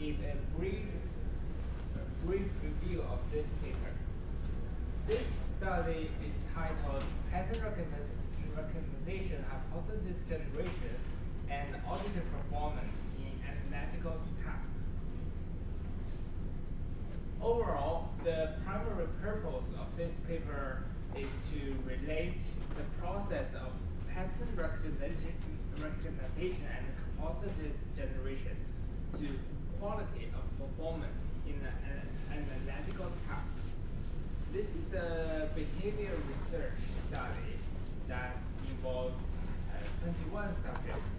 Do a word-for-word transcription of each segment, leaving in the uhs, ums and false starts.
give a brief, a brief review of this paper. This study is titled Pattern Recognition Hypothesis Generation and Auditor Performance in Analytical Tasks. Overall, the primary purpose of this paper is to relate the process of pattern recognition, recognition and hypothesis generation to quality of performance in an analytical task. This is a behavior research study that involves uh, twenty-one subjects.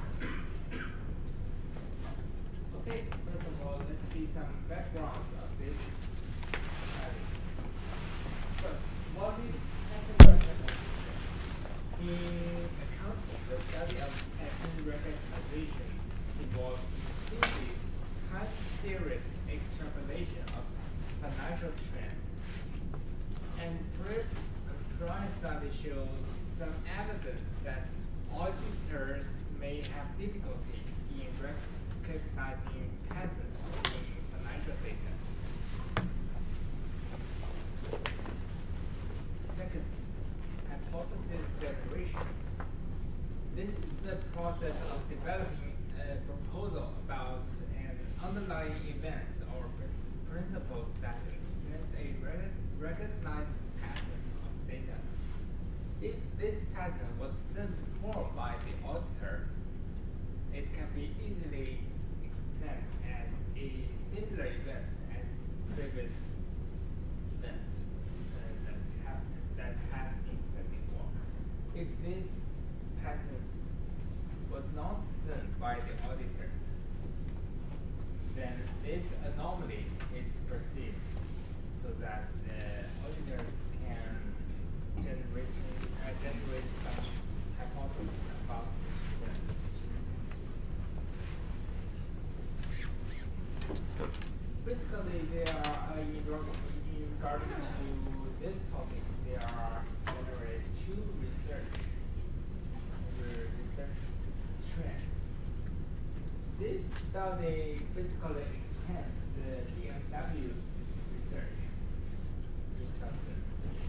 Okay, first of all, let's see some background of this study. First, what is pattern recognition? In accounting, the study of pattern recognition involves intuitive, time series extrapolation of financial trends. And first, a prior study shows some evidence that auditors may have difficulty in recognizing patterns in financial data. Second, hypothesis generation. This is the process of developing a proposal about an underlying event or principles that explains a recognized pattern of data. If this pattern was seen before by the auditor, it can be easily explained as a similar event as previous events uh, that, have, that has been seen before. If this pattern was not seen by the auditor, then this anomaly is perceived so that the auditors can generate, uh, generate some hypothesis about them. Basically, there are, uh, in regard to this topic, there are generally two research, research trends. This study basically extends the B M W's research in some sense.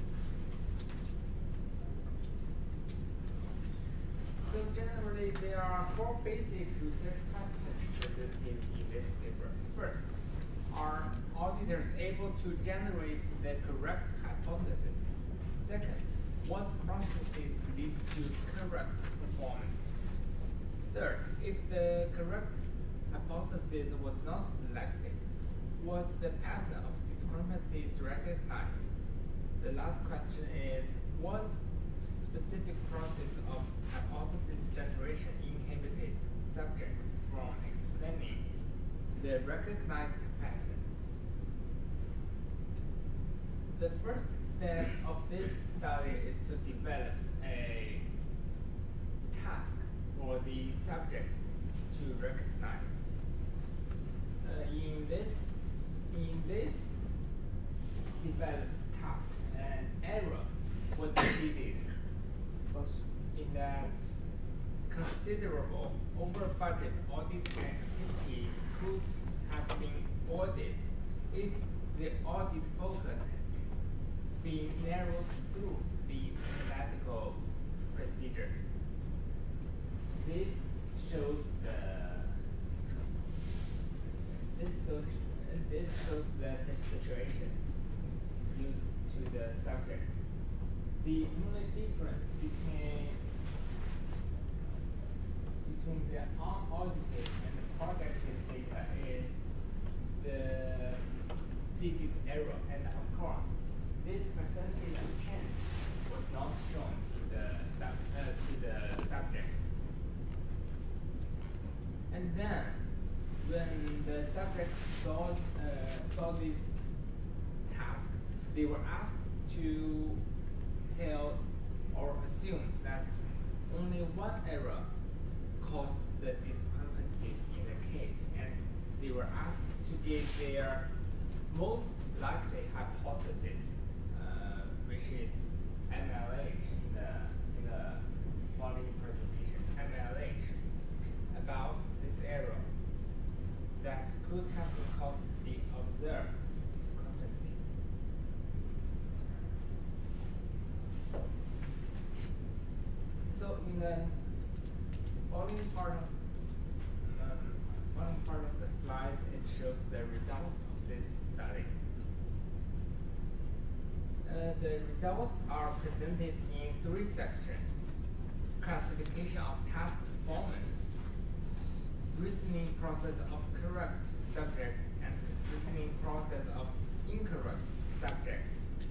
So generally, there are four basic research questions presented in this paper. First, are auditors able to generate the correct hypothesis? Second, what processes lead to correct performance? Third, if the correct hypothesis was not selected, was the pattern of discrepancies recognized? The last question is, what specific process of hypothesis generation inhibited subjects from explaining the recognized pattern? The first step of this study is to develop a task for the subjects to recognize. Uh, in this, in this developed task, an error was needed in that considerable over-budget audit activities could have been avoided if the audit focus had been narrowed through the analytical procedures. This shows the this shows this shows the situation used to the subjects. The only difference between between the unaudited and the projected data is the seeded error, and of course, this percentage of change was not shown to the sub, uh, to the subjects. And then, when the subjects saw uh, saw this task, they were asked to tell or assume that only one error caused the discrepancies in the case, and they were asked to give their most likely hypothesis, uh, which is M L H in the in the following presentation. M L H about this error that could have in the following part of um, following part of the slides, it shows the results of this study. Uh, the results are presented in three sections: classification of task performance, reasoning process of correct subjects, and reasoning process of incorrect subjects.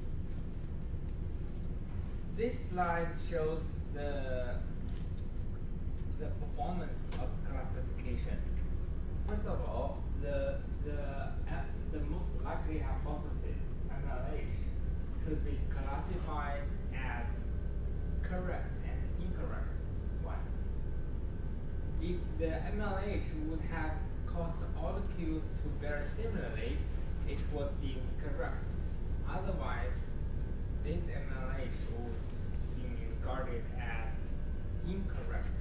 This slide shows the the performance of classification. First of all, the the uh, the most likely hypothesis, M L H, should be classified as correct and incorrect ones. If the M L H would have caused all the cues to bear similarly, it would be correct. Otherwise, this M L H would be regarded as incorrect.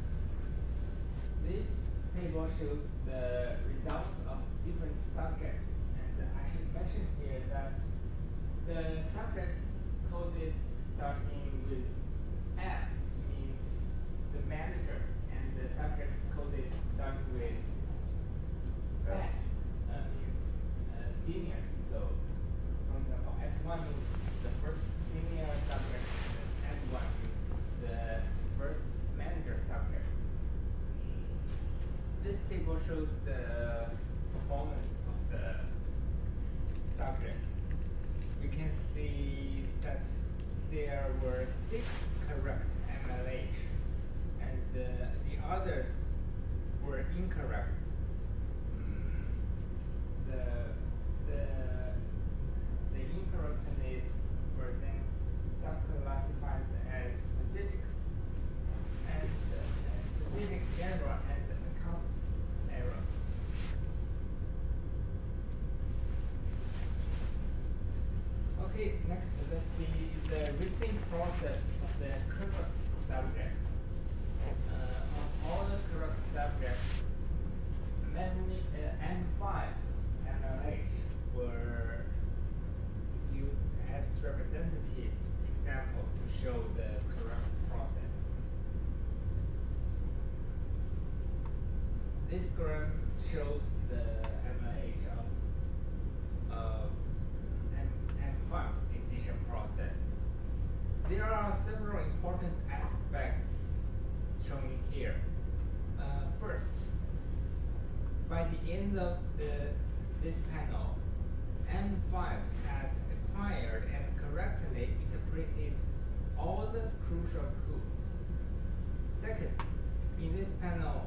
This table shows the results of different subjects, and I should mention here that the subjects coded starting with F means the managers, and the subjects coded starting with S uh, means uh, seniors. So, for example, S one means the first senior subject, and S one means the first manager subject. This table shows the performance of the subjects. You can see that there were six correct M L H, and uh, the others were incorrect. Mm, the the the incorrectness were then subclassified as specific and uh, specific error and account error. Okay, next let's see the reasoning process of the correct subjects. Uh, of all the correct subjects, many uh, M five's M L H were used as representative example to show the correct process. This graph shows the M L H of uh, M M5 decision process. There are several important aspects shown here. Uh, first, by the end of the, this panel, M five has acquired and correctly interpreted all the crucial codes. Second, in this panel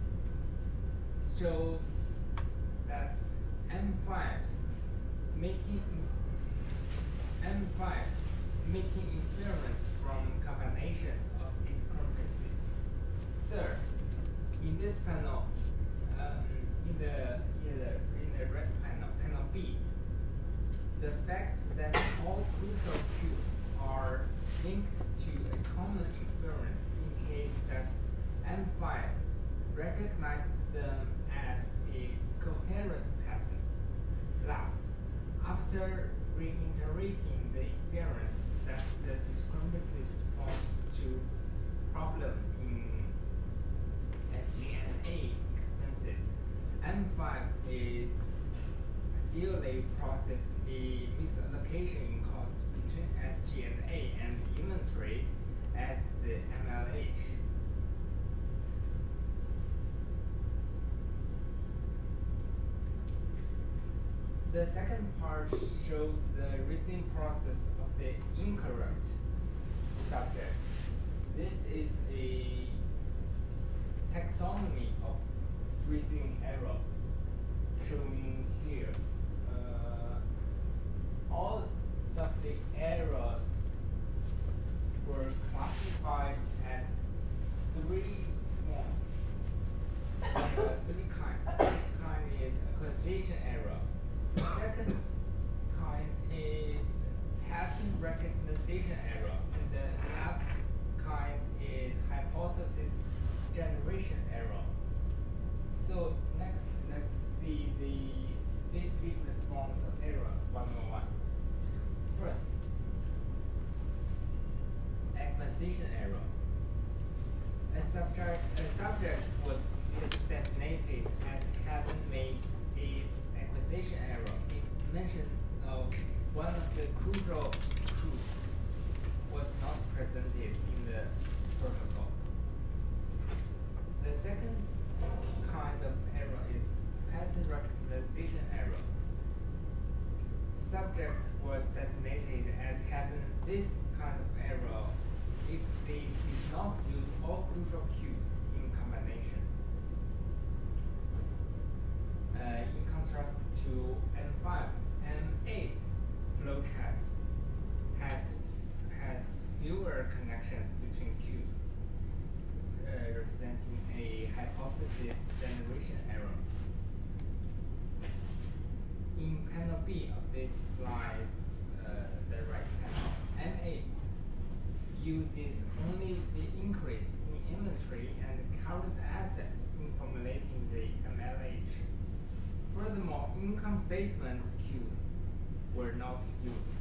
shows that M five's making M five making inference from combinations of discrepancies. Third, in this panel, um, in the in the in the red panel, panel B, the fact that all crucial cues are linked to a common inference indicates that M five recognized them as a coherent pattern. Last, after reiterating the inference that the discrepancies point to problems in S G N A expenses, M five is ideally process a misallocation in costs between S G N A and inventory as the M L H. The second part shows the reasoning process of the incorrect subject. This is a taxonomy of reasoning error shown here. Uh, all of the errors were classified as three forms, uh, three kinds. First kind is acquisition error. The second kind is pattern recognition error, and the last kind is hypothesis generation error. So next, let's see the these different forms of errors one by one. First, acquisition error. A subject, a subject was designated as having made a acquisition error if mention of one of the crucial truths was not presented in the protocol. The second kind of error is pattern recognition error. Subjects were designated as having this kind of error if they did not use all crucial cues in combination. Uh, in contrast to M five, M eight flowchart has has fewer connections between cues, uh, representing a hypothesis generation error. In panel B of this slide, uh, the right panel, M eight uses only the increase in inventory and current assets in formulating the M L H. Furthermore, income statement cues were not used.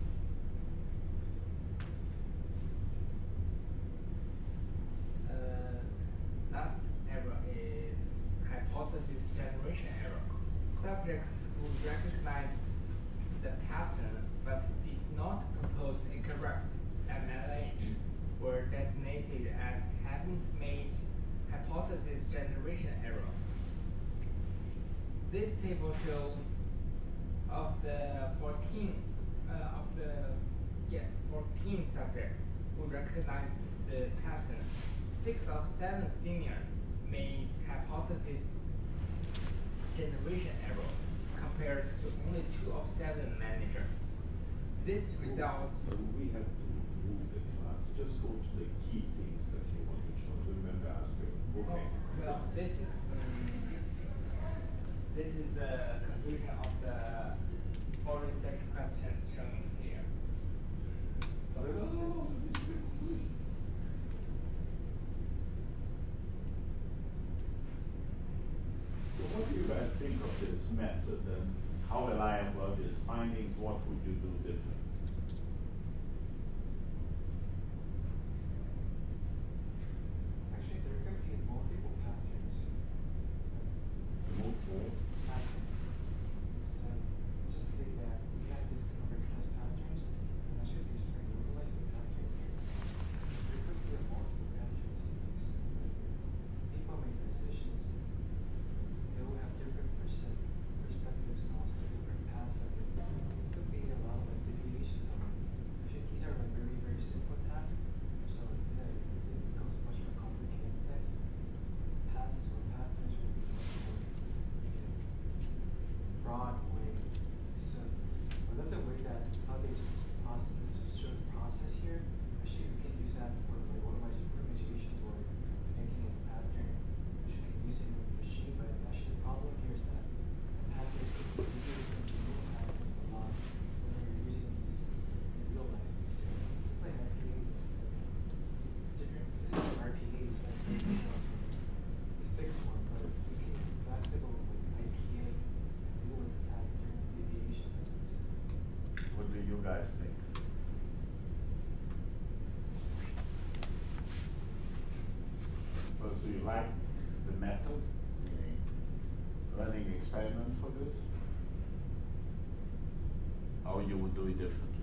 Uh, last error is hypothesis generation error. Subjects who recognize the pattern but did not propose a correct M L H were designated as having made hypothesis generation error. This table shows of the fourteen uh, of the yes fourteen subjects who recognized the pattern. Six of seven seniors made hypothesis generation error compared to only two of seven managers. This results. So we have to move the class. Just go to the key things that you want to show. Remember, asking. Okay. Oh, well, this is um, this is the conclusion of the four research questions shown here. So Oh, this is very good. So what do you guys think of this method and how reliable are these findings? What would you do different? Actually, there could be multiple patterns. Multiple. Patterns. So just say that we have this kind of recognized patterns, and actually we just going to localize the pattern here. There could be multiple patterns in this. People make decisions. They will have different percent perspectives and also different paths of it. It could be a lot of like deviations on it. Actually, these are like very, very simple tasks. So that it becomes much more complicated text. Paths or patterns will be much more broad way. So I love the way that how they just process, just show the process here. Actually, we can use that for like automation or making as a pattern, which we can use in a machine. But actually, the problem here is that patterns can be used in real pattern a lot when you're using these in real life. So it's like R P A. It's different. This is like R P A. It's like something else. It's a fixed one, but we can use flexible like I P A to deal with the pattern deviations like this. What do you guys think? Well, do you like the method, the running experiment for this? Or you would do it differently?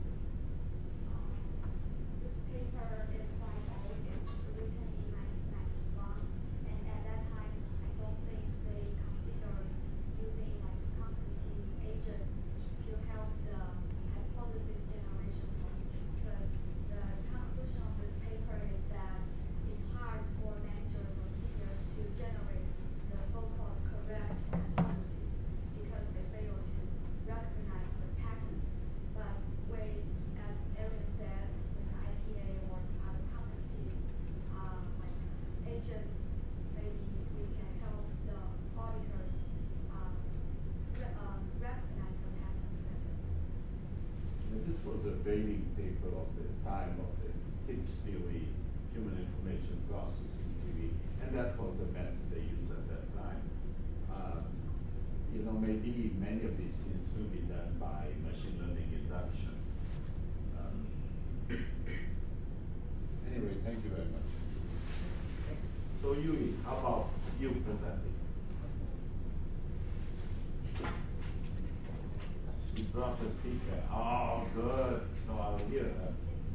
This paper is quite old. It's written in nineteen ninety-one, and at that time, I don't think they considered using like cognitive agents to help the hypothesis generation process. Because the conclusion of this paper is that it's hard for managers or seniors to generate the so-called correct hypothesis because they fail to recognize the patterns. But with, as Aaron said, with I P A or other cognitive um, like agents, maybe we can help the auditors um, re um, recognize the patterns better. And this was a veiling paper of the time of the Higgs theory, human information processing theory, and that was the method they used at that time. Um, you know, maybe many of these things will be done by machine learning induction. Um, anyway, thank you very much. Thanks. Yui, how about you presenting? She brought the speaker. Oh, good. So I'll hear her.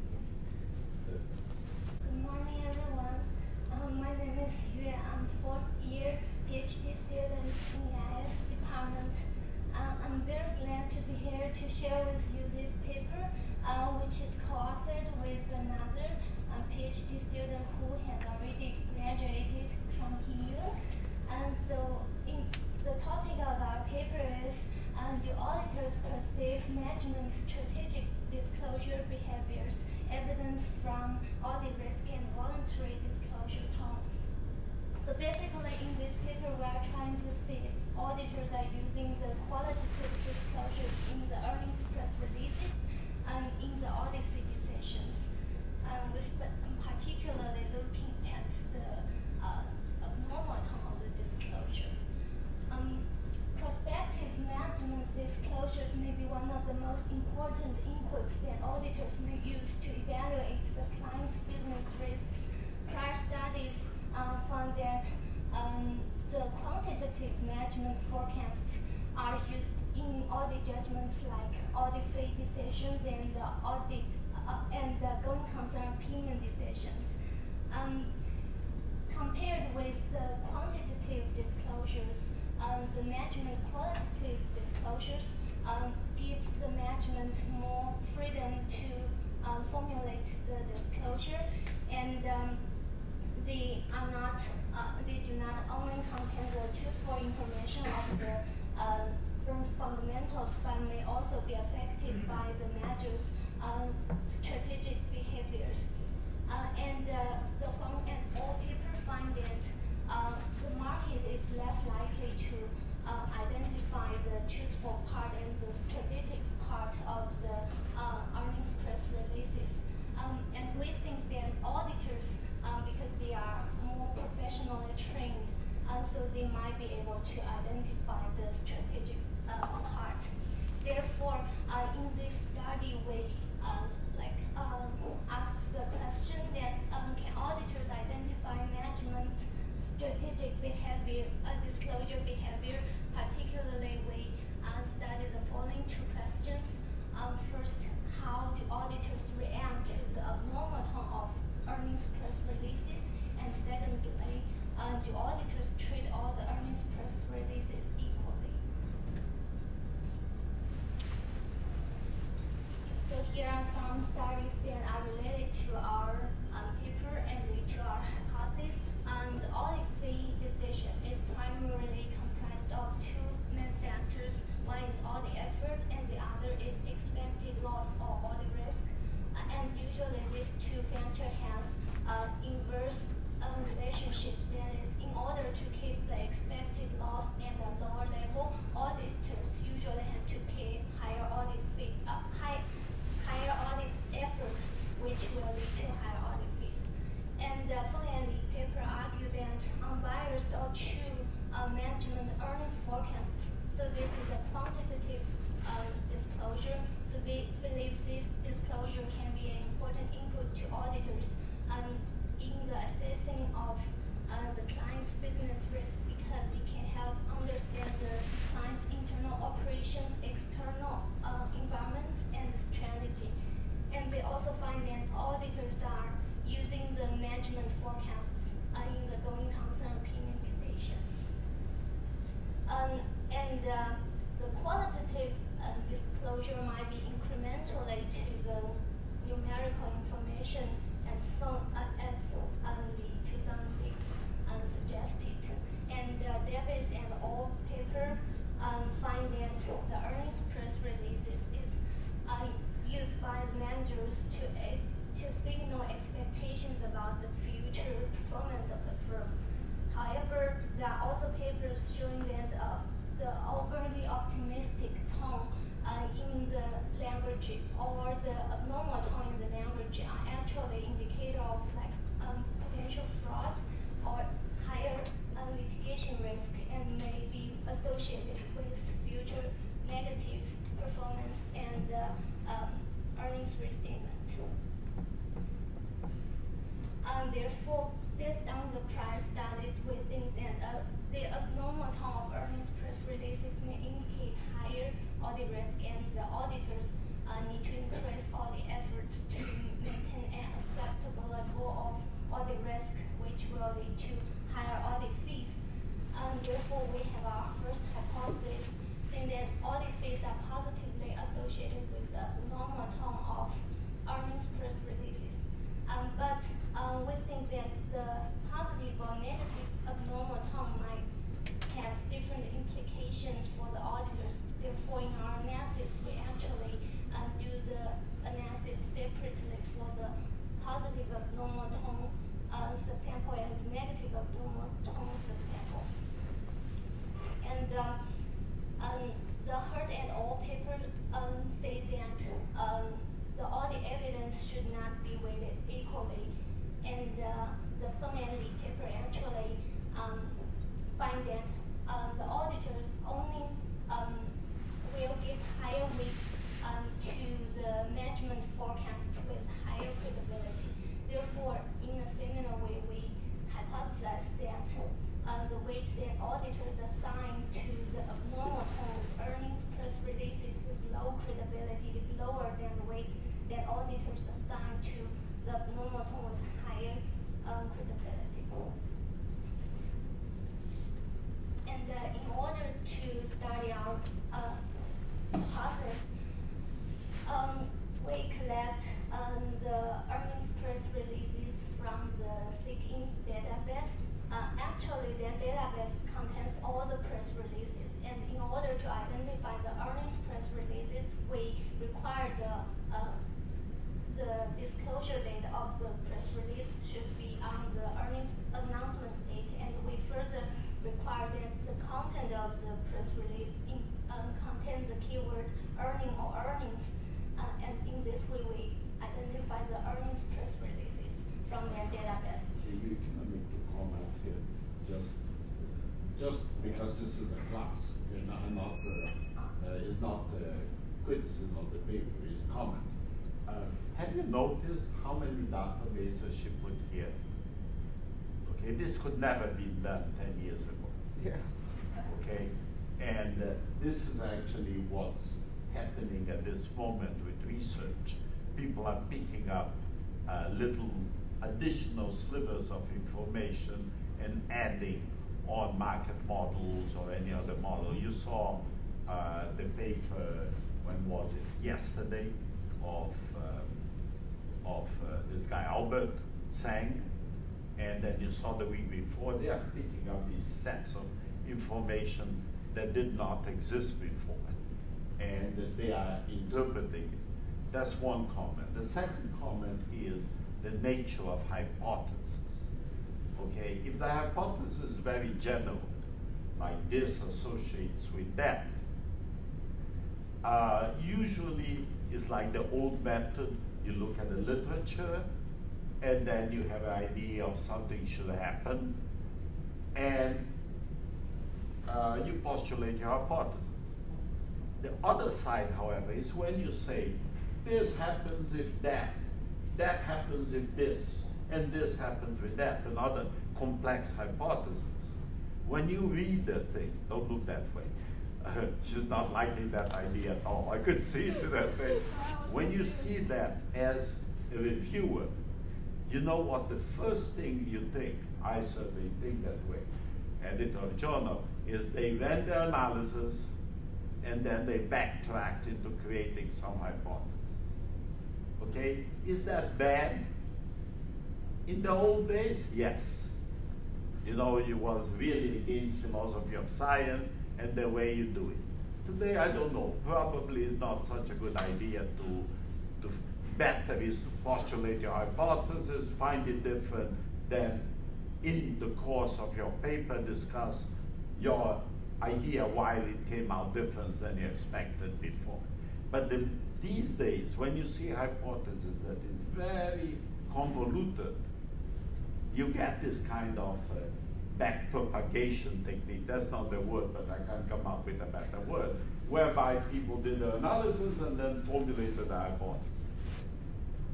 Good morning, everyone. Um, my name is Yue. I'm fourth year PhD student in the I S department. Um, I'm very glad to be here to share with you this paper, uh, which is co-authored with another uh, PhD student who has already graduated from K U. And so, in the topic of our paper is uh, do auditors perceive management strategic disclosure behaviors, evidence from audit risk and voluntary disclosure tone. So basically in this paper we are trying to see if auditors are using the qualitative disclosures in the earnings press releases and in the audit fee decisions. Um, we're particularly looking at the uh, abnormal tone of the disclosure. Um, prospective management disclosures may be one of the most important inputs that auditors may use to evaluate the client's business risks. Prior studies uh, found that um, the quantitative management forecasts are used in audit judgments like audit fee decisions and the audit uh, and the going concern opinion decisions. Um, compared with the quantitative disclosures, um, the management qualitative disclosures um, give the management more freedom to um, formulate the disclosure, and um, they are not, uh, they do not only contain the truthful information of the uh, firm's fundamentals, but may also be affected by the manager's uh, strategic behaviors. Uh, and uh, the one and all paper find that uh, the market is less likely to uh, identify the truthful part and the strategic part of the uh, earnings press releases. Um, and we think that auditors, um, because they are more professionally trained, uh, so they might be able to identify the strategic uh, part. Therefore, uh, in this study, we uh, like um, ask the question that um, can auditors identify management's strategic behavior, uh, disclosure behavior? Particularly, we uh, study the following two questions. Um, first, how do auditors react to the abnormal tone of earnings press releases? And secondly, uh, do auditors treat all the earnings press releases equally? So here are some studies that are related to our um, paper and to our hypothesis. Um, the audit fee decision is primarily comprised of two main factors. One is audit effort, and the other is expected loss or audit risk. Uh, and usually these two factors have uh, inverse uh, relationship. That is, in order to keep the expected loss at a lower level, auditors usually have to pay higher audit fee, uh, high, higher audit efforts, which will lead to higher audit fees. And uh, finally, paper argue that unbiased or true uh, management earnings forecasts. So this is a quantitative uh, disclosure. So they believe this disclosure can be an important input to auditors um, in the assessing of uh, the client's business risk, because it can help understand the client's internal operations, external uh, environment, and strategy. And they also find that auditors are using the management forecasts uh, in the going concern opinion decision. Um, and uh, the qualitative uh, disclosure might be incrementally to the numerical information as from uh, as um, the two thousand six um, suggested. And uh, Davis and all paper um, find that the earnings press releases is uh, used by managers to uh, to signal expectations about the future performance of the firm. However, there are also papers showing that uh, the overly optimistic tone uh, in the language or the abnormal tone in the language are actually indicator of like um, potential fraud or higher uh, litigation risk, and may be associated with future negative performance and uh, um, earnings restatement. Um, therefore, based on the prior studies, we think that uh, the abnormal tone of earnings press releases may indicate higher audit risk, and the auditors uh, need to increase audit efforts to maintain an acceptable level of audit risk, which will lead to higher audit fees. Um, therefore, we have our first hypothesis, saying that audit fees are positively associated with the abnormal tone of earnings press releases. Um, but uh, we think that the positive or negative abnormal tone might have different implications for the auditors. Therefore, in our analysis, we actually uh, do the analysis separately for the positive abnormal tone uh, subsample and negative abnormal tone subsample. And um, um, the Hurt et al. Paper um, say that um, the audit evidence should not be weighted equally, and uh, the Feng and Li paper actually um, find that um, the auditors only um, will give higher weight um, to the management forecasts with higher credibility. Therefore, in a similar way, we hypothesize that uh, the weight that auditors assign to the abnormal tones earnings press releases with low credibility is lower than the weight that auditors assign to the abnormal tone with higher um, credibility. And uh, in order to study our uh, process, um, we collect um, the earnings press releases from the SeekInc database. Uh, actually, their database contains all the press releases, and in order to identify the earnings press releases, we require the uh, the disclosure date of the press release should be on the earnings announcement date, and we further require that the content of the press release in, um, contains the keyword earning or earnings, uh, and in this way we identify the earnings press releases from their database. You can make two comments here, just just because this is a class, okay, not, not uh, uh, it's not uh, criticism of the paper, it's a comment. Uh, have you noticed how many databases she put here? Okay, this could never be done ten years ago. Yeah. Okay, and uh, this is actually what's happening at this moment with research. People are picking up uh, little additional slivers of information and adding on market models or any other model. You saw uh, the paper, when was it? Yesterday, of uh, of uh, this guy Albert Sang, and then you saw the week before. They are picking up these sets of information that did not exist before, and they are interpreting it. That's one comment. The second comment is the nature of hypothesis. Okay, if the hypothesis is very general, like this associates with that, uh, usually it's like the old method. You look at the literature, and then you have an idea of something should happen, and uh, you postulate your hypothesis. The other side, however, is when you say, this happens if that, that happens if this, and this happens with that, another complex hypothesis. When you read the thing, don't look that way. Uh, she's not liking that idea at all. I could see it in her face. When you see that as a reviewer, you know what the first thing you think, I certainly think that way, editor of journal, is they ran their analysis and then they backtracked into creating some hypothesis. Okay, is that bad? In the old days, yes. You know, it was really against philosophy of science and the way you do it. Today, I don't know, probably it's not such a good idea to, to better is to postulate your hypothesis, find it different, than in the course of your paper discuss your idea why it came out different than you expected before. But the, these days, when you see a hypothesis that is very convoluted, you get this kind of uh, back propagation technique. That's not the word, but I can't come up with a better word, whereby people did the analysis and then formulated the hypothesis.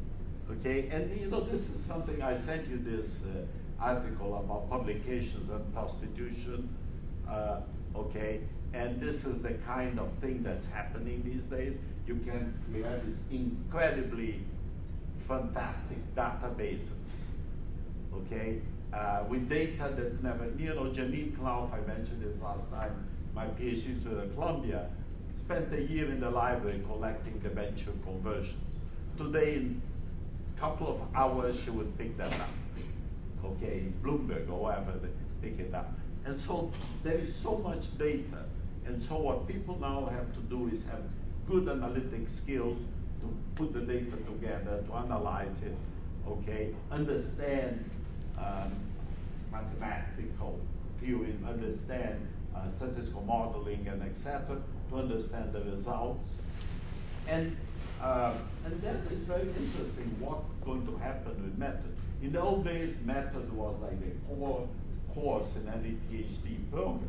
Okay, and you know, this is something, I sent you this uh, article about publications and prostitution, uh, okay, and this is the kind of thing that's happening these days. You can, we have these incredibly fantastic databases, okay, uh, with data that never, you know, Janine Knauf, I mentioned this last time, my PhD student at Columbia, spent a year in the library collecting debenture conversions. Today, in a couple of hours, she would pick that up, okay, in Bloomberg or wherever they pick it up. And so there is so much data, and so what people now have to do is have good analytic skills to put the data together, to analyze it, okay, understand um, mathematical theory, understand uh, statistical modeling, and et cetera, to understand the results. And, uh, and then it's very interesting what's going to happen with method. In the old days, method was like the core course in any PhD program.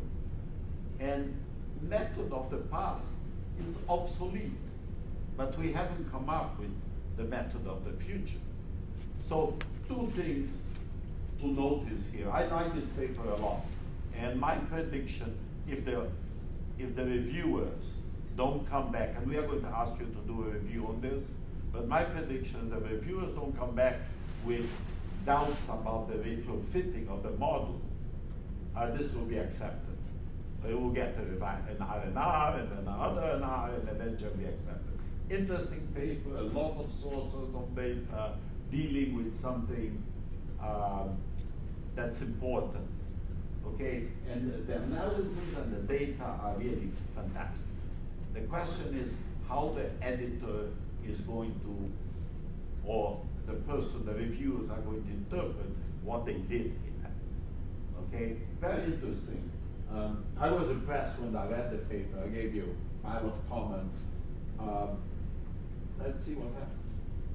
And method of the past is obsolete, but we haven't come up with the method of the future. So two things to notice here. I like this paper a lot, and my prediction, if the, if the reviewers don't come back, and we are going to ask you to do a review on this, but my prediction, the reviewers don't come back with doubts about the retrofitting of the model, uh, this will be accepted. It will get a, an R and R and another N R and eventually be accepted. Interesting paper, a lot of sources of data dealing with something um, that's important, okay? And the analysis and the data are really fantastic. The question is how the editor is going to, or the person, the reviewers are going to interpret what they did in that, okay? Very interesting. Um, I was impressed when I read the paper. I gave you a pile of comments. Um, let's see what happens.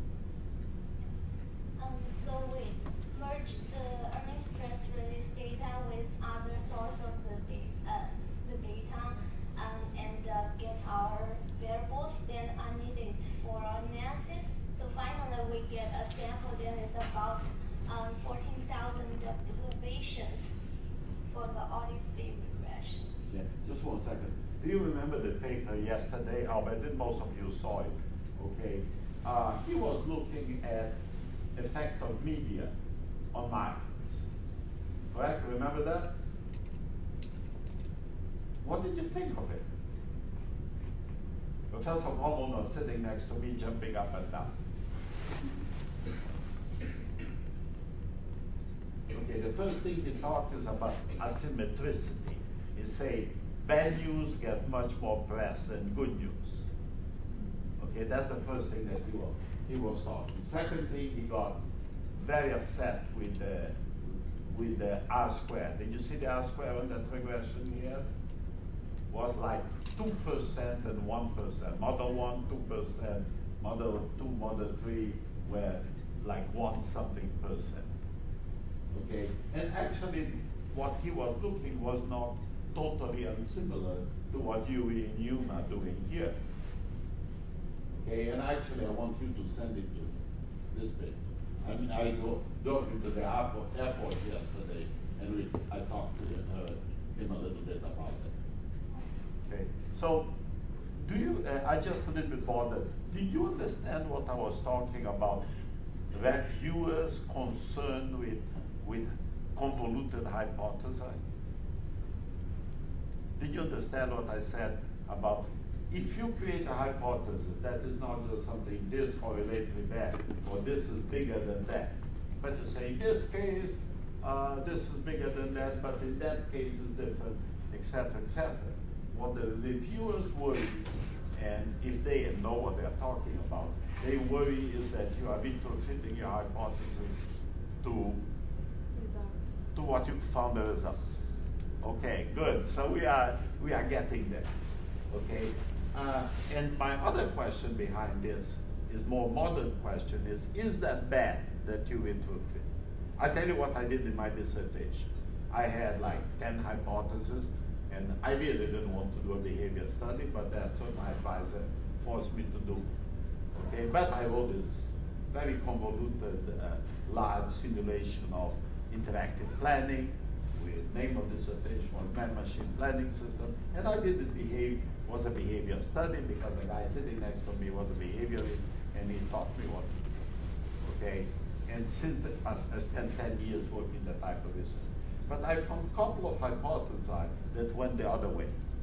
Um, so we merge the earnings press release data with other sources of the, da uh, the data um, and uh, get our variables, then annotate it for analysis. So finally we get a sample that is about um, fourteen thousand observations for the audit-free regression. Yeah, just one second. Do you remember the paper yesterday? Oh, I think most of you saw it, okay? Uh, he was looking at effect of media on markets, correct? Remember that? What did you think of it? Professor Holman was sitting next to me, jumping up and down. Okay, the first thing he talked is about asymmetricity. He say bad news get much more press than good news. Okay, that's the first thing that he was, he was talking. Second thing, he got very upset with the, with the R squared. Did you see the R squared on that regression here? Was like two percent and one percent. Model one, two percent. Model two, model three were like one something percent. Okay, and actually what he was looking was not totally unsimilar to what you and Hume are doing here. Okay, and actually I want you to send it to me, this bit. I mean, I go, drove him to the airport, airport yesterday, and we, I talked to him, uh, him a little bit about it. Okay, so do you, uh, I just a little bit bothered, did you understand what I was talking about? Reviewers concerned with with convoluted hypotheses? Did you understand what I said about if you create a hypothesis that is not just something this correlates with that, or this is bigger than that, but you say in this case, uh, this is bigger than that, but in that case is different, et cetera, et cetera. What the reviewers worry, and if they know what they're talking about, they worry is that you are retrofitting your hypothesis to to what you found the results. Okay, good. So we are we are getting there. Okay, uh, and my other question behind this is more modern question: is is that bad that you retrofit? I tell you what I did in my dissertation. I had like ten hypotheses, and I really didn't want to do a behavior study, but that's what my advisor forced me to do. Okay, but I wrote this very convoluted uh, large simulation of interactive planning with name of dissertation was man-machine planning system, and I did it behave, was a behavior study because the guy sitting next to me was a behaviorist, and he taught me what to do, okay? And since I, I spent ten years working that type of research. But I found a couple of hypotheses that went the other way,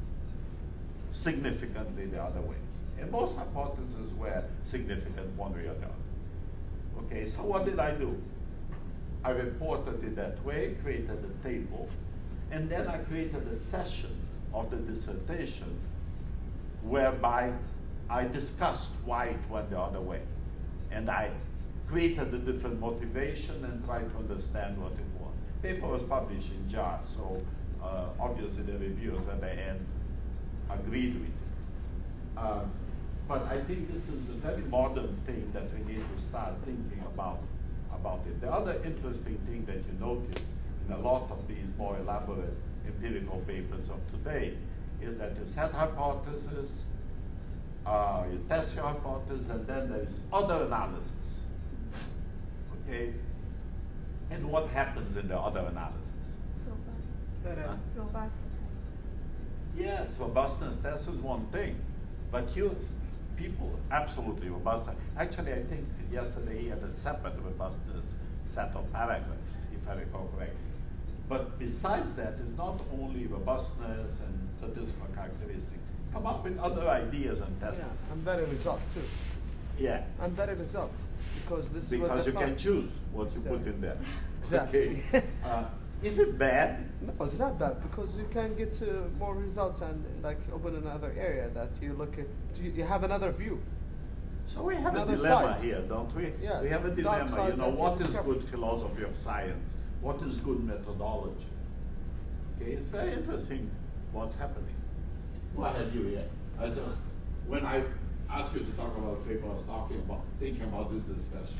significantly the other way. And most hypotheses were significant one way or the other. Okay, so what did I do? I reported it that way, created a table, and then I created a session of the dissertation whereby I discussed why it went the other way. And I created a different motivation and tried to understand what it was. The paper was published in J A R, so uh, obviously the reviewers at the end agreed with it. Um, but I think this is a very modern thing that we need to start thinking about, about it. The other interesting thing that you notice in a lot of these more elaborate empirical papers of today is that you set hypotheses, uh, you test your hypothesis, and then there's other analysis. Okay? And what happens in the other analysis? Robust. Huh? Robust test. Yes, robustness test is one thing, but you people absolutely robust. Actually, I think yesterday he had a separate robustness set of paragraphs, if I recall correctly. But besides that, it's not only robustness and statistical characteristics. Come up with other ideas and test Yeah, them. and better result too. Yeah. And better result because this is what Because the you fun- can choose what you put Exactly. in there. Exactly. Okay. Uh, is it bad? No, it's not bad because you can get uh, more results and like open another area that you look at. You, you have another view. So we have Another a dilemma side. here, don't we? Yeah, We have a dark dilemma. side You know, that you what is discover. good philosophy of science? What is good methodology? Okay, it's very interesting what's happening. Go ahead, you here. I just, when I asked you to talk about a paper, I was talking about, thinking about this discussion.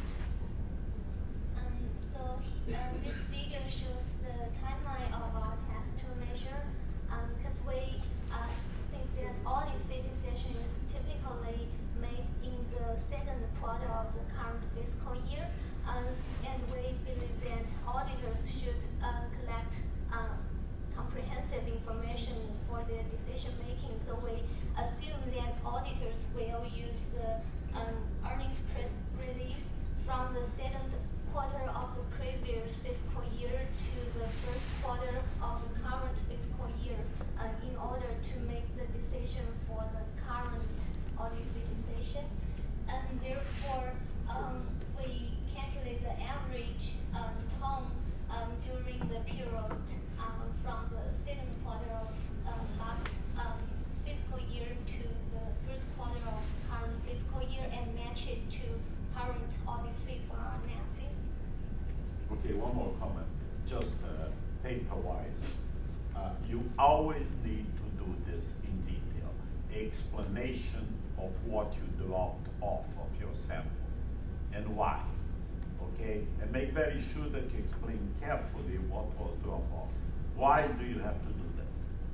Um, so uh, this figure shows the timeline of our test to measure, because we uh, think that audit fitting session is typically made in the second quarter of the current fiscal year, um, and we believe that auditors should uh, collect uh, comprehensive information for their decision making. So we assume that auditors will use the um, earnings press release from the second quarter of the previous fiscal year to the first quarter of the current fiscal year uh, in order to make the decision for the current audit decision. And therefore, um, we calculate the average um, tone um, during the period um, from the second quarter of uh, last um, fiscal year to the first quarter of current fiscal year and match it to current audit fee for our analysis. Okay, one more comment, just uh, paper-wise. Uh, you always need to do this in detail. Explanation of what you dropped off of your sample and why, okay? And make very sure that you explain carefully what was dropped off. Why do you have to do that?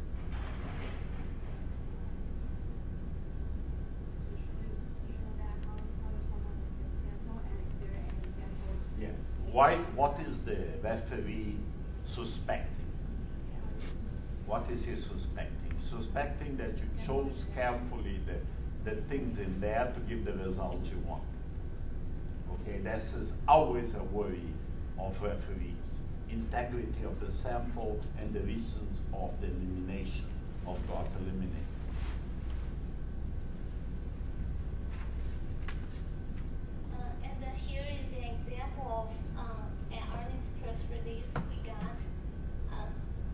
Yeah. Why, what is the referee suspecting? What is he suspecting? Suspecting that you chose carefully the, the things in there to give the result you want. Okay, this is always a worry of referees. Integrity of the sample and the reasons of the elimination, of what eliminate. Uh, and then here is the example of um, an earnings press release we got. Um,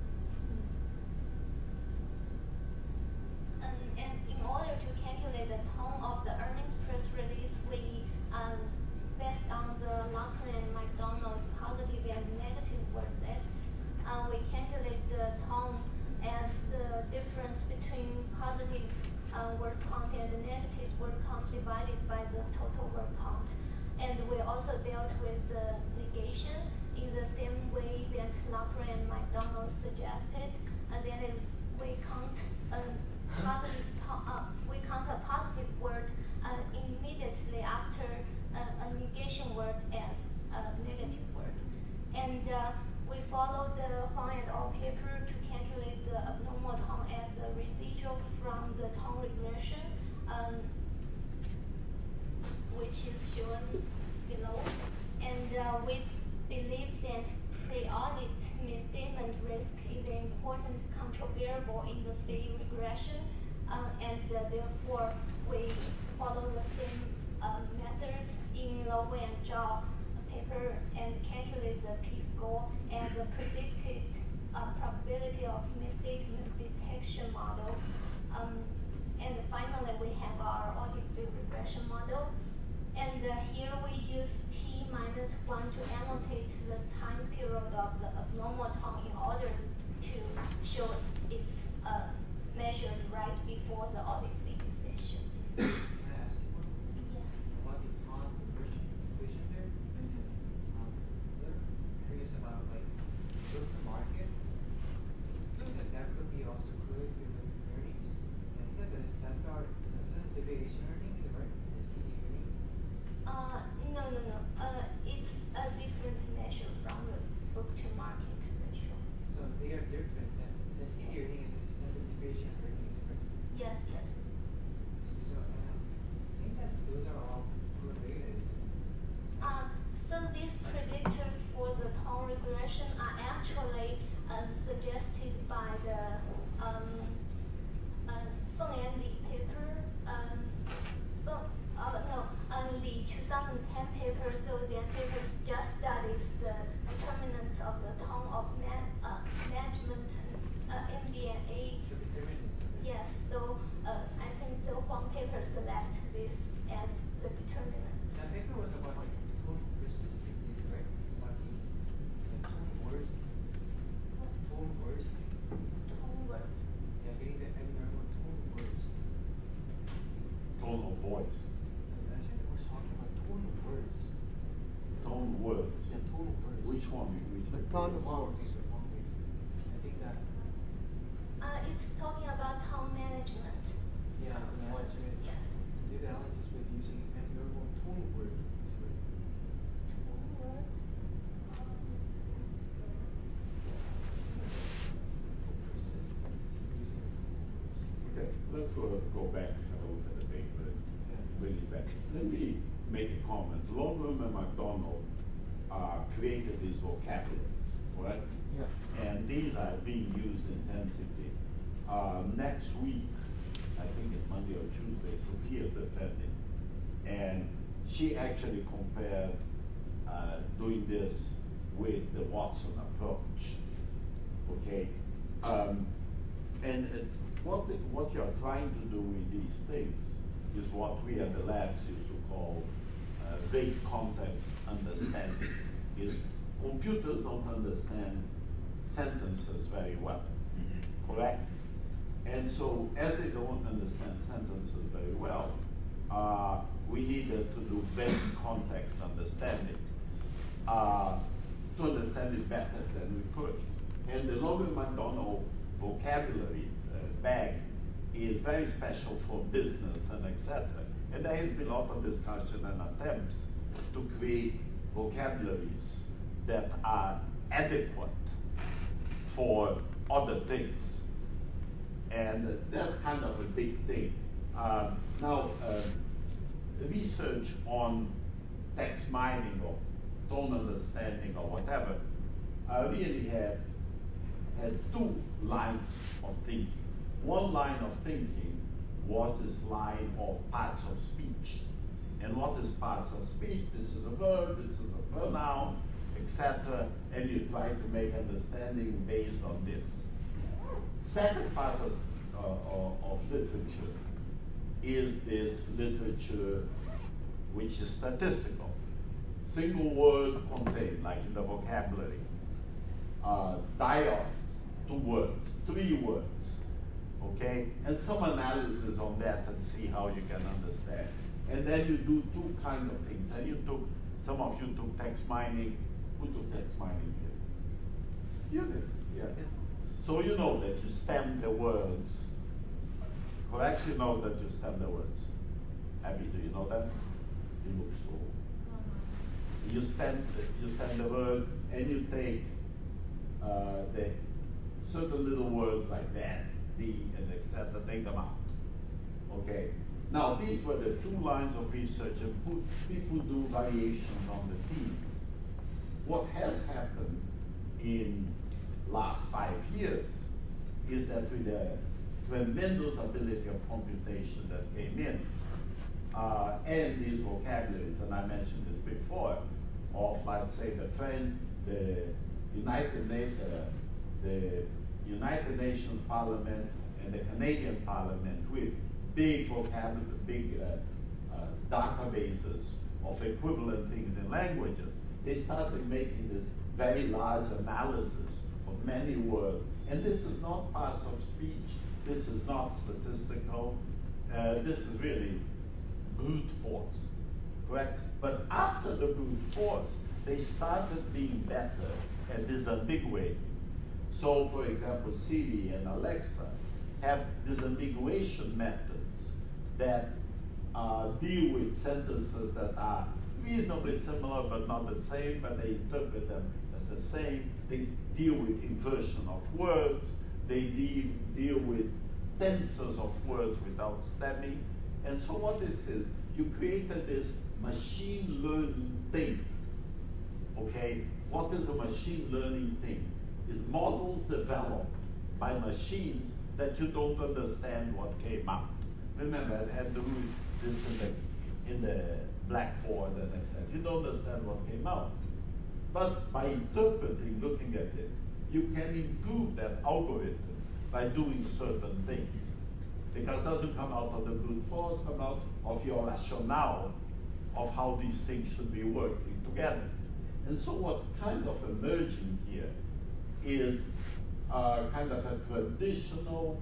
um, and in order to calculate the tone of the earnings press release, we, um, based on the Lockyer and McDonald positive and negative word lists, uh, we calculate the tone as the difference between positive uh, word count and the negative word count divided by the total word count. And we also dealt with the negation in the same way that Lockyer and McDonald suggested. And then if we count a positive, uh, we count a positive word uh, immediately after uh, a negation uh, we follow the Huang et al. Paper to calculate the abnormal tone as a residual from the tone regression, um, which is shown below. And uh, we believe that pre-audit misstatement risk is an important control variable in the Phi regression, uh, and uh, therefore we follow the same uh, method in Lowe and Zhao paper and calculate the p-score and the predicted uh, probability of misstatement detection model. Um, and finally, we have our audit field regression model. And uh, here we use t minus one to annotate the time period of the abnormal tone in order to show it's uh, measured right before the audit field session. Can I ask you one? Yeah. About the tone conversion equation there? Mm-hmm. Um, they're curious about like go to market. And that could be also correlated with earnings. I think that the standard, the standard deviation earning, right? S T D earning. Uh, no, no, no. Uh, it's a different measure from the book to market ratio. So they are different. Then S T D earning is a standard deviation earnings, right? Yes, yes. So uh, I think that those are all correlated. Um, so these predictors for the tone regression are actually um, suggested by the um, uh, Feng and Li paper. Um, Feng, uh, no, uh, Li two thousand ten paper. So their paper just studies the determinants of the tone of man, uh, management uh, M D N A. The determinants of it. Yes. So uh, I think the Huang paper select this as the determinant. That paper was about like tone persistencies, right? About the like, tone words. Tone words. Tone word. Yeah, getting the abnormal tone words. Tone of voice, And I think it was talking about tone words. tone words. Yeah, tone words. Which one? Which The one? tone of Long voice. paper, long paper. I think that. Uh, it's talking about tone management. Yeah, management. Yes. Do the analysis with using abnormal tone words. Right? Tone word. Um, Okay, let's go, go back and look at the paper, bring it back. Let me make a comment. Longman and McDonald uh, created these vocabularies, correct? Yeah. And these are being used intensively. Uh, next week, I think it's Monday or Tuesday, Sophia's defending. And she actually compared uh, doing this with the Watson approach, okay? Um, and uh, what, the, what you're trying to do with these things is what we at the labs used to call uh, vague context understanding. Is computers don't understand sentences very well, correct? And so as they don't understand sentences very well, uh, we needed to do vague context understanding uh, to understand it better than we could. And the Logan McDonald vocabulary uh, bag is very special for business and et cetera. And there has been a lot of discussion and attempts to create vocabularies that are adequate for other things. And uh, that's kind of a big thing. Uh, now, uh, research on text mining or tone understanding or whatever uh, really have had two lines of thinking. One line of thinking was this line of parts of speech. And what is parts of speech? This is a verb, this is a pronoun, et cetera. And you try to make understanding based on this. Second part of, uh, of, of literature is this literature which is statistical. Single word contained, like in the vocabulary. Uh, dialogue, two words, three words, okay? And some analysis on that and see how you can understand. And then you do two kind of things. And you took, some of you took text mining. Who took text mining here? You did, yeah. So you know that you stem the words. Correct? You know that you stem the words. Abby, do you know that? You look so. you stand, you stand the word and you take uh, the certain little words like that, the, and et cetera, take them out. Okay. Now, these were the two lines of research, and people do variations on the theme. What has happened in last five years is that with the tremendous ability of computation that came in, uh, and these vocabularies, and I mentioned this before, of, let's say, the French, the United Nations, uh, the United Nations Parliament and the Canadian Parliament with big vocabulary, big uh, uh, databases of equivalent things in languages, they started making this very large analysis of many words. And this is not parts of speech, this is not statistical, uh, this is really brute force, correct? But after the brute force, they started being better at disambiguating. So, for example, Siri and Alexa have disambiguation methods that uh, deal with sentences that are reasonably similar but not the same, but they interpret them as the same. They deal with inversion of words. They deal, deal with tenses of words without stemming. And so what this is, you created this machine learning thing, okay? What is a machine learning thing? Is models developed by machines that you don't understand what came out. Remember, I had to do this in the, in the blackboard and et cetera. You don't understand what came out. But by interpreting, looking at it, you can improve that algorithm by doing certain things. Because it doesn't come out of the brute force, come out of your rationale of how these things should be working together. And so what's kind of emerging here is uh, kind of a traditional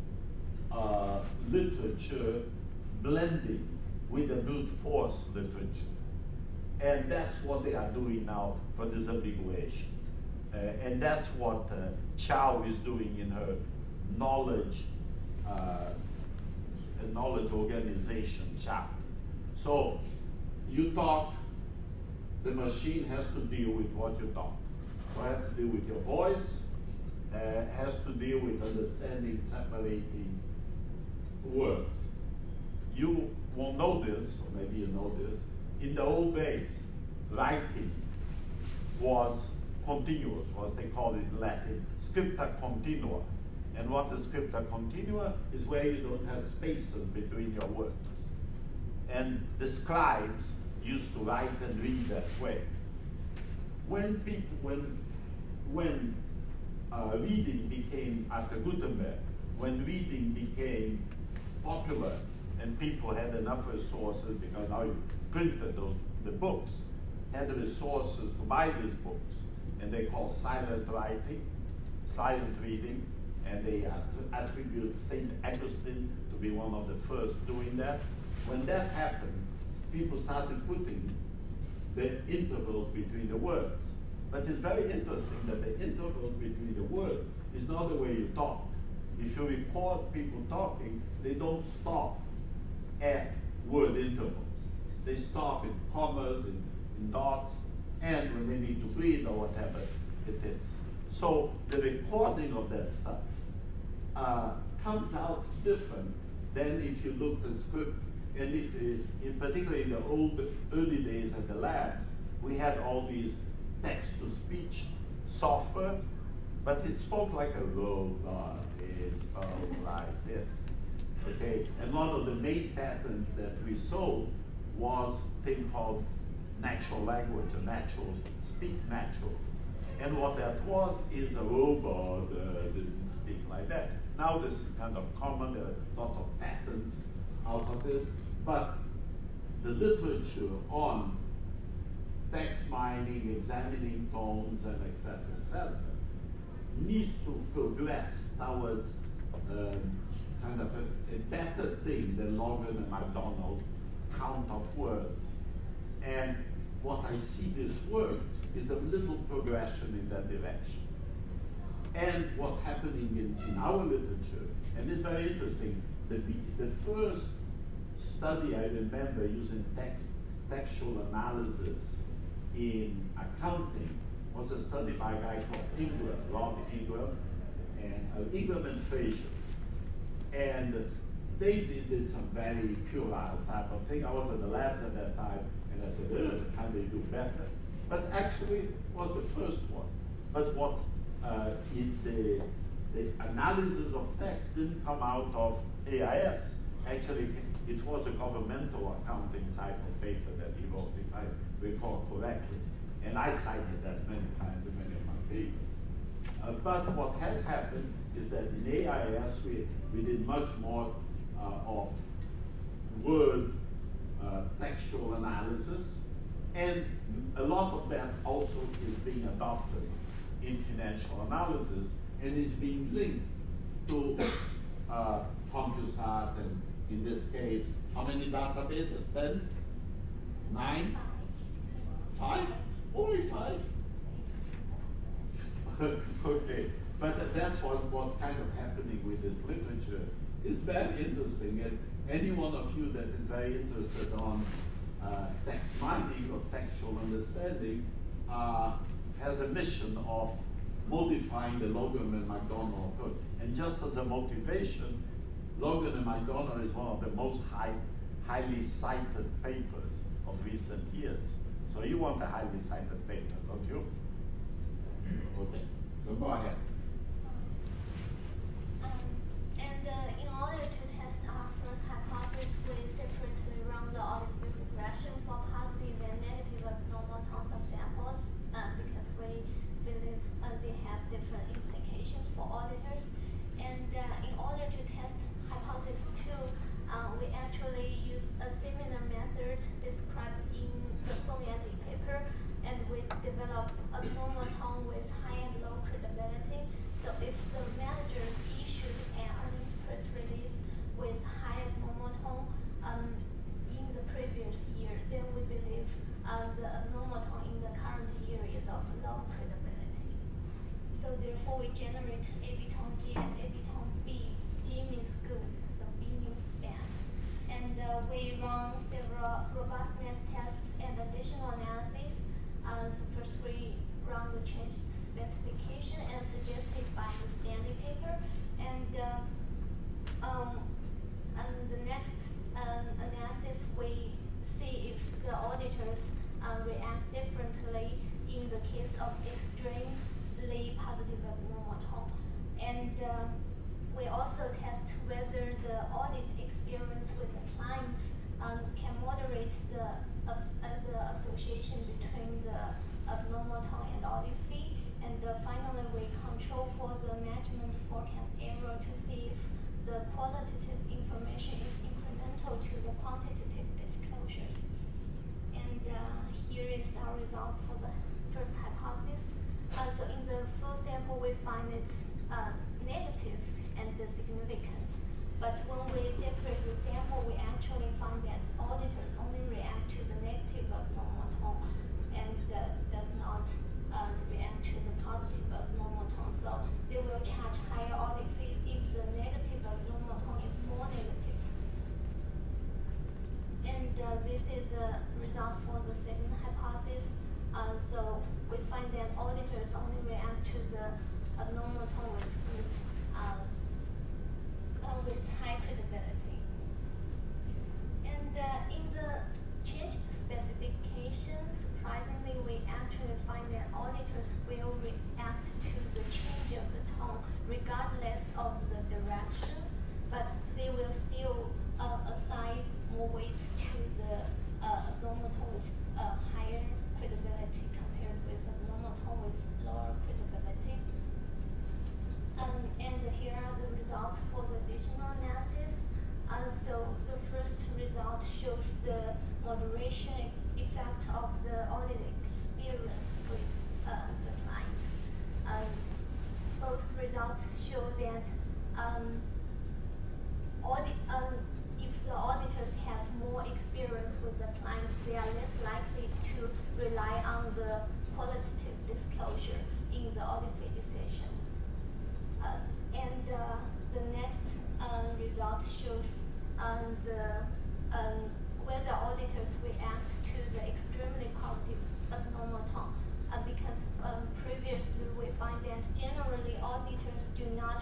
uh, literature blending with the brute force literature. And that's what they are doing now for disambiguation. Uh, and that's what uh, Chow is doing in her knowledge, uh, knowledge organization chapter. So you talk, the machine has to deal with what you talk. So it has to deal with your voice, uh, has to deal with understanding, separating words. You won't know this, or maybe you know this, in the old days, writing was continuous, what they call it in Latin, scripta continua. And what is scripta continua is where you don't have spaces between your words. And the scribes used to write and read that way. When people, when, when uh, reading became, after Gutenberg, when reading became popular and people had enough resources, because now you printed those, the books, had the resources to buy these books, and they call silent writing, silent reading, and they attribute Saint Augustine to be one of the first doing that. When that happened, people started putting the intervals between the words. But it's very interesting that the intervals between the words is not the way you talk. If you record people talking, they don't stop at word intervals. They stop in commas, in, in dots, and when they need to breathe or whatever it is. So the recording of that stuff uh, comes out different than if you look at script. And if, uh, in particularly in the old, early days at the labs, we had all these text-to-speech software, but it spoke like a robot. It spoke like this, okay? And one of the main patents that we sold was a thing called natural language, or natural, speak natural. And what that was is a robot uh, didn't speak like that. Now this is kind of common, there are lots of patents out of this, but the literature on text mining, examining tones, and et cetera, et cetera, needs to progress towards um, kind of a, a better thing than Logan and MacDonald count of words. And what I see this work is a little progression in that direction. And what's happening in, in our literature, and it's very interesting, the, the first study I remember using text, textual analysis in accounting was a study by a guy called Ingram, Rob Ingram, and uh, Ingram and Fraser. And they did, did some very puerile type of thing. I was at the labs at that time, and I said, ugh, can they do better? But actually, it was the first one. But what uh, it, the, the analysis of text didn't come out of A I S. Actually, it was a governmental accounting type of paper that he wrote, if I recall correctly. And I cited that many times in many of my papers. Uh, but what has happened is that in A I S, we, we did much more uh, of word uh, textual analysis, and a lot of that also is being adopted in financial analysis and is being linked to uh, CompuStat, and in this case, how many databases? Ten? Nine? Five? Only five? Okay, but that's what, what's kind of happening with this literature. It's very interesting, and any one of you that is very interested on uh, text mining or textual understanding uh, has a mission of modifying the Logan and McDonough code. And just as a motivation, Logan and McDonough is one of the most high, highly cited papers of recent years. So you want a highly cited paper, don't you? Okay, so go ahead. Um, and uh, in order to test our first hypothesis, we separately run the audit regression for positive and negative abnormal tone of samples uh, because we believe uh, they have different implications for auditors. And uh, in order to test hypothesis two, uh, we actually use a similar method described in the Soniati paper, and we develop a normal tone with high and low credibility. So if the manager issued an earnings press release with high normal tone um, in the previous year, then we believe uh, the abnormal tone in the current year is of low credibility. So therefore, we generate A B tone G and A B tone B. G means good, so B means bad. And uh, we run several robustness tests and additional analyses. Uh, so first, we run the change specification as suggested by the Stanley paper, and uh, um, and the next um, analysis we see if the auditors uh, react differently in the case of extremely positive abnormal tone, and uh, we also test whether the audit experience with the clients um, can moderate the uh, uh, the association between the abnormal tone and audit fee. And uh, finally, we control for the management forecast error to see if the qualitative information is incremental to the quantitative disclosures. And uh, here is our result for the first hypothesis. Uh, so in the full sample, we find it's uh, negative and uh, significant. But when we separate the sample, we actually find that auditors only react to the negative abnormal tone and uh, does not um, react to the positive abnormal tone. So they will charge higher audit fees if the negative abnormal tone is more negative. And uh, this is the result for the second hypothesis. Uh, so we find that auditors only react to the abnormal tone with, with, uh, uh, with high credibility. And uh, in the changed specification, surprisingly, we actually find that auditors will react to the change of the tone regardless of the direction, but they will still uh, assign more weight to the uh, abnormal tone with uh, higher credibility compared with abnormal tone with lower credibility. Um, and here are the results for the additional analysis. Uh, so the first result shows the moderation effect of the audit experience with uh, the clients. Um, both results show that um, audit, um, if the auditors have more experience with the clients, they are less likely to rely on the qualitative disclosure in the audit fee decision. Uh, and uh, the next um, result shows um, the um, whether auditors react to the extremely positive abnormal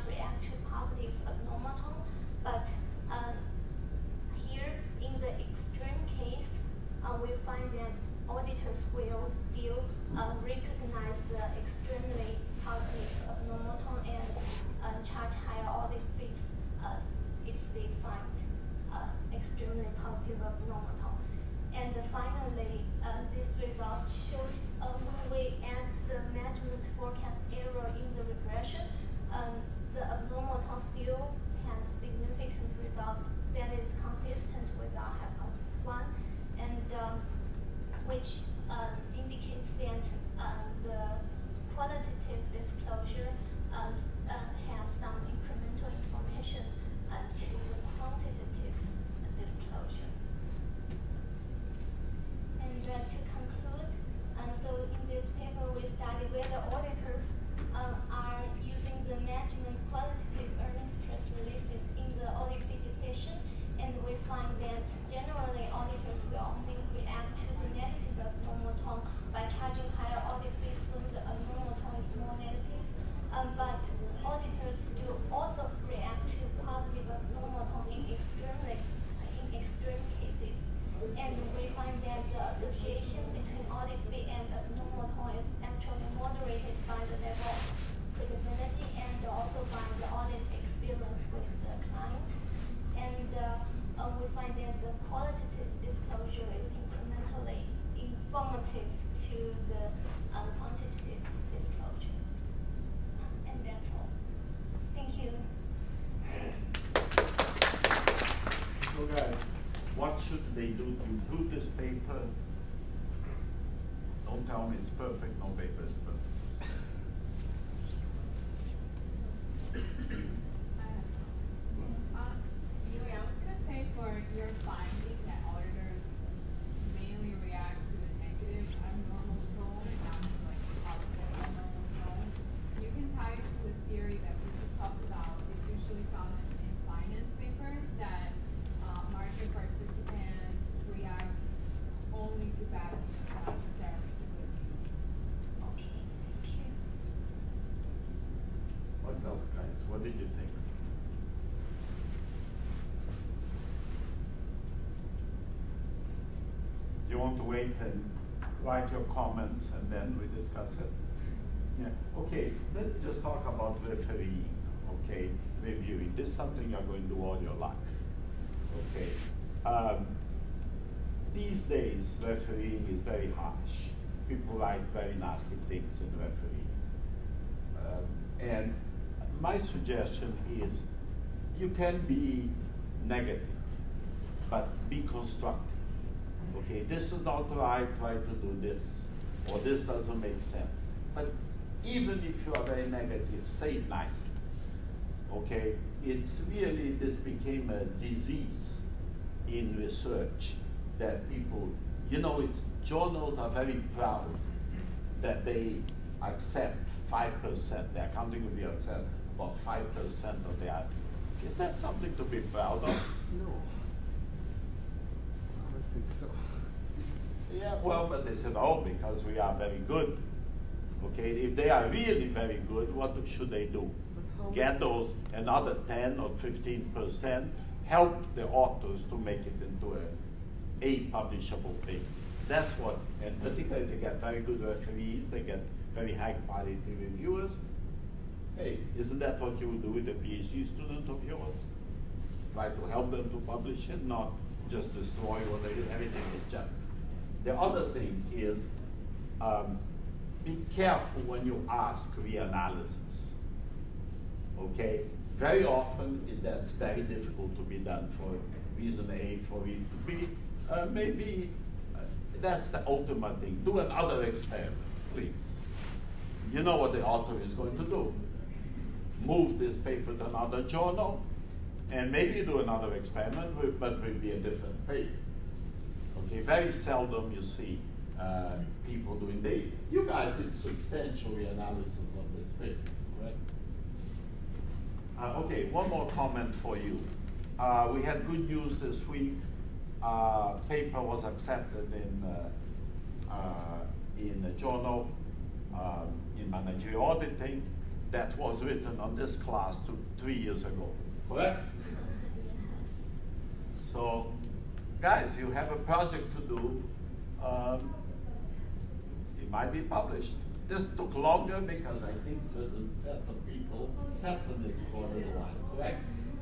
react to positive abnormal tone, but uh, here in the extreme case, uh, we find that auditors will still uh, recognize the extremely positive abnormal tone and uh, charge higher audit fees uh, if they find uh, extremely positive abnormal tone. And finally, uh, this result shows uh, when we add the measurement forecast error in the regression, um, the abnormal tone still has significant result that is consistent with our hypothesis one, and um, which uh, indicates that uh, the qualitative disclosure uh, uh, has some incremental information uh, to the quantitative disclosure. And uh, to conclude, uh, so in this paper we studied whether auditors uh, are using the management qualitative earnings press releases in the audit fee decision, and we find that generally auditors will only react to the negative abnormal tone by charging higher audit fees when the abnormal tone is more negative. Um, but auditors do also react to positive abnormal tone in extremely in extreme cases. And we find that the association between audit fee and abnormal tone is actually moderated by the level of credibility and also by the audit experience with the client. And uh, uh, we find that the qualitative disclosure is incrementally informative to the uh, quantitative disclosure. And that's all. Thank you. So guys, what should they do to improve this paper? Don't tell me it's perfect, no paper is perfect. Uh, Yuri, I was going to say for your finding that auditors mainly react to the negative abnormal tone and not to like the positive abnormal tone, you can tie it to the theory that we just talked about. It's usually found in, in finance papers that uh, market participants react only to bad news, not necessarily to good news. Okay, thank you. What else, guys? What did you think? You want to wait and write your comments and then we discuss it? Yeah. Okay, let's just talk about refereeing, okay? Reviewing. This is something you're going to do all your life. Okay. Um, these days, refereeing is very harsh. People write very nasty things in refereeing. Um, and my suggestion is you can be negative, but be constructive. Okay, this is not right, try to do this, or this doesn't make sense. But even if you are very negative, say it nicely. Okay, it's really, this became a disease in research that people, you know, it's, journals are very proud that they accept five percent, the accounting will be accept about five percent of their articles. Is that something to be proud of? No. I don't think so. Yeah, well, but they said, oh, because we are very good. Okay, if they are really very good, what should they do? Get those another ten or fifteen percent, help the authors to make it into a, a publishable paper. That's what, and particularly they get very good referees, they get very high quality reviewers. Hey, isn't that what you would do with a PhD student of yours? Try to help them to publish it, not just destroy what they did, everything is junk. The other thing is, um, be careful when you ask reanalysis. Okay? Very often it, that's very difficult to be done for reason A, for reason B. Uh, maybe uh, that's the ultimate thing. Do another experiment, please. You know what the author is going to do. Move this paper to another journal, and maybe do another experiment, with, but will be a different paper. Okay, very seldom you see uh, people doing this. You guys did substantial reanalysis on this paper, right? Uh, okay, one more comment for you. Uh, we had good news this week. Uh, paper was accepted in uh, uh, in a journal um, in managerial auditing. that was written on this class two, three years ago, correct? So, guys, you have a project to do. Um, it might be published. This took longer because I think certain set of people sat on it for a little while, correct?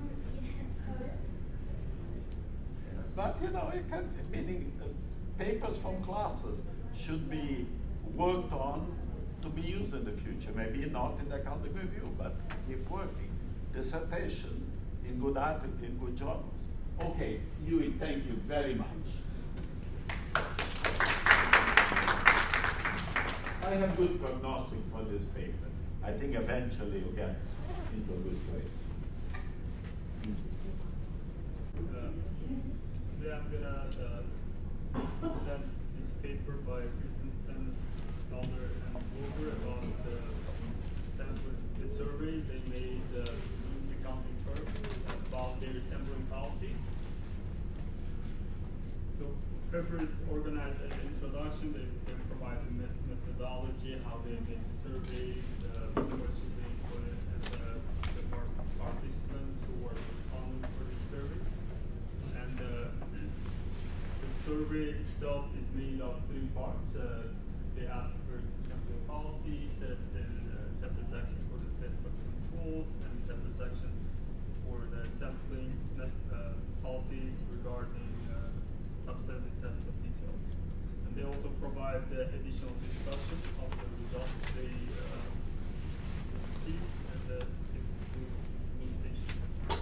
But you know, it can, meaning uh, papers from classes should be worked on to be used in the future. Maybe not in the accounting review, but keep working. Dissertation in good articles, in good journals. Okay, Yui, thank you very much. I have good prognosis for this paper. I think eventually you'll get into a good place. Uh, today I'm gonna uh, present this paper by Christensen, Calder, and Glover about the sample, the survey they made uh, with accounting firms about their sampling policies. So paper is organized as an introduction. They, they provide the met methodology, how they make surveys, uh, what questions they put in, and uh, the part participants who were responding for the survey. And uh, the survey itself is made of three parts. Uh, they ask for sampling policies, set, then uh, separate section for the test of controls, and separate section for the sampling uh, policies regarding uh, substantive tests of details. And they also provide the additional discussion of the results they uh, receive and the implementation.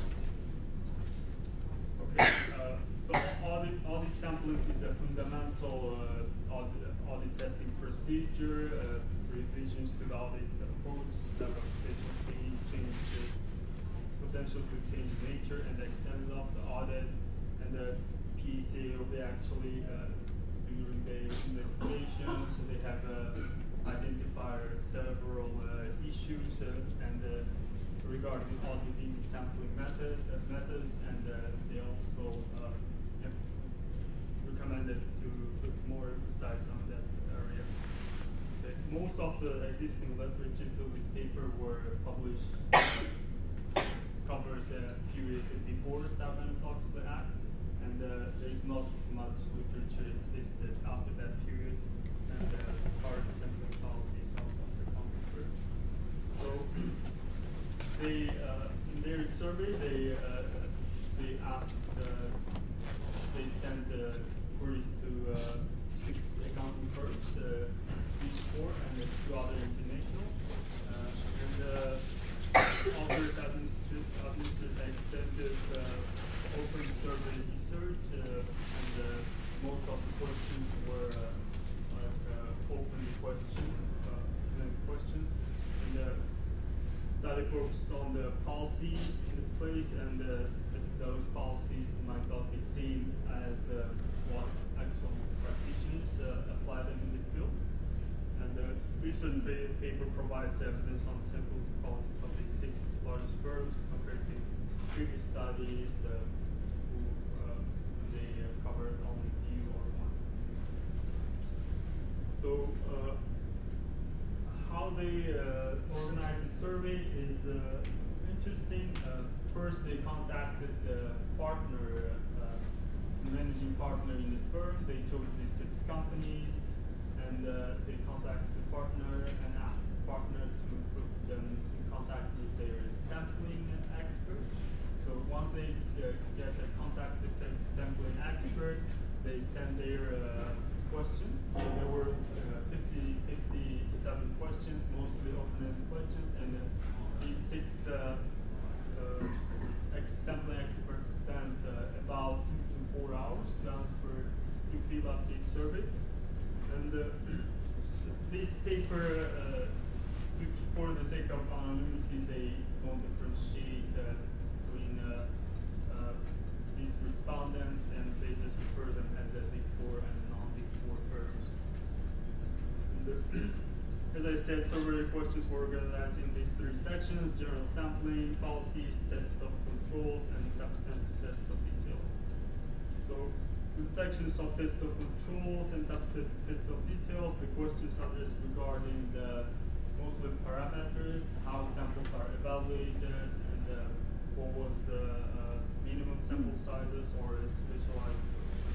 Okay, uh, so audit, audit sampling is a fundamental uh, audit, audit testing procedure, uh, revisions to the audit approach, clarification, change, change, potential to change nature and the extent of the audit, and the P C A will be actually uh, during the investigation, so they have uh, identified several uh, issues uh, and uh, regarding auditing sampling method, uh, methods, and uh, they also uh, yeah, recommended to put more emphasis on that area. Okay. Most of the existing literature to this paper were published, covers the period before Sarbanes-Oxley Act. And uh, there is not much literature existed after that period, and uh, current sampling policies also the computer. So they, uh, in their survey, they uh, they asked, uh, they sent uh, queries to uh, six accounting firms, uh, each four, and uh, two other international, uh, and uh, authors administered administered extensive uh, open survey research, uh, and uh, most of the questions were uh, like uh, open questions, uh, questions, and the study focused on the policies in the place, and uh, those policies might not be seen as uh, what actual practitioners uh, apply them in the field. And the recent paper provides evidence on sample policies of these six largest firms compared to previous studies. Uh, They uh, covered only few or one. So uh, how they uh, organized the survey is uh, interesting. Uh, first, they contacted the partner, uh, managing partner in the firm. They chose these six companies, and uh, they contacted the partner and asked the partner to put them in contact with their sampling expert. So once they uh, get a contact with the sampling expert, they send their uh, question. So there were uh, fifty, fifty-seven questions, mostly open-ended questions, and uh, these six uh, uh, ex sampling experts spent uh, about two to four hours to answer, to fill up this survey. And uh, this paper, uh, to, for the sake of anonymity, they don't differentiate uh, Uh, uh, these respondents, and they just refer them as a Big Four and non-Big Four firms. And the, as I said, survey questions were organized in these three sections: general sampling, policies, tests of controls, and substantive tests of details. So the sections of tests of controls and substantive tests of details, the questions addressed regarding the mostly parameters, how evaluated, and uh, what was the uh, minimum sample sizes or specialized.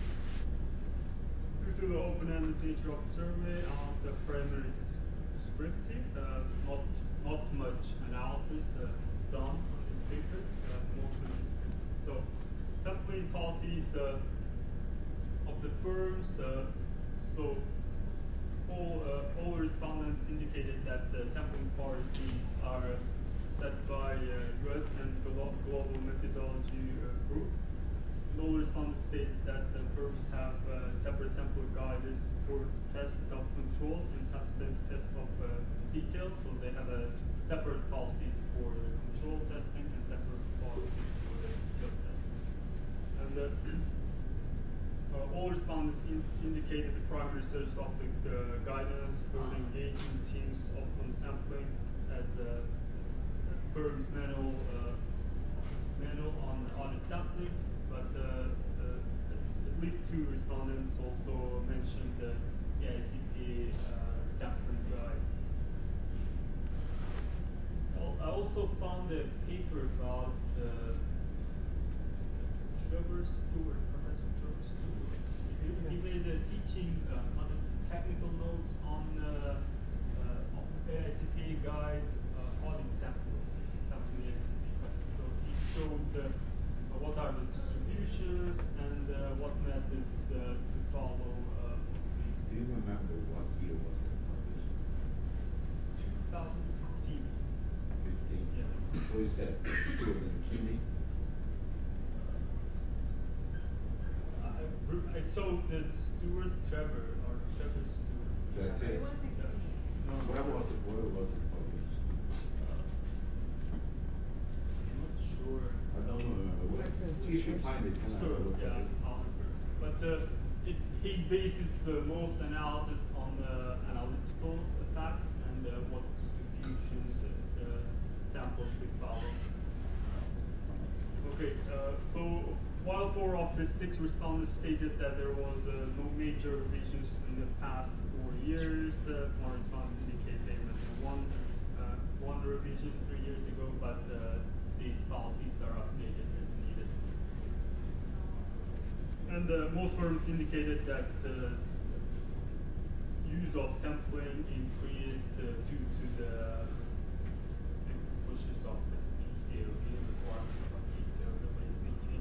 Due to the open-ended nature of the survey, uh, the primary des- descriptive, uh, not not much analysis uh, done on this paper, uh, mostly descriptive. So, sampling policies uh, of the firms. Uh, so, all uh, all respondents indicated that the sampling policies are set by uh, U S and glo- global methodology uh, group. All respondents state that the firms have uh, separate sample guides for test of controls and subsequent test of uh, details. So they have a separate policies for the control testing and separate policies for the detail testing. And uh, uh, all respondents in- indicated the primary source of the, the guidance for the engaging teams of on sampling as a uh, firm's manual uh, manual on audit sampling. But uh, uh, at least two respondents also mentioned the A I C P uh, sampling guide. Al- I also found a paper about uh, Trevor Stewart, Professor Trevor Stewart. He, he made a teaching uh, on the technical notes on uh, uh, A I C P guide uh, audit sampling, sampling A I C P. So he showed uh, what are the distributions and uh, what methods uh, to follow. Uh, Do you remember what year was it published? twenty fifteen. Fifteen. Yeah. So is that Stewart and Kinney? I, I saw that Stuart Trevor or Trevor Stewart. That's It it. wasn't Yeah. clean. No, Where was it? Where was it published? I'm not sure. I don't remember. Where, if you find it, can I have Sure, a look yeah, at it? I'll refer. But uh, it, he bases uh, most analysis on the analytical facts and uh, what distributions uh, samples we follow. Okay, uh, so while four of the six respondents stated that there was uh, no major revisions in the past four years, uh, one respondent indicated they made one uh, one revision three years ago, but uh, these policies are updated as needed. And uh, most firms indicated that the use of sampling increased uh, due to the the pushes of the P C A O B requirements of P C A O B teaching.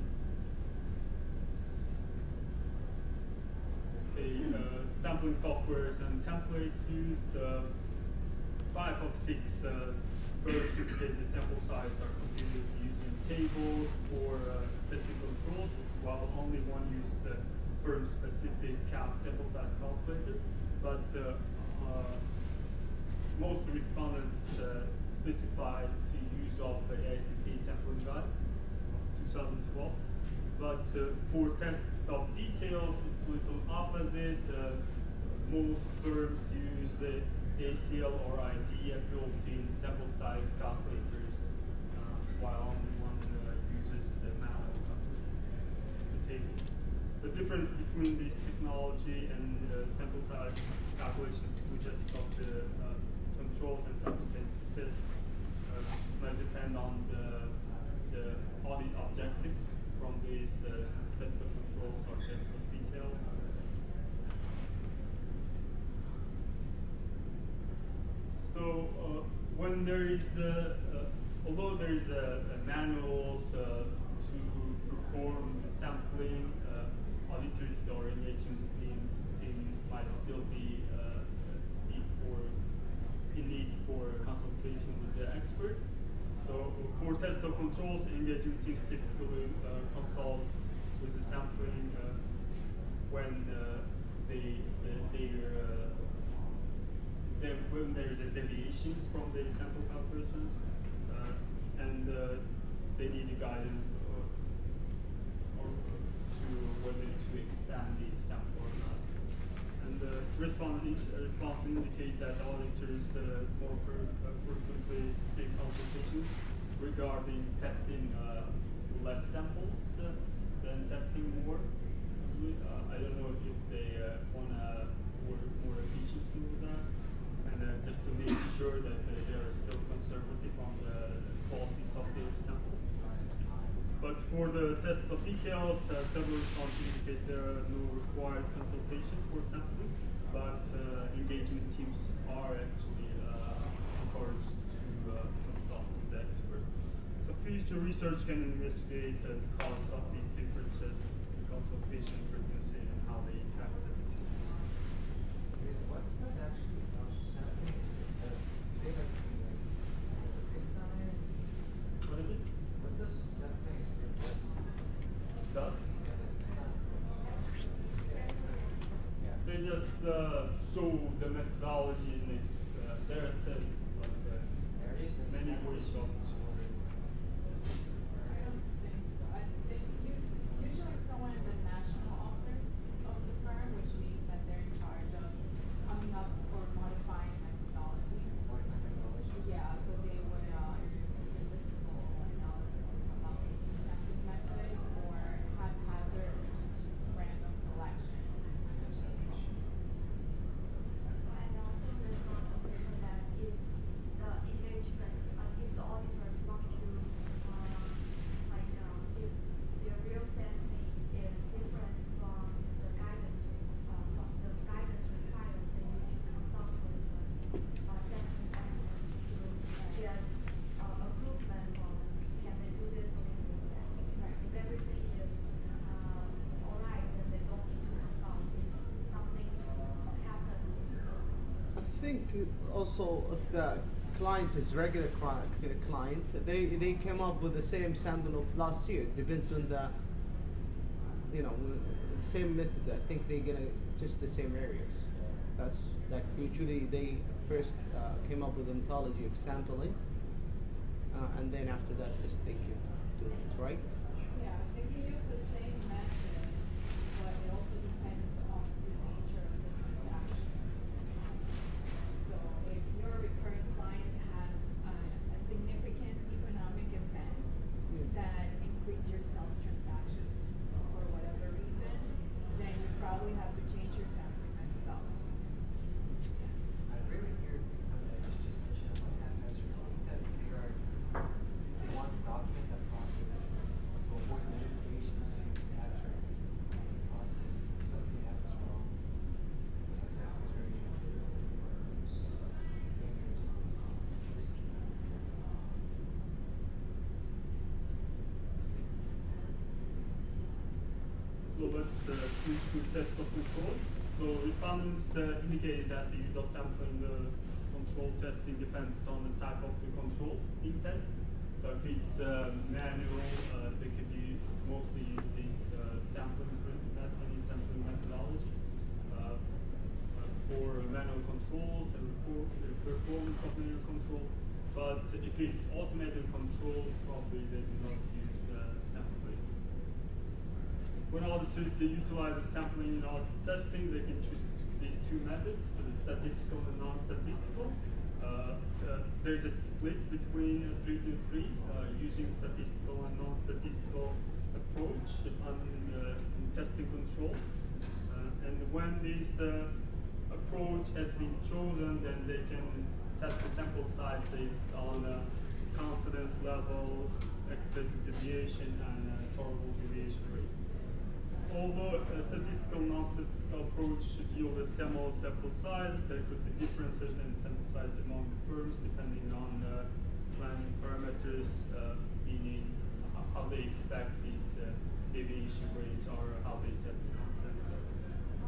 Okay, uh, sampling softwares and templates used. Uh, five of six uh, firms indicated the sample size are computed using tables for uh, testing controls, while only one used uh, firm-specific count sample size calculator. But uh, uh, most respondents uh, specified to use of the A I C P sampling guide of two thousand twelve. But uh, for tests of details, it's a little opposite. Uh, most firms use uh, A C L or I D built-in sample size calculators, uh, while only one uh, uses the manual calculator, the table. The difference between this technology and uh, sample size calculation to test of the uh, controls and substance tests uh, might depend on the, the audit objectives from these uh, tests of controls or tests of details. So uh, when there is, a, uh, although there is a, a manuals uh, to perform the sampling, uh, auditors or engagement team, team might still be uh, need for in need for consultation with the expert. So for tests of controls, engagement teams typically uh, consult with the sampling uh, when uh, they they they're, uh, There, when there is a deviations from the sample calculations, uh, and uh, they need a guidance or, or to whether to expand the sample or not. And the uh, response, response indicate that auditors uh, more fre- uh, frequently seek consultations regarding testing uh, less samples uh, than testing more. Usually, uh, I don't know if they uh, want to work more efficiently with that. And uh, just to make sure that uh, they are still conservative on the quality for the test of details, uh, several results indicate there are no required consultation for sampling, but uh, engagement teams are actually uh, encouraged to uh, consult with the expert. So future research can investigate uh, the cause of these differences, the consultation frequency, and how they impact the decision. What does actually um, sampling is? Because they like to be like fixed on it. What is it? What does sampling is? Does? Yeah. They just uh, show the methodology in ex uh, their study, but uh, There is this many method ways used of. in school. I don't think so. I think us- usually someone in the national office of the firm, which means that they're in charge of coming up or modifying methodologies. What methodologies? Yeah, so they would uh, use statistical analysis to come up with sampling methods or haphazard, which is just random selection. Random selection. And also there's one condition that if the engagement, uh, if the auditors want to, uh, like, um, if their real sampling is different from the guidance, uh, from the guidance required, then you need to consult with the, uh, sampling expert to get, uh, approval on, can they do this or can they do that? Right. If everything is, uh, all right, then they don't need to consult. If something happens, I think also if the client is regular cli- client, they they came up with the same sample of last year. Depends on the, you know, same method. I think they're gonna just the same areas. That's like usually they first uh, came up with a methodology of sampling, uh, and then after that just they can do it, right? Yeah, they can use the same method, but it also depends on the nature of the transactions. So if your recurring client has a, a significant economic event that increase your sales transactions for whatever reason, then you probably have to change your sampling methodology. I agree with your comment that you just mentioned about haphazard. I think that they are, they want to document the process to avoid litigation suits after the process if something happens wrong. Because that is very dangerous, risky. So let's uh, switch to test of control. So respondents uh, indicated that the use of sampling uh, control testing depends on the type of the control being tested. So if it's uh, manual, uh, they could use, mostly use this uh, sampling method, any sampling methodology uh, uh, for manual controls and report the performance of manual control. But if it's automated control, probably they do not use uh, sampling. When auditors they utilize the sampling in audit testing, they can choose these two methods, so the statistical and non-statistical. Uh, uh, there's a split between uh, three to three, uh, using statistical and non-statistical approach on uh, in testing controls. Uh, and when this uh, approach has been chosen, then they can set the sample size based on uh, confidence level, expected deviation, and uh, tolerable deviation rate. Although a statistical non-statistical approach should yield a similar sample size, there could be differences in sample size among the firms depending on uh, planning parameters, uh, meaning uh, how they expect these uh, deviation rates or how they set the confidence levels.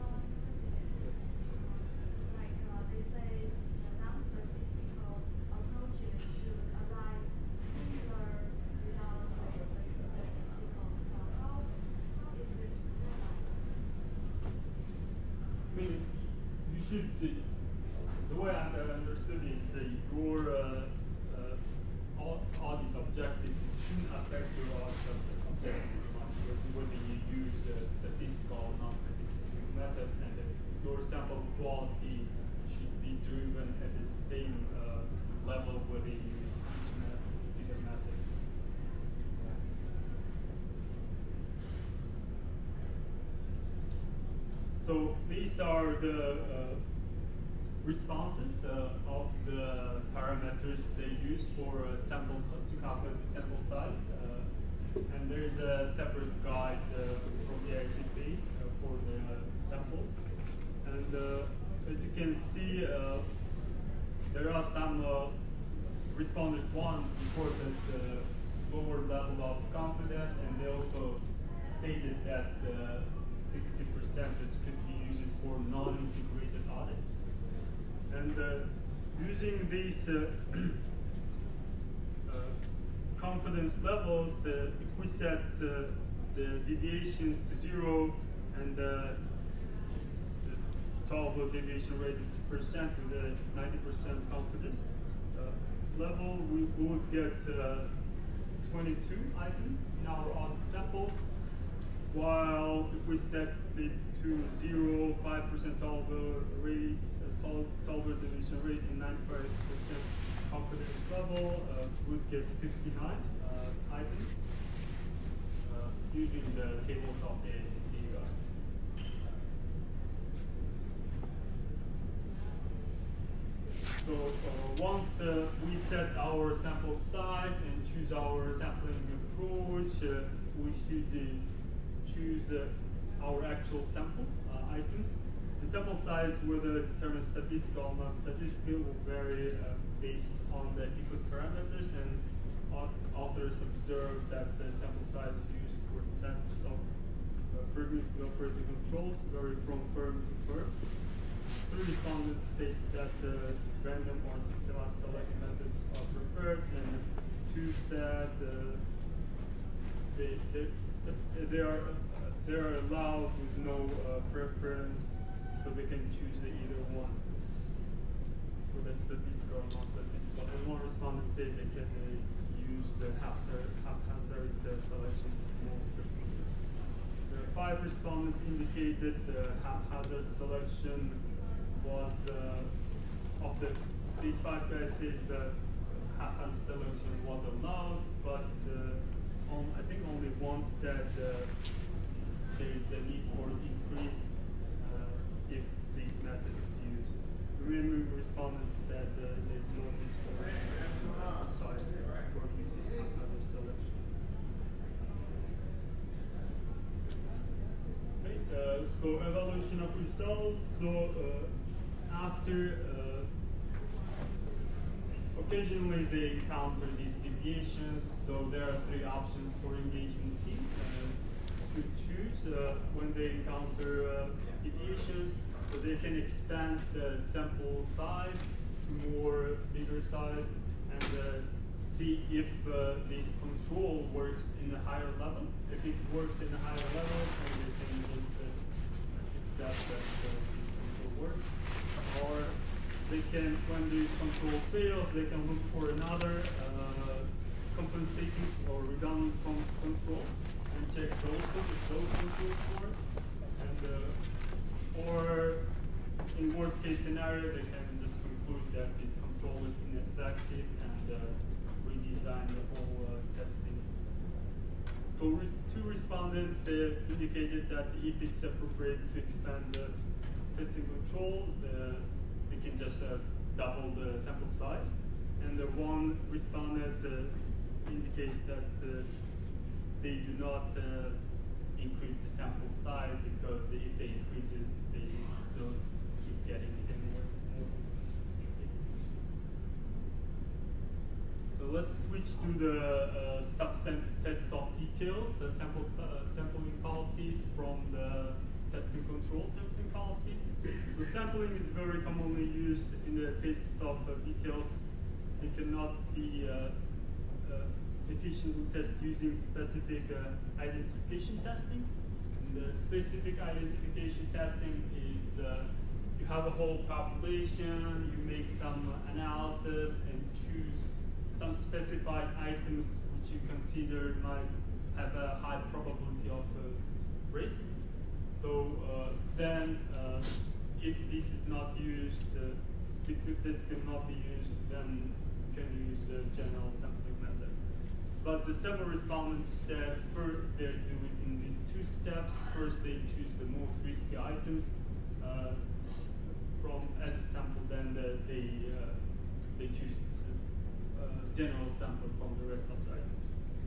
like, uh, they say the non-statistical approaches should arrive similar results with the statistical. So how, how is this realized? I mean, you should, uh, the way I uh, understood is that your uh, uh, au- audit objectives shouldn't affect your audit ob- objectives much, because whether you use uh, statistical or non-statistical method, and uh, your sample quality should be driven at the same uh, level whether you use each method, either method. So these are the uh, responses uh, of the parameters they use for uh, samples to calculate the sample size. Uh, And there is a separate guide uh, from the I C P uh, for the samples. And uh, as you can see, uh, there are some uh, respondent one reported uh, lower level of confidence, and they also stated that uh, sixty percent is could be used for non-integrated audits. And uh, using these uh, uh, confidence levels, uh, if we set uh, the deviations to zero and uh, the tolerable deviation rate is percent with a ninety percent confidence uh, level, we would get uh, twenty-two items in our audit sample. While if we set it to zero, five percent tolerable rate, uh, tolerable deviation rate, and ninety-five percent confidence level, uh, would get fifty-nine uh, items uh, using the tables of the I C P guide. So uh, once uh, we set our sample size and choose our sampling approach, uh, we should uh, choose uh, our actual sample uh, items. And sample size, whether determined statistical or non-statistical, will vary uh, based on the input parameters, and authors observed that the sample size used for tests of uh, frequently operating controls vary from firm to firm. Three respondents state that uh, random or systematic selection methods are preferred, and two said uh, they, they, they are uh, they are allowed with no uh, preference, so they can choose either one for the statistical or non-statistical. And one respondent said they can uh, use the haphazard, haphazard uh, selection more frequently. The five respondents indicated the haphazard selection was uh, of the these five guys says that haphazard selection was allowed, but uh, on, I think only one said uh, there is a need for increase uh, if this method is used. The remaining respondents said uh, there is no need for size for using haphazard selection. Okay, uh, so evaluation of results. So uh, after uh, occasionally they encounter these deviations, so there are three options for engagement team uh, to choose uh, when they encounter uh, deviations. So they can expand the sample size to more bigger size and uh, see if uh, this control works in a higher level. If it works in a higher level, then they can just uh, accept that uh, this control works. Or they can, when this control fails, they can look for another uh, compensating or redundant con control and check those, those controls work. And uh, or in worst case scenario, they can just conclude that the control is ineffective and uh, redesign the whole uh, testing. So res two respondents uh, indicated that if it's appropriate to expand the testing control, the, they can just uh, double the sample size. And the one respondent uh, indicated that uh, they do not uh, increase the sample size because if they increase it, they still keep getting it more. So let's switch to the uh, substance test of details, the sample uh, sampling policies from the testing control sampling policies. So sampling is very commonly used in the cases of uh, details. It cannot be uh, uh, efficiently tested using specific uh, identification testing. And the specific identification testing is uh, you have a whole population, you make some analysis and choose some specified items which you consider might have a high probability of uh, risk. So uh, then, uh, if this is not used, uh, if this cannot be used, then you can use a general sampling method. But the several respondents said first they do it in the two steps. First, they choose the most risky items uh, from as a sample. Then the, they uh, they choose uh, general sample from the rest of the items. The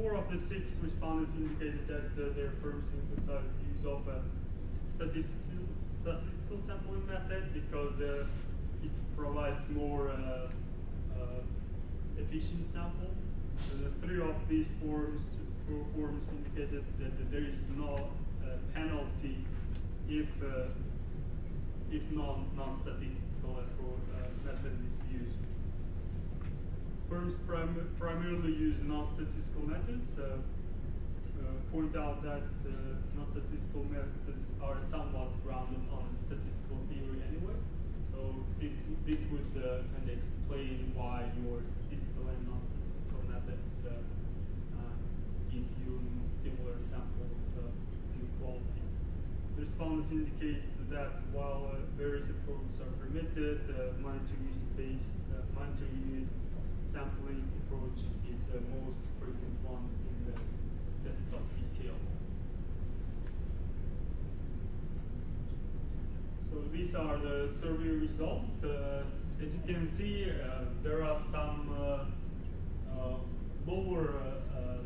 four of the six respondents indicated that uh, their firms emphasize the use of a statistical, statistical sampling method because uh, it provides more uh, uh, efficient sample. Uh, three of these forms, four forms indicated that, that there is no uh, penalty if uh, if non non-statistical uh, method is used. Firms prim primarily use non-statistical methods. Uh, uh, point out that uh, non-statistical methods are somewhat grounded on statistical theory anyway. So it, this would uh, kind of explain why your statistical and non-statistical methods uh, uh, give you similar samples uh, in quality. The respondents indicate that while uh, various approaches are permitted, uh, monetary-based uh, monetary unit sampling approach is the most frequent one in the tests of details. So these are the survey results. Uh, as you can see, uh, there are some uh, uh, lower uh, uh,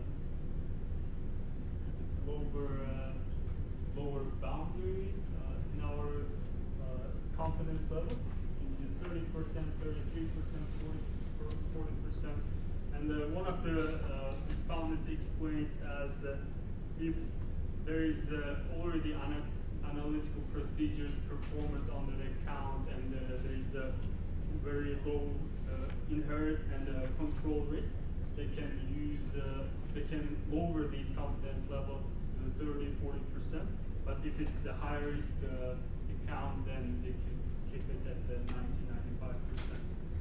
lower uh, lower boundary uh, in our uh, confidence level. This is thirty percent, thirty-three percent, forty percent. And uh, one of the uh, respondents explained as uh, if there is uh, already ana analytical procedures performed on the account and uh, there is a very low uh, inherent and uh, control risk, they can use, uh, they can lower these confidence level to thirty, forty percent. But if it's a high risk uh, account, then they can keep it at the ninety, ninety-five percent.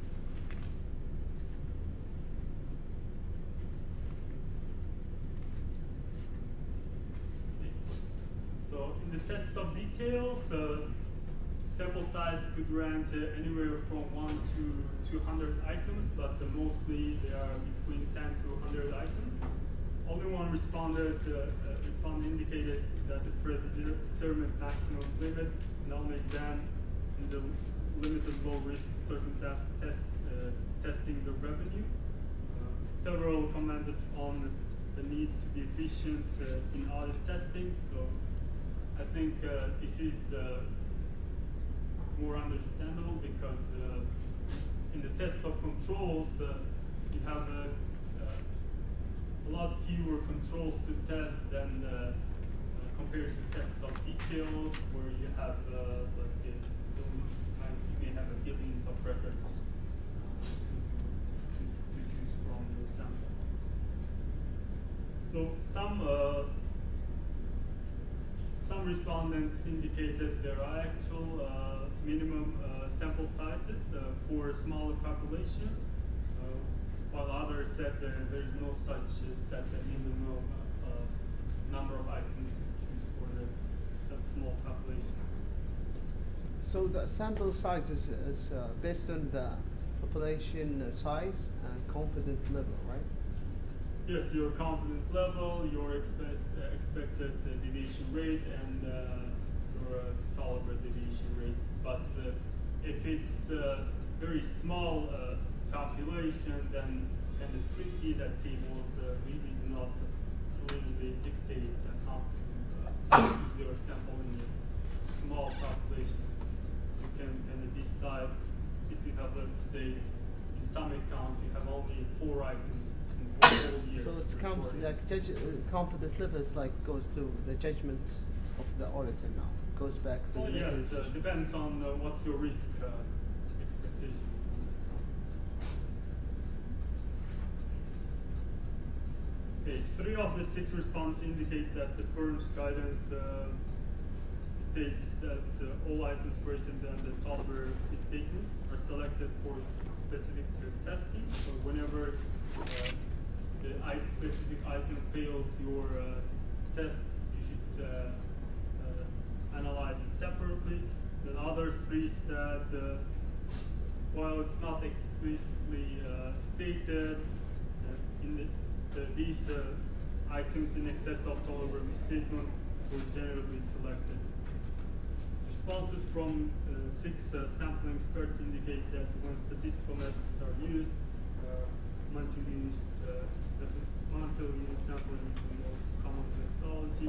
So in the tests of details, the sample size could range uh, anywhere from one to two hundred items, but the mostly they are between ten to one hundred items. Only one responded, uh, uh, respondent indicated that the predetermined maximum limit, and only then in the limited low risk certain test, test uh, testing the revenue. Uh, several commented on the need to be efficient uh, in audit testing. So I think uh, this is uh, more understandable because uh, in the test of controls, uh, you have a, uh, a lot fewer controls to test than uh, uh, compared to tests of details, where you have uh, like a, you may have a billions of records uh, to, to, to choose from your sample. So some. Uh, Some respondents indicated there are actual uh, minimum uh, sample sizes uh, for smaller populations, uh, while others said that there is no such uh, set a minimum uh, number of items to choose for the small populations. So the sample size is, is uh, based on the population size and confidence level, right? Yes, your confidence level, your expect, uh, expected uh, deviation rate, and uh, your uh, tolerable deviation rate. But uh, if it's a very small uh, population, then it's kind of tricky that tables uh, really do not clearly dictate how to uh, use your sample in a small population. You can kind of decide if you have, let's say, in some account you have only four items. So it's comes like judge, uh, confidence level is like goes to the judgment of the auditor now. Goes back to oh, the yes, uh, depends on uh, what's your risk uh, expectations. Okay, three of the six responses indicate that the firm's guidance uh, states that uh, all items greater than the tolerable statements are selected for specific uh, testing. So whenever uh, the specific item fails your uh, tests, you should uh, uh, analyze it separately. The other three said, uh, while it's not explicitly uh, stated, uh, in the, the, these uh, items in excess of tolerable misstatement were generally selected. Responses from uh, six uh, sampling experts indicate that when statistical methods are used, uh, monetary unit, uh, quantitative unit sampling is the most common methodology.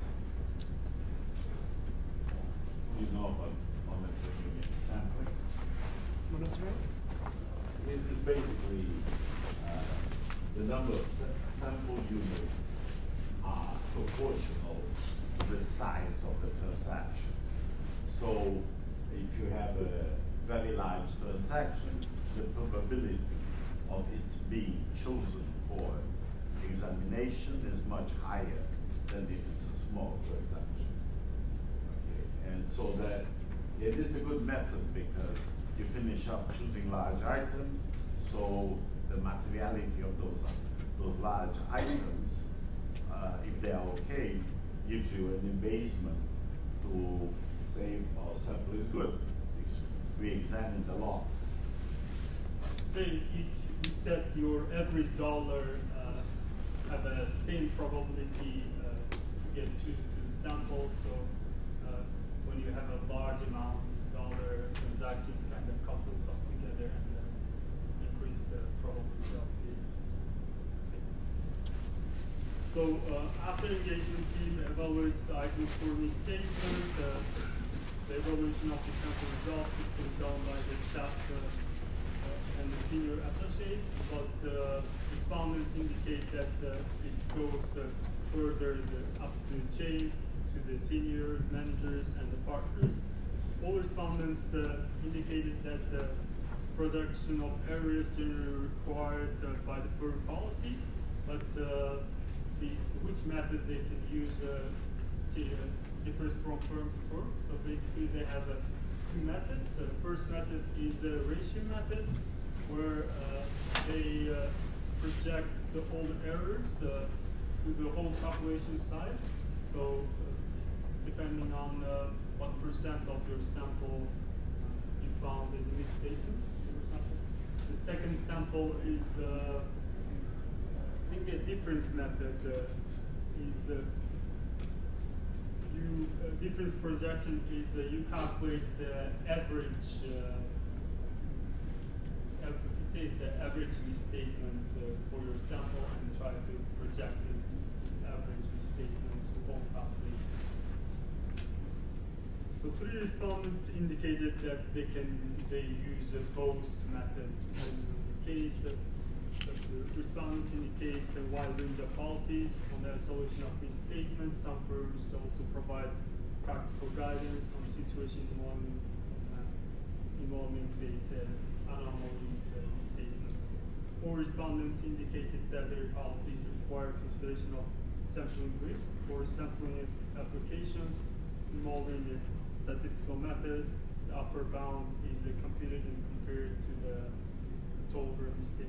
You know about monitoring unit sampling? Monitoring? It is basically uh, the number of sa sample units are proportional to the size of the transaction. So if you have a very large transaction, the probability of its being chosen for examination is much higher than if it's a small transaction. Okay. And so that it is a good method because you finish up choosing large items, so the materiality of those, those large items, uh, if they are okay, gives you an embasement to say our sample is good. It's, we examined a lot. Say each, you set your every dollar uh, have a same probability uh, to get choose to the sample. So uh, when you have a large amount dollar transaction, kind of couples up together and uh, increase the probability of the. So uh, after engagement team evaluates the item for misstatement, uh, the evaluation of the sample results is being done by the staff uh, uh, and the senior associates, but uh, respondents indicate that uh, it goes uh, further the, up the chain to the seniors, managers, and the partners. All respondents uh, indicated that the production of areas generally required uh, by the firm policy, but uh, these, which method they can use uh, to, uh, differs from firm to firm. So basically they have uh, two methods. The uh, first method is a ratio method, where uh, they uh, project the whole errors uh, to the whole population size. So uh, depending on uh, what percent of your sample uh, you found is a misstatement, for example. The second sample is, uh, I think a difference method uh, is uh, you, uh, difference projection is uh, you calculate the average, uh, av it says the average misstatement uh, for your sample and try to project it, this average misstatement to all population. So three respondents indicated that they can they use uh, both methods. In the case uh, that the respondents indicate a wide range of policies on the solution of misstatements. Some firms also provide practical guidance on situation involving uh, involving these uh, anomalies uh, misstatements. All respondents indicated that their policies require consideration of sampling risk or sampling applications involving uh, statistical methods. The upper bound is uh, computed and compared to the total mistake.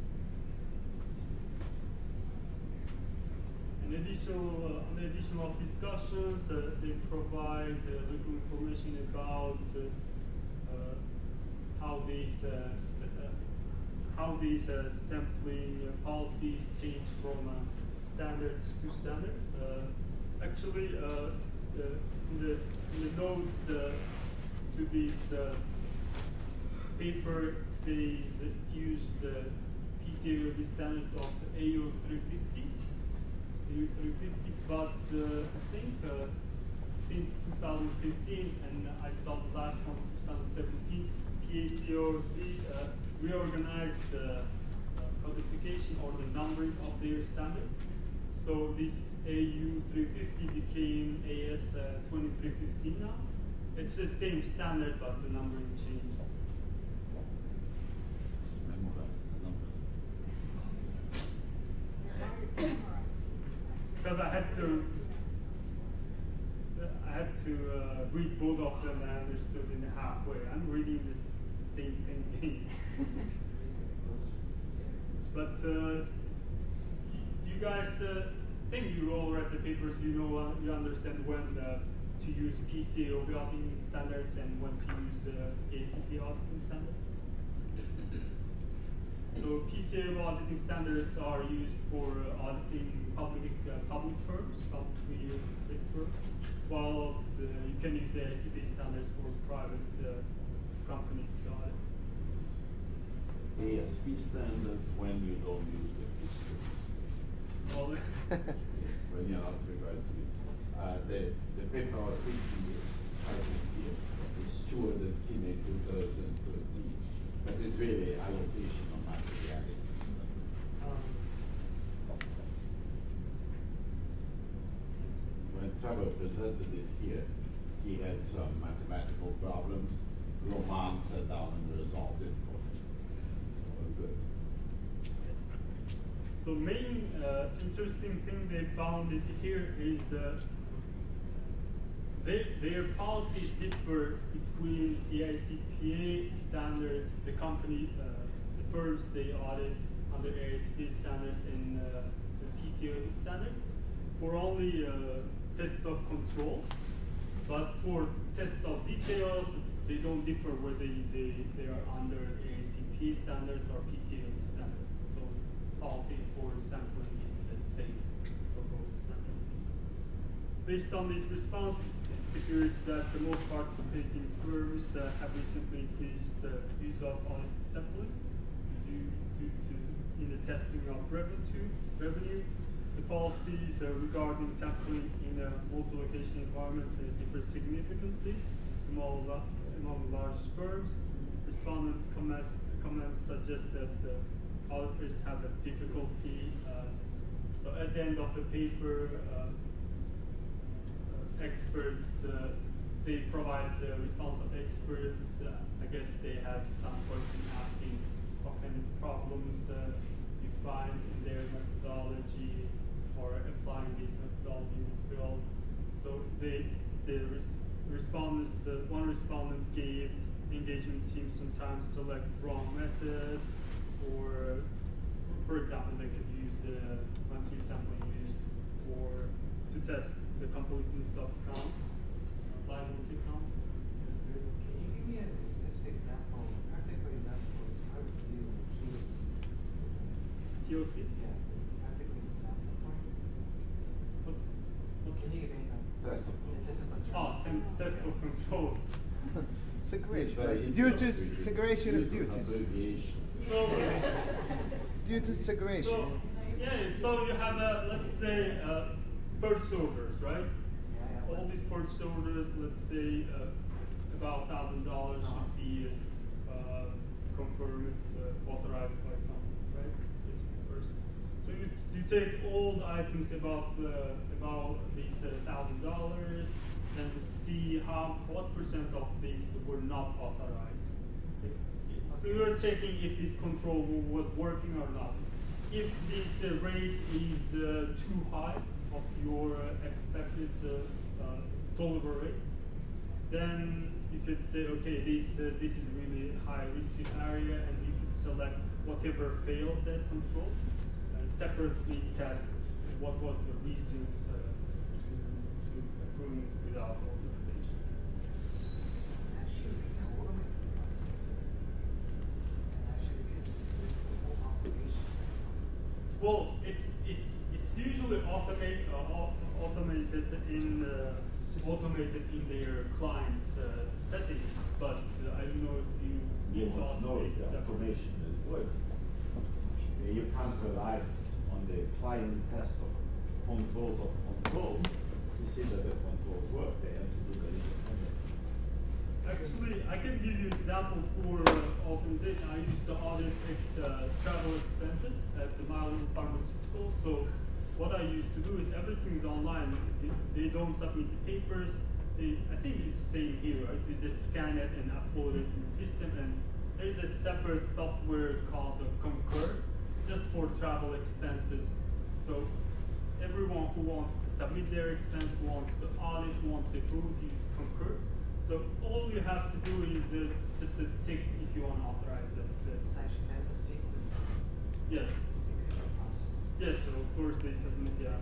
In additional, uh, on the additional discussions, uh, they provide uh, little information about uh, uh, how these uh, st uh, how these uh, sampling uh, policies change from uh, standards to standards. Uh, actually, uh, the, in, the, in the notes uh, to this uh, paper, it says it used the P C A O B standard of the A O three fifty. three fifty, but uh, I think uh, since two thousand fifteen, and I saw the last one, two thousand seventeen, P A C O B uh, reorganized the uh, codification or the numbering of their standards. So this A U three fifty became A S uh, twenty-three fifteen now. It's the same standard, but the numbering changed. Because I had to, I had to uh, read both of them and I understood in halfway. I'm reading the same thing again. But uh, you guys uh, think you all read the papers, you know, uh, you understand when uh, to use P C A O B auditing standards and when to use the A C P auditing standards. So P C A O B auditing standards are used for uh, auditing public uh, public firms, publicly big firms, while the, you can use the A C P standards for private uh, companies to audit. A S P standards when you don't use the P C A O B standards. when you're not required to use. Uh, the, the paper I was thinking is cited here. It's two hundred kine two thousand thirteen, but it's really allocation of materialities. Um, When Trevor presented it here, he had some mathematical problems. Roman sat down and resolved it for him. So it was good. So main uh, interesting thing they found it here is the they, their policies differ between the A I C P A standards, the company, uh, the firms they audit under A I C P A standards and uh, the P C O standards for only uh, tests of controls, but for tests of details, they don't differ whether they, they, they are under A I C P A standards or P C O standards. So policies for sampling is the same for both standards. Based on this response, it appears that the most participating firms uh, have recently increased the use of audit sampling due, due to in the testing of revenue. revenue. The policies uh, regarding sampling in a multi-location environment uh, differ significantly among, among large firms. Respondents' comments, comments suggest that uh, auditors have a difficulty. Uh, so at the end of the paper, uh, uh, experts, uh, they provide the response of experts. Uh, I guess they had some person asking what kind of problems uh, you find in their methodology or applying this methodology in the field. So they, the res respondents, uh, one respondent gave engagement teams sometimes select wrong method, or for example, they could use uh, monthly sampling used for to test the completeness of count, liability count. Can you give me a specific example, practical example of how to deal with T O C? T O C? Yeah, practical example for me. What, what Can you give me a Test of yeah, test of control? Oh, tem test of control. Segregation. Very Due to interesting. segregation of Use duties. abbreviations. So, Due to segregation. so yeah, so you have a, let's say uh, purchase orders, right? Yeah, yeah. All these purchase orders, let's say uh, about thousand dollars should be uh, confirmed, uh, authorized by someone, right? Specific person. So you you take all the items about the about these uh, thousand dollars, and see how what percent of these were not authorized. Okay. So you're checking if this control was working or not. If this uh, rate is uh, too high of your uh, expected uh, uh, tolerable rate, then you could say, okay, this uh, this is really high risk area, and you could select whatever failed that control, and separately test what was the reasons uh, to to approve without authorization. Actually, we can automate the process. And actually, we can just do the whole operation. Well, it's it it's usually automate uh, au- automated in uh, automated in their client's uh, settings, but uh, I don't know if you You need to want to know automate if the separately. automation is working. Uh, You can't rely on the client test of controls of control to see that the controls work. They have to do the independent. Actually, I can give you example for uh, organization. I used to audit ex, uh, travel expenses at the Mylan Pharmaceutical. So what I used to do is everything is online. They, they don't submit the papers. They, I think it's same here, right? They just scan it and upload it in the system. And there's a separate software called the Concur, just for travel expenses. So everyone who wants to submit their expense, who wants to audit, who wants to approve, use Concur. So all you have to do is uh, just a tick if you want to authorize it. So actually, there's a sequence. Yes. Signature process. Yes, so of course they submit, yeah.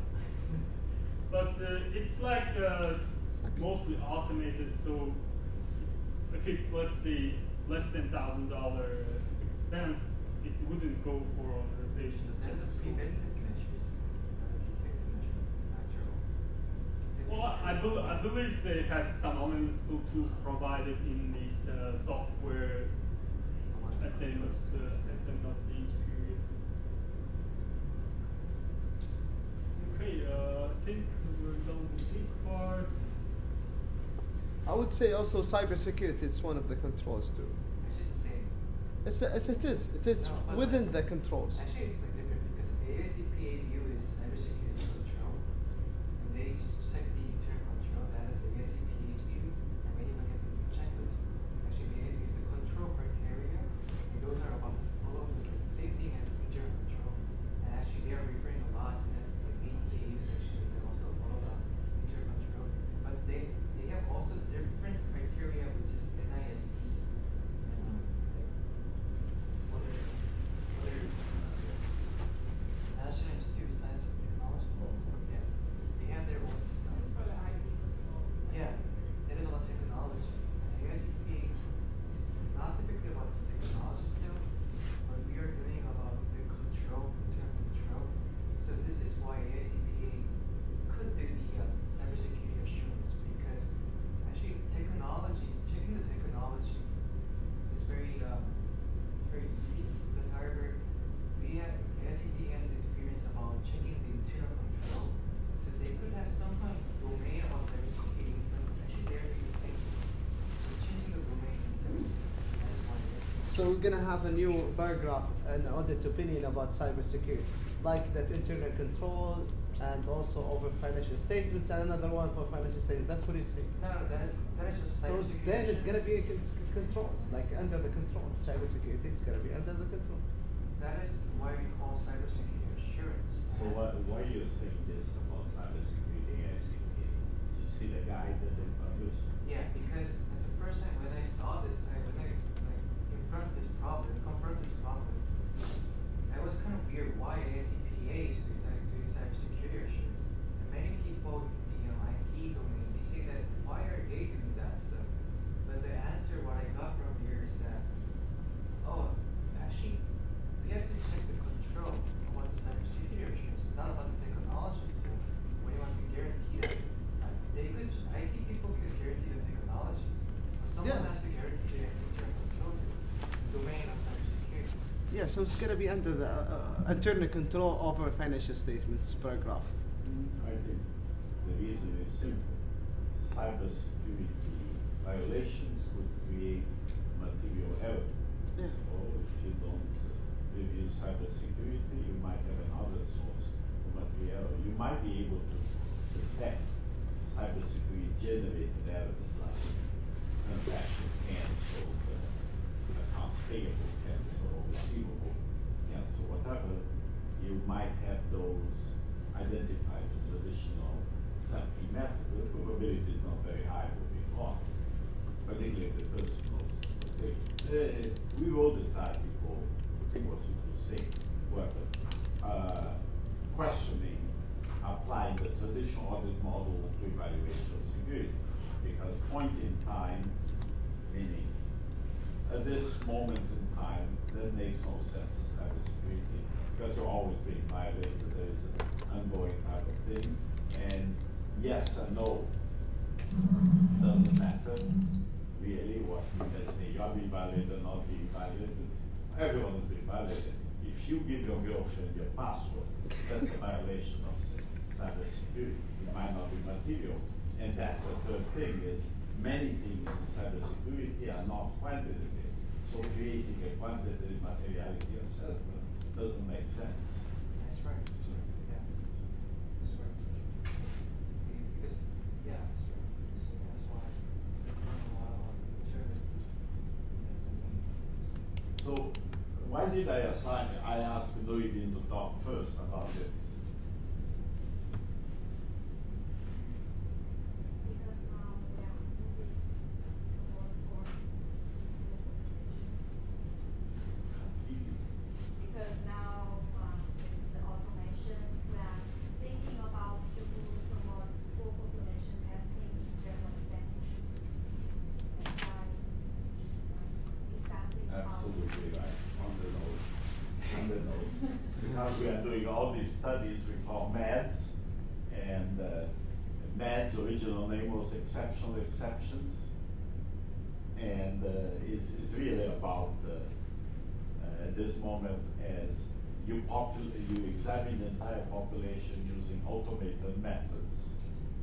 But uh, it's like uh, mostly automated, so if it's, let's say, less than one thousand dollars expense, it wouldn't go for authorization. So there's a Just go- preventive measures. Uh, preventive measure, natural. Well, I, bel I believe they had some analytical tools provided in this uh, software at the end of the, at the end of each period. don't do this part. I would say also cybersecurity is one of the controls too. It's just the same. It's, a, it's it is it is No, but within the controls. Actually, it's like different because A S C P A D U is cybersecurity control, and they just check the internal control. That is the A S C P A's view. And when you look at the checklist, actually they use the control criteria, and those are about all of those like, same thing as internal control. And actually, they are referring a lot to that like A T A U sections and also all about internal control. But they they have also different criteria, which is N I S T. And, um, like, other other National Institute of Science and Technology also, yeah. They have their own system. It's for the I T control. Yeah, that is about technology. A S C P is not typically about the technology itself, but we are doing about the control, internal control. So this is why A S C P could do the uh, cybersecurity assurance because actually technology, checking the technology is very uh, very easy. But however, we have A S C P has the experience about checking the internal control. So they could have some kind of domain about cybersecurity, but actually they're doing the same thing. They're changing the domain in cybersecurity. So that is why A S C P. So we're gonna have a new paragraph, an audit opinion about cybersecurity, like that internal control and also over financial statements and another one for financial statements. That's what you see. No, no, that is that is just So cybersecurity. then it's gonna be assurance. con- controls, like under the controls. Cybersecurity is gonna be under the controls. That is why we call cybersecurity assurance. So why, why are you saying this about cybersecurity A S C P? Did you see the guide that they published? Yeah, because at the first time when I saw this, I when I like confront this problem, confront this problem, that was kind of weird. Why A S C P A is doing cy- doing cybersecurity assurance? And many people in the um, I T domain they say that why are they doing that stuff? But the answer what I got from here is that oh, actually we have to check the control about the cybersecurity assurance, not about the technology itself. When you want to guarantee that uh, they could I T people can guarantee the technology, but someone Yes. has to guarantee the internal control, the domain of cybersecurity. Yeah, so it's gonna be under the uh, uh, internal control over financial statements paragraph. I think the reason is simple. Cybersecurity violations would create material error. Yeah. So if you don't uh, review cybersecurity, you might have another source of material error. You might be able to detect cybersecurity generated errors like transactions canceled, uh, accounts payable canceled, receivable canceled, whatever. You might have those identified with traditional sampling method. The probability is not very high what we thought, particularly if the person knows the thing. Uh, we wrote this article, I think it was with Hussein, where uh, questioning applying the traditional audit model to evaluation of security. Because point in time, meaning at this moment in time, that makes no sense in cybersecurity because you're always being violated. There is an ongoing type of thing. And yes and no doesn't matter really what you may say. You are being violated or not being violated. Everyone is being violated. If you give your girlfriend your password, that's a violation of cybersecurity. It might not be material. And that's the third thing is many things in cybersecurity are not quantitative. So creating a quantitative materiality assessment doesn't make sense. That's right. That's right. Yeah. That's right. Because yeah, that's right. So that's why we're doing a lot of survey. So why did I assign, I asked Louis to talk first about this? Because now we are moving towards more because now um, with the automation, we are thinking about to move toward full population testing instead of percentage. That's why um, discussing how Absolutely right, on the nose, on the nose. Because we are doing all these studies we call MADS, and uh, MADS original name was exceptional exceptions, and uh, is is really about uh, uh, at this moment as you popul you examine the entire population using automated methods,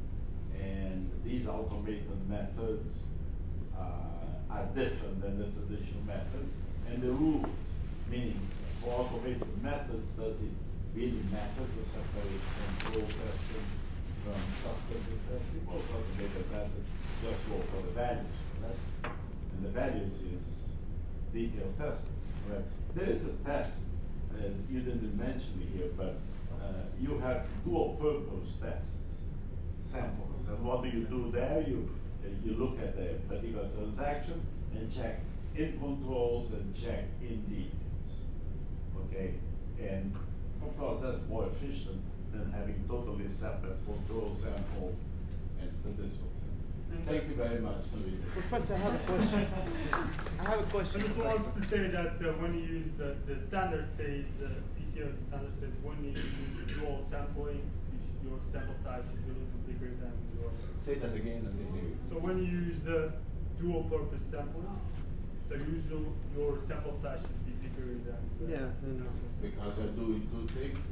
And these automated methods uh, are different than the traditional methods. And the rules, meaning for automated methods, does it really matter to separate control testing from substantive testing? Most automated methods just go for the values, right? And the values is detailed testing, right? There is a test, and you didn't mention it here, but uh, you have dual purpose tests, samples. And what do you do there? You, uh, you look at a particular transaction and check in controls and check in details, okay? And of course, that's more efficient than having totally separate control sample and statistical sample. Thank you very much, Luis. Professor, I have a question. I have a question. I just wanted to say that uh, when you use the, the standard says, uh, P C R standard says when you use dual sampling, you sh your sample size should be a little bigger than your. Say that again, and then So when you use the dual purpose sampling, so usually your sample size should be bigger than the Yeah, no, no. because I do two things.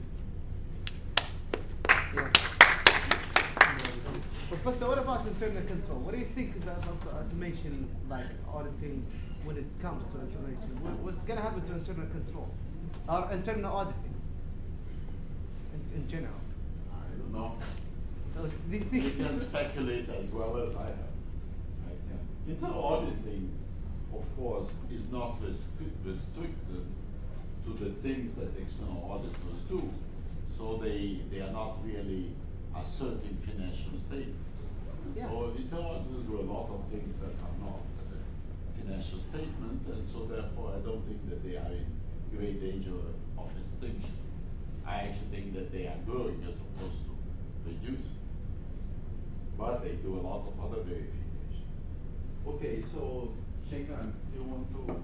Yeah. Professor, what about internal control? What do you think about the automation, like auditing, when it comes to information? What, what's going to happen to internal control or internal auditing in, in general? I don't know. So, s- do you think You can it's- speculate as well as I have. I can. Internal auditing, of course, is not restri restricted to the things that external auditors do. So they, they are not really asserting financial statements. Yeah. So internal auditors do a lot of things that are not uh, financial statements, and so therefore I don't think that they are in great danger of extinction. I actually think that they are growing as opposed to reducing. But they do a lot of other verification. Okay, so Shengan, you want to?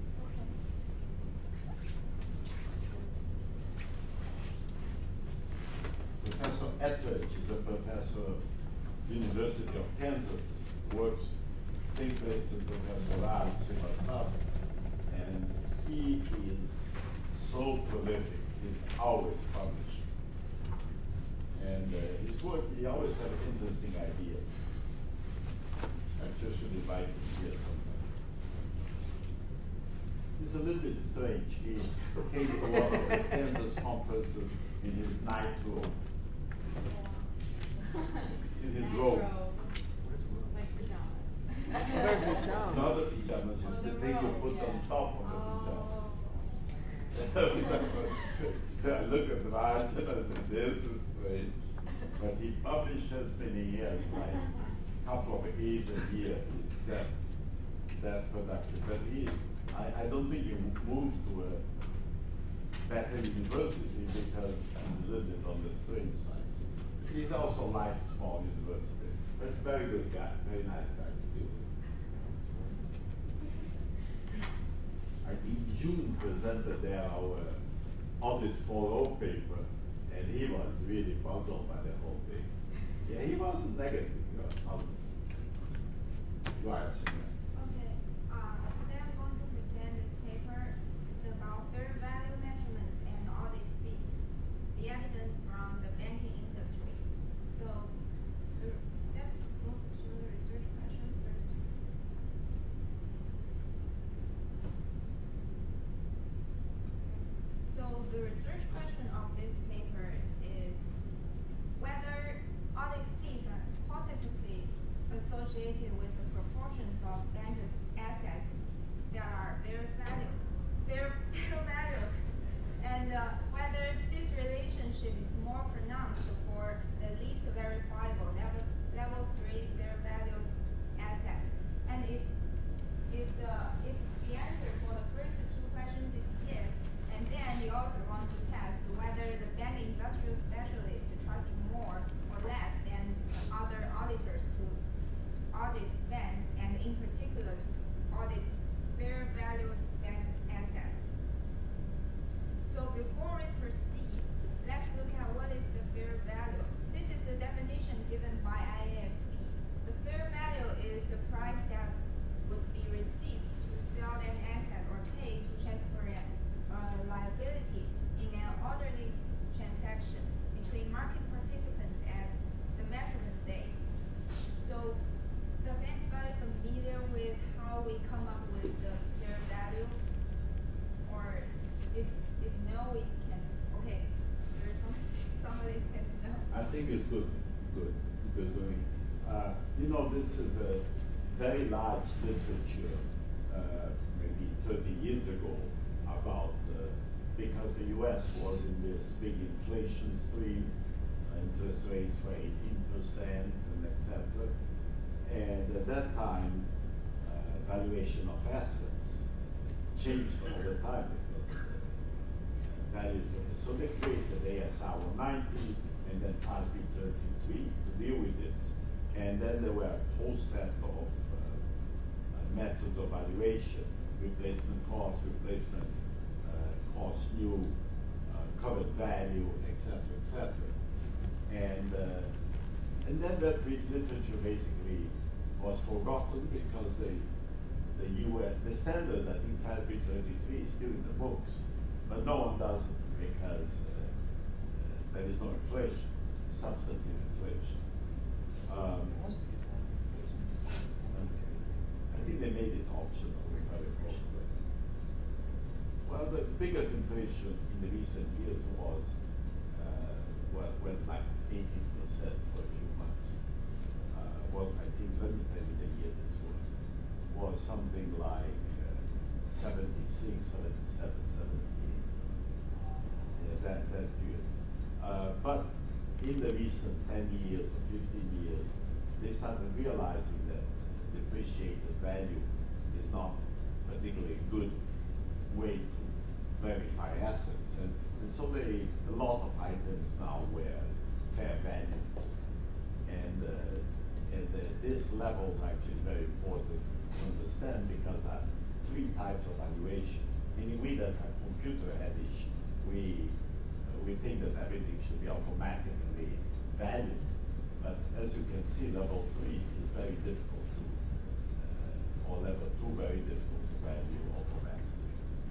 Professor Ettridge is a professor at University of Kansas, works same place as Professor Raj Srivastava, and he is so prolific. He's always publishing. And uh, his work, he always has interesting ideas. I just should invite him here sometime. He's a little bit strange. He came to one of the Kansas conferences in his nightrobe. In his robe. Like pajamas. Very pajamas. Not the pajamas, Oh, the the thing you robe, put yeah. on top of Oh. the pajamas. I look at Raj and I said, this is strange. But he published as many years, like a couple of A's a year. He's that, that productive. But he, I, I don't think he moved to a better university because he's a little bit on the strange side. He's also like small university. But he's a very good guy, very nice guy to deal with. I in June presented there our audit four oh paper, and he was really puzzled by the whole thing. Yeah, he wasn't negative, he was puzzled. Right. Okay, uh, today I'm going to present this paper. It's about fair value measurements and audit fees, the evidence from the banking industry. So, the, let's move to the research question first. So, the research question of this paper is whether audit fees are positively associated with the proportions of bankers' assets that are fair value, fair, fair value, and uh, whether this relationship is more pronounced for the least verifiable level level three fair value assets, and if if the if the answer for the first two questions is yes, and then the author wants to test whether the bank industrial specialists charge more or less than other auditors to audit banks, and in particular I think it's good, good, because I mean, uh, you know, this is a very large literature, uh, maybe thirty years ago, about uh, because the U S was in this big inflation stream, uh, interest rates were eighteen percent, and et cetera. And at that time, uh, valuation of assets changed all the time because uh, values. So they created A S R one ninety and then F A S B thirty-three to deal with this. And then there were a whole set of uh, uh, methods of valuation, replacement cost, replacement uh, cost, new uh, covered value, et cetera, et cetera. And uh, and then that literature basically was forgotten because the the U S the standard, I think F A S B thirty-three is still in the books, but no one does it because uh, uh, there is no inflation, substantive inflation. Um, I think they made it optional, if I recall correctly. Well, the biggest inflation in the recent years was uh, well, went like eighteen percent for a few months. Uh, was I think let me tell you the year this was was something like uh, seventy-six, seventy-seven, seventy-eight. Yeah, that that period. Uh, but in the recent ten years or fifteen years, they started realizing that depreciated value is not particularly a good way to verify assets. And, and so they, a lot of items now were fair value. And, uh, and uh, this level is actually very important to understand because there are three types of valuation. Meaning we that have computer edition, we we think that everything should be automatically valued. But as you can see, level three is very difficult to, uh, or level two very difficult to value automatically.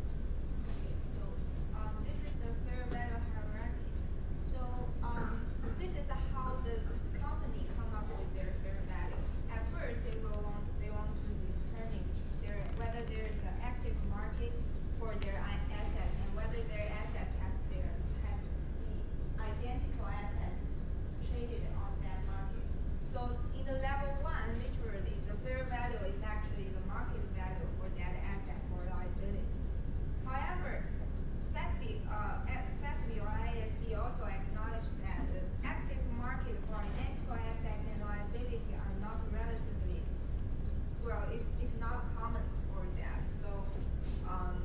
Okay, so um, this is the fair value hierarchy. So um, this is how the company come up with their fair value. At first, they will want they want to determine their whether there is an active market for their assets and whether their assets have their has the identical assets traded on that market. So in the level one, literally, the fair value is actually the market value for that asset or liability. However, F A S B, uh, F A S B or I A S B also acknowledge that the active market for identical assets and liability are not relatively, well, it's, it's not common for that. So, um,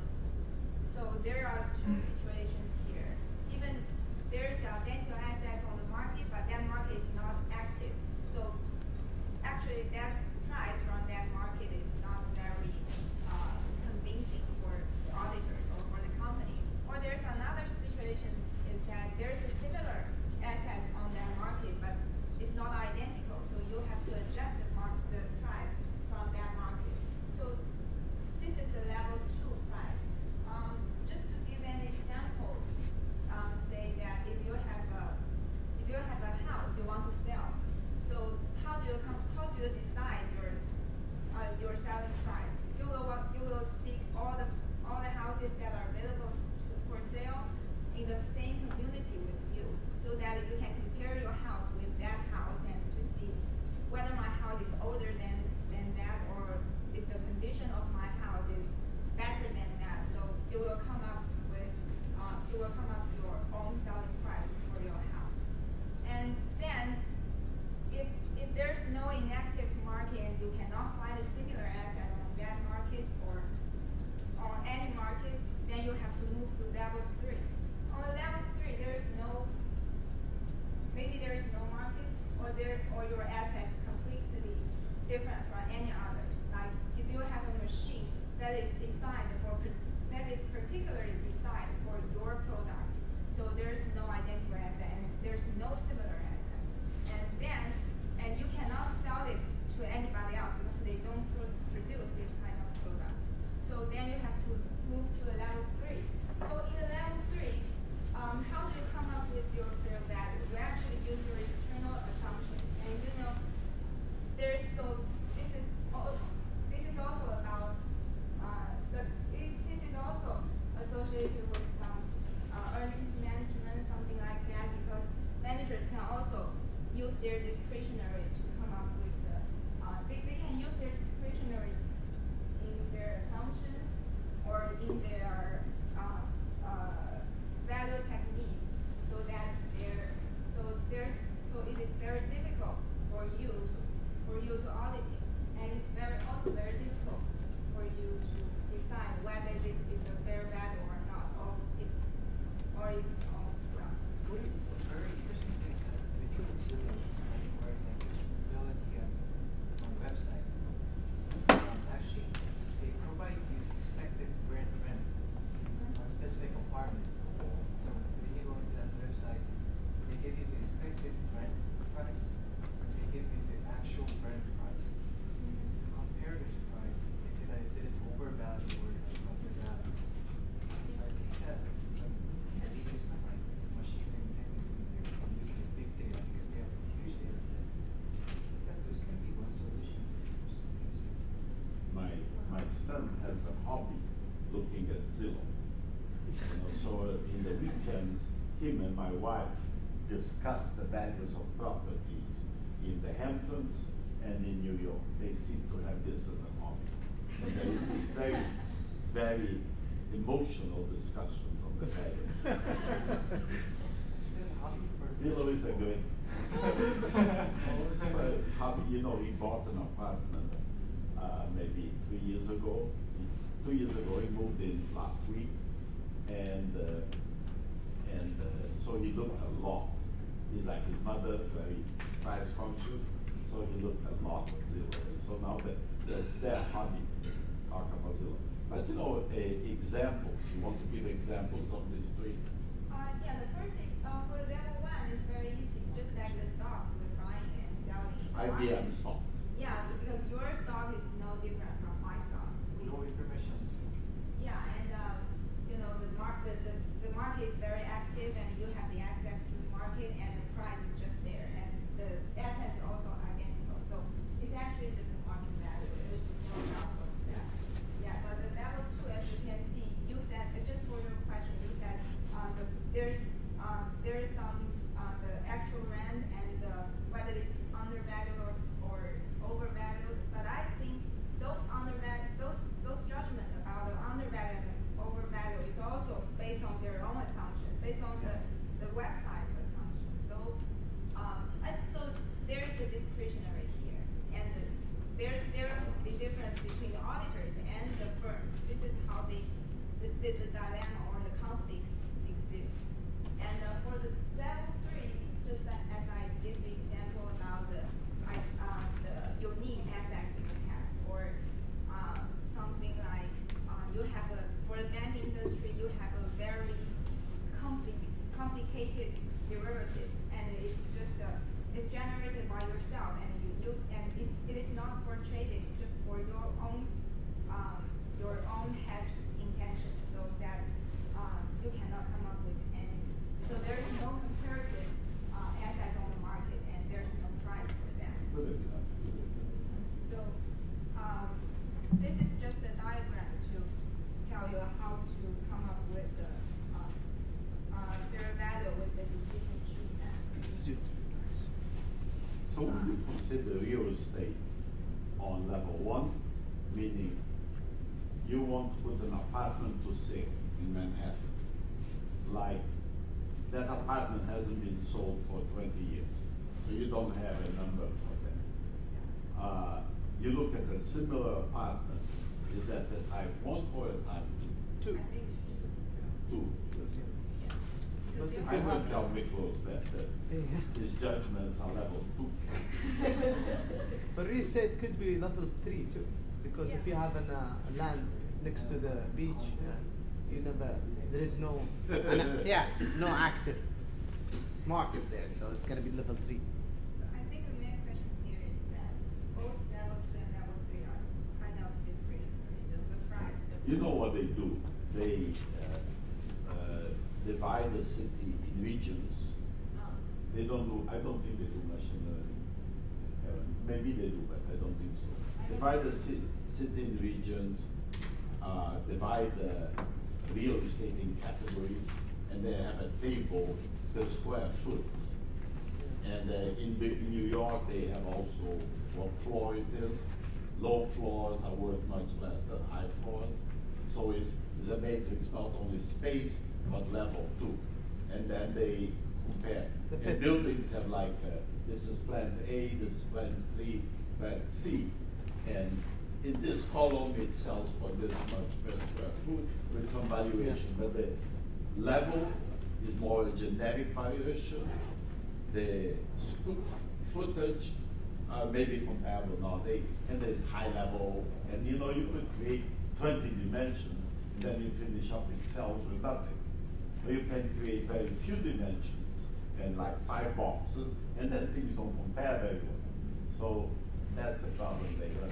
so there are two situations here. Even there's identical assets on the market, but that market is not active. So actually that price from that market is not very uh, convincing for the auditors or for the company. Or there's another situation is that there's a similar asset on that market, but it's not identical. So you have to adjust the, mark the price from that market. So this is the level two price. Um, just to give an example, um, say that if you have a if you have a house you want to sell, so how do you come how do you decide your uh, your selling price? You will want, you will seek all the all the houses that are available to, for sale in the same community with you, so that you can compare your house with that house and to see whether my house is older than than that or is the condition of my house is better than that. So you will come up with uh, you will come up with your own selling price for your house. And then if if there's no inactive market and you cannot find a similar asset on that market or on any market, then you have to move to level three. On level three, there's no maybe there's no market or there or your assets completely different from any others. Like if you have a machine that is designed for that is particularly designed for your product, so there's no identical asset and there's no similar assets. And then and you cannot sell it to anybody else because they don't pro produce this kind of product. So then you have to move to a level three. So in the level three, um, how do you come up with your fair value? You actually use your internal assumptions, and you know there's so this is all, this is also about uh, the this, this is also associated their discretionary to come up with the, uh, they, they can use their discretionary in their assumptions or in their uh, uh, value techniques, so that they're, so there's, so it is very difficult for you to, for you to audit it, and it's very, also very difficult for you to decide whether this is a fair value or not, or is, or is all wrong. What is very interesting is that when you use Zillow or like visibility on, on websites, um, actually they provide you expected rent rent on specific apartments. So when you go into that website, they give you the expected rent price, and they give you the actual rent price. To compare this price, they say that it is overvalued or undervalued. So I think that like, they use some like machine learning techniques in there, or using big data because they have a huge data set. That those can be one solution. My, my son has a hobby looking at Zillow. You know, so in the weekends, him and my wife discuss the values of properties in the Hamptons and in New York. They seem to have this as a hobby. And there is very, very emotional discussions on the value. Zillow is a great but hobby. You know, he bought an apartment uh, maybe three years ago. Two years ago, he moved in last week, and uh, and uh, so he looked a lot. He's like his mother, very price conscious. So he looked a lot at Zillow. And so now that that's their hobby, talk about Zillow. But you know, uh, examples. You want to give examples of these three? Uh, yeah, the first thing, uh, for level one is very easy, just like the stocks we're buying and selling in the I B M market. stock. Yeah, because your stock is no different from my stock. We- No information. Yeah, and um, you know, the mark the, the, the market is very active, and you have the access to the market, and the price is just there, and the assets are also identical. So it's actually just the market value. It's no doubt of that. Yeah, but the level two, as you can see, you said uh, just for your question, you said uh, the, there's um, there is some uh, the actual rent and uh, whether it's undervalued or, or overvalued. But I think those undervalued those those judgment about the undervalued and overvalued is also based on their own assumptions, based on the, the website's assumptions. So um, and so there's the discretionary here, and the, there's there will be difference between the auditors and the firms. This is how they the, the, the dilemma or the conflicts exist. And uh, for the level three, just a- as I give the example about the I, uh, the unique assets you have, or um, something like uh, you have a for the banking industry you have a very compli- complicated derivative, and it's just uh, it's generated by yourself, and you, you and it's, it is not for trading, it's just for your own um, your own hedge intention, so that um, you cannot come up with any. So there is no comparative uh, assets on the market, and there's no price for that. Good enough. Good enough. So um, this is just a diagram to tell you how to come up with the uh, uh, fair value with the decision treatment. This is it. So would you consider real estate on level one, meaning you want to put an apartment to sale in Manhattan, like that apartment hasn't been sold for twenty years, so you don't have a number for that. Uh, you look at a similar apartment, is that the type one or a type two? Two. I think it's two. Two. Yeah. But Because if I the you heard apartment- John Miklos that, that Yeah. his judgments are level two. But real estate could be level three too, because if you have an, uh, a land next to the beach, uh, you never, there is no, an, yeah, no active market there, so it's gonna be level three. I think the main question here is that both level two and level three are kind of discretionary. The, the price. The You know what they do? They uh, uh, divide the city in regions. um, They don't do, I don't think they do machine learning. Uh, maybe they do, but I don't think so. Divide the ci- city in regions, uh, divide the real estate in categories, and they have a table per square foot. And uh, in big New York, they have also what floor it is. Low floors are worth much less than high floors. So it's, it's a matrix, not only space, but level too. And then they compare. And buildings have like, uh, this is plant A, this is plant three, plant C. And in this column, it sells for this much per square foot with some valuation. Yes. But the level is more a generic valuation. The square footage uh, may be comparable nowadays. And there's high level, and you know, you could create twenty dimensions, and then you finish up in cells with nothing. Or you can create very few dimensions, and like five boxes, and then things don't compare very well. So that's the problem they have.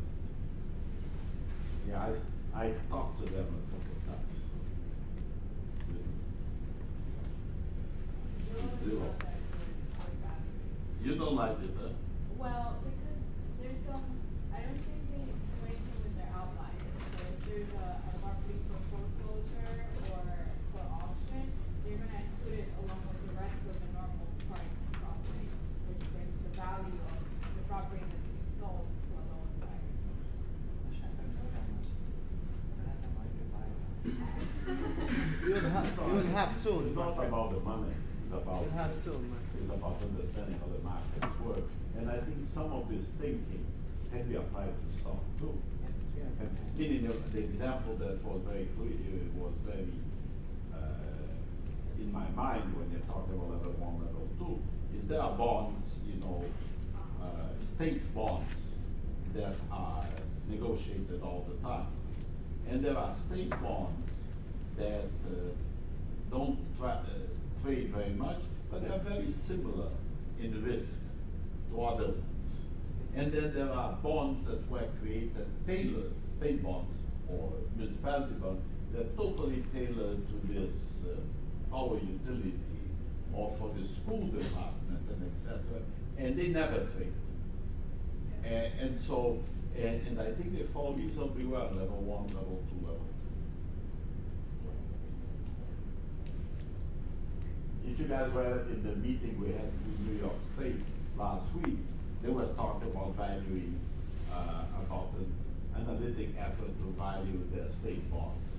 Yeah, I, I talked to them a couple of times. Zero. You don't like it, huh? Well, because there's some, I don't think they explain it with their outliers. So if there's a, a property for foreclosure or for auction, they're gonna include it along with the rest of the normal price properties, which brings the value of the property that's being sold to a lower price. Actually, I don't know that much. But I don't like to buy it. You'll have, you'll have soon. It's not about the money. It's about You'll have soon, man. It's about understanding how the markets work. And I think some of this thinking can be applied to stock too. Yes, it's really And meaning the, the example that was very clear, it was very uh, in my mind when you're talking about level one, level two, is there are bonds, you know, uh, state bonds that are negotiated all the time. And there are state bonds that uh, don't tra uh, trade very much, but they are very similar in risk to other ones. And then there are bonds that were created, tailored, state bonds or municipality bonds, they're totally tailored to this uh, power utility or for the school department and et cetera. And they never trade. And, and so, and, and I think they fall reasonably well, level one, level two, level two. If you guys were in the meeting we had with New York State last week, they were talking about valuing, uh, about an analytic effort to value their state bonds.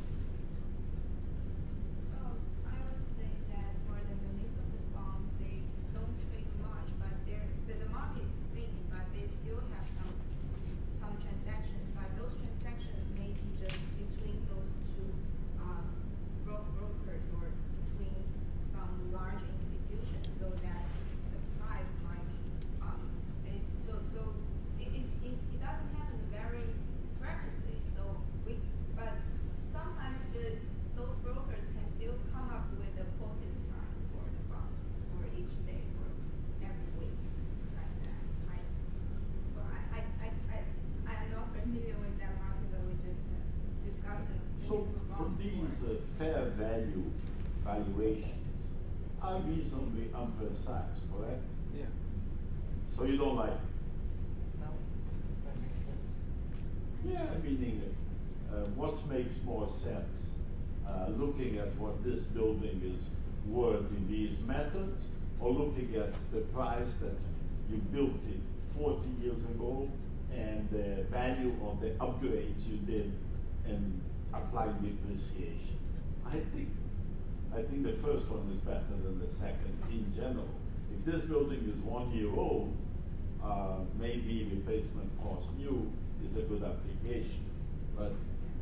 Um, I would say that for the municipal bonds, they don't trade much, but they're, the, the market is big, but they still have some some transactions. But those transactions may be just between those two um, bro brokers or between some large institutions, so that the price might be um, it, so so it, it, it, it doesn't happen very frequently. So we but sometimes the those brokers can still come up with a quoted price for the bonds for each day or every week like that. I well I I I I I'm not familiar with that market, but we just uh, discussed it. So, so these uh, fair value valuations are reasonably imprecise, correct? Yeah. So you don't like, No, that makes sense. yeah, meaning, uh, what makes more sense? Uh, looking at what this building is worth in these methods, or looking at the price that you built it forty years ago and the value of the upgrades you did and applying depreciation? I think, I think the first one is better than the second in general. If this building is one year old, uh, maybe replacement cost new is a good application. But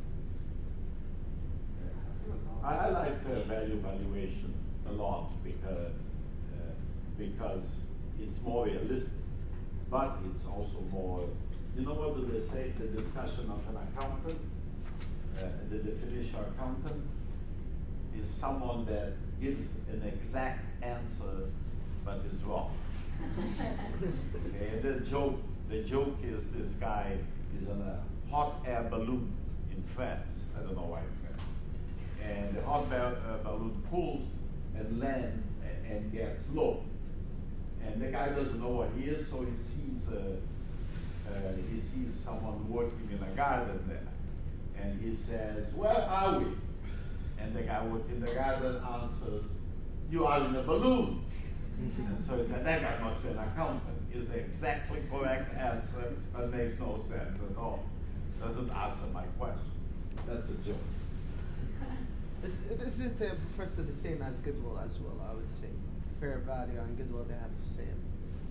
I, I like fair value valuation a lot because uh, because it's more realistic, but it's also more. You know what do they say? The discussion of an accountant, uh, the definition of accountant is someone that gives an exact answer but is wrong. Okay, and the joke, the joke is this guy is on a hot air balloon in France. I don't know why in France. And the hot air uh, balloon pulls and lands and, and gets low. And the guy doesn't know what he is, so he sees uh, uh, he sees someone working in a garden there, and he says, "Where are we?" And the guy working in the garden answers, "You are in a balloon." And so he said, that guy must be an accountant. Is the exactly correct answer, but makes no sense at all. Doesn't answer my question. That's a joke. This, this is the professor the same as Goodwill as well, I would say. Fair value and Goodwill, they have the same.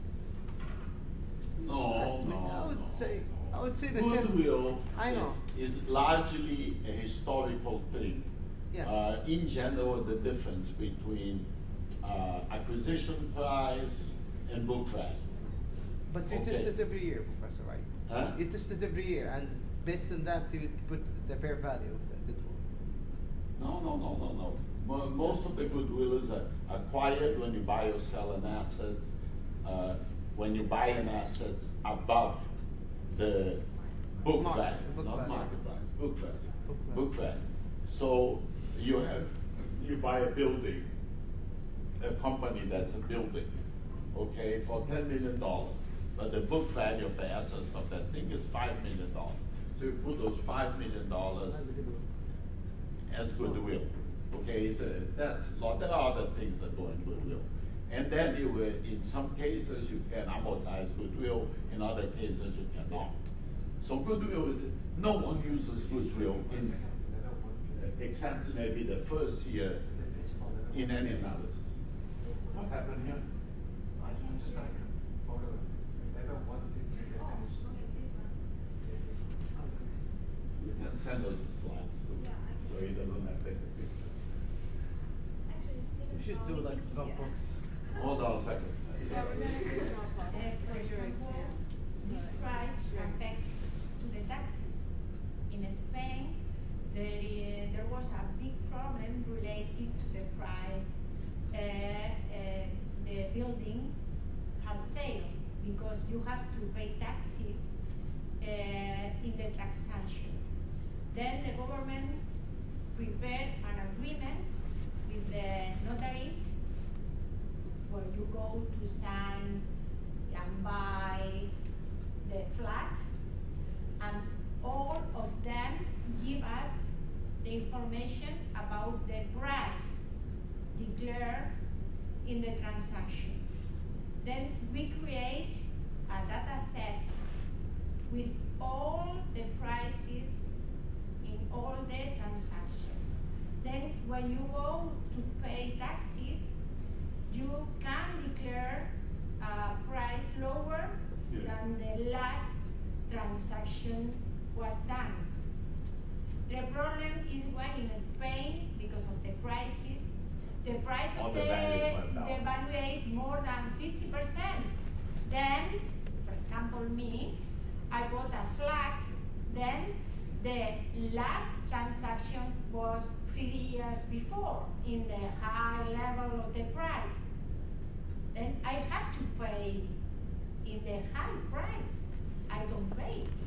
No, Estimate, no, I would no, say, no. I would say the same. Goodwill I know. is, is largely a historical thing. Yeah. Uh, in general, the difference between uh, acquisition price and book value. But you Okay. test it every year, Professor, right? Huh? You test it every year, and based on that, you put the fair value of the Goodwill. No, no, no, no, no. Mo- Most of the goodwill is uh, acquired when you buy or sell an asset, uh, when you buy an asset above the book Market- value, book not value. market price, book value. Book value. Book value. So you have, you buy a building, a company that's a building, okay, for ten million dollars. But the book value of the assets of that thing is five million dollars. So you put those five million dollars As a Goodwill. as goodwill. Okay, so that's a lot. There are other things that go in goodwill. And then you will, in some cases, you can amortize goodwill, in other cases, you cannot. So goodwill is, no one uses goodwill in, except maybe the first year in any analysis. What happened here? I'm just like a photo. Level one, two, three, Oh, definition. okay, this one. You can send us the slides too, Yeah, I can. so he doesn't have to take a picture. Actually, it's You should do like a Dropbox. Hold on a second. Yeah, we're gonna do Dropbox Uh, for for your example, exam. this But- price Sure. affect to the taxes. In Spain, there, i- there was a big problem related to the price. Uh, uh, the building has sale because you have to pay taxes uh, in the transaction. Then the government prepared an agreement with the notaries where you go to sign and buy the flat, and all of them give us the information about the price declared in the transaction. Then we create a data set with all the prices in all the transactions. Then when you go to pay taxes, you can declare a price lower Yeah. than the last transaction was done. The problem is when in Spain, because of the crisis, the price All of the the, values went down. devaluate more than fifty percent. Then, for example, me, I bought a flat, then the last transaction was three years before in the high level of the price. Then I have to pay in the high price. I don't pay it.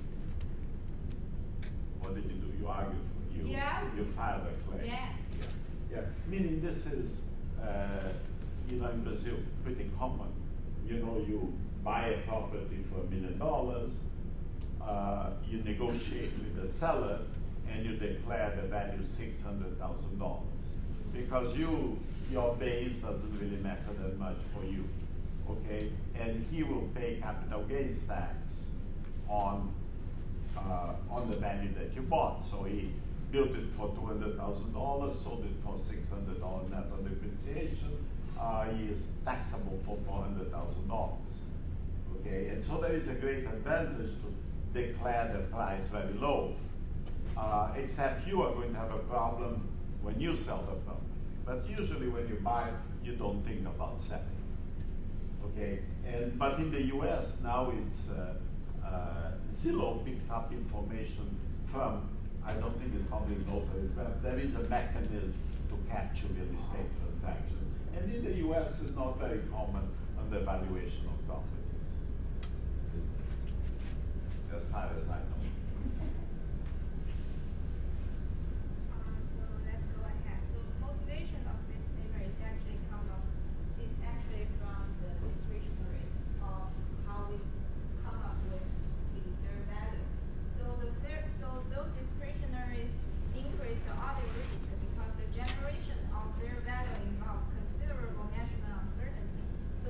What did you do? You argued for you. Yeah. You filed a claim. Yeah. Yeah. Yeah. Meaning this is, uh, you know, in Brazil, pretty common. You know, you buy a property for a million dollars, uh, you negotiate with the seller, and you declare the value six hundred thousand dollars. Because you, your base doesn't really matter that much for you, okay? And he will pay capital gains tax on uh, on the value that you bought. So he built it for two hundred thousand dollars, sold it for six hundred dollars net on depreciation. Uh, he is taxable for four hundred thousand dollars. Okay, and so there is a great advantage to declare the price very low. Uh, except you are going to have a problem when you sell the property. But usually when you buy, you don't think about selling. Okay, and but in the U S now it's uh, uh, Zillow picks up information from, I don't think it's public notaries, but there is a mechanism to capture real estate transactions. And in the U S it's not very common on the valuation of properties, as far as I know. Um, so let's go ahead. So the motivation of this paper is actually come up, is actually from the discretionary of how we come up with the fair value. So the fair, so those discretionaries increase the audit risk because the generation of fair value involves considerable national uncertainty.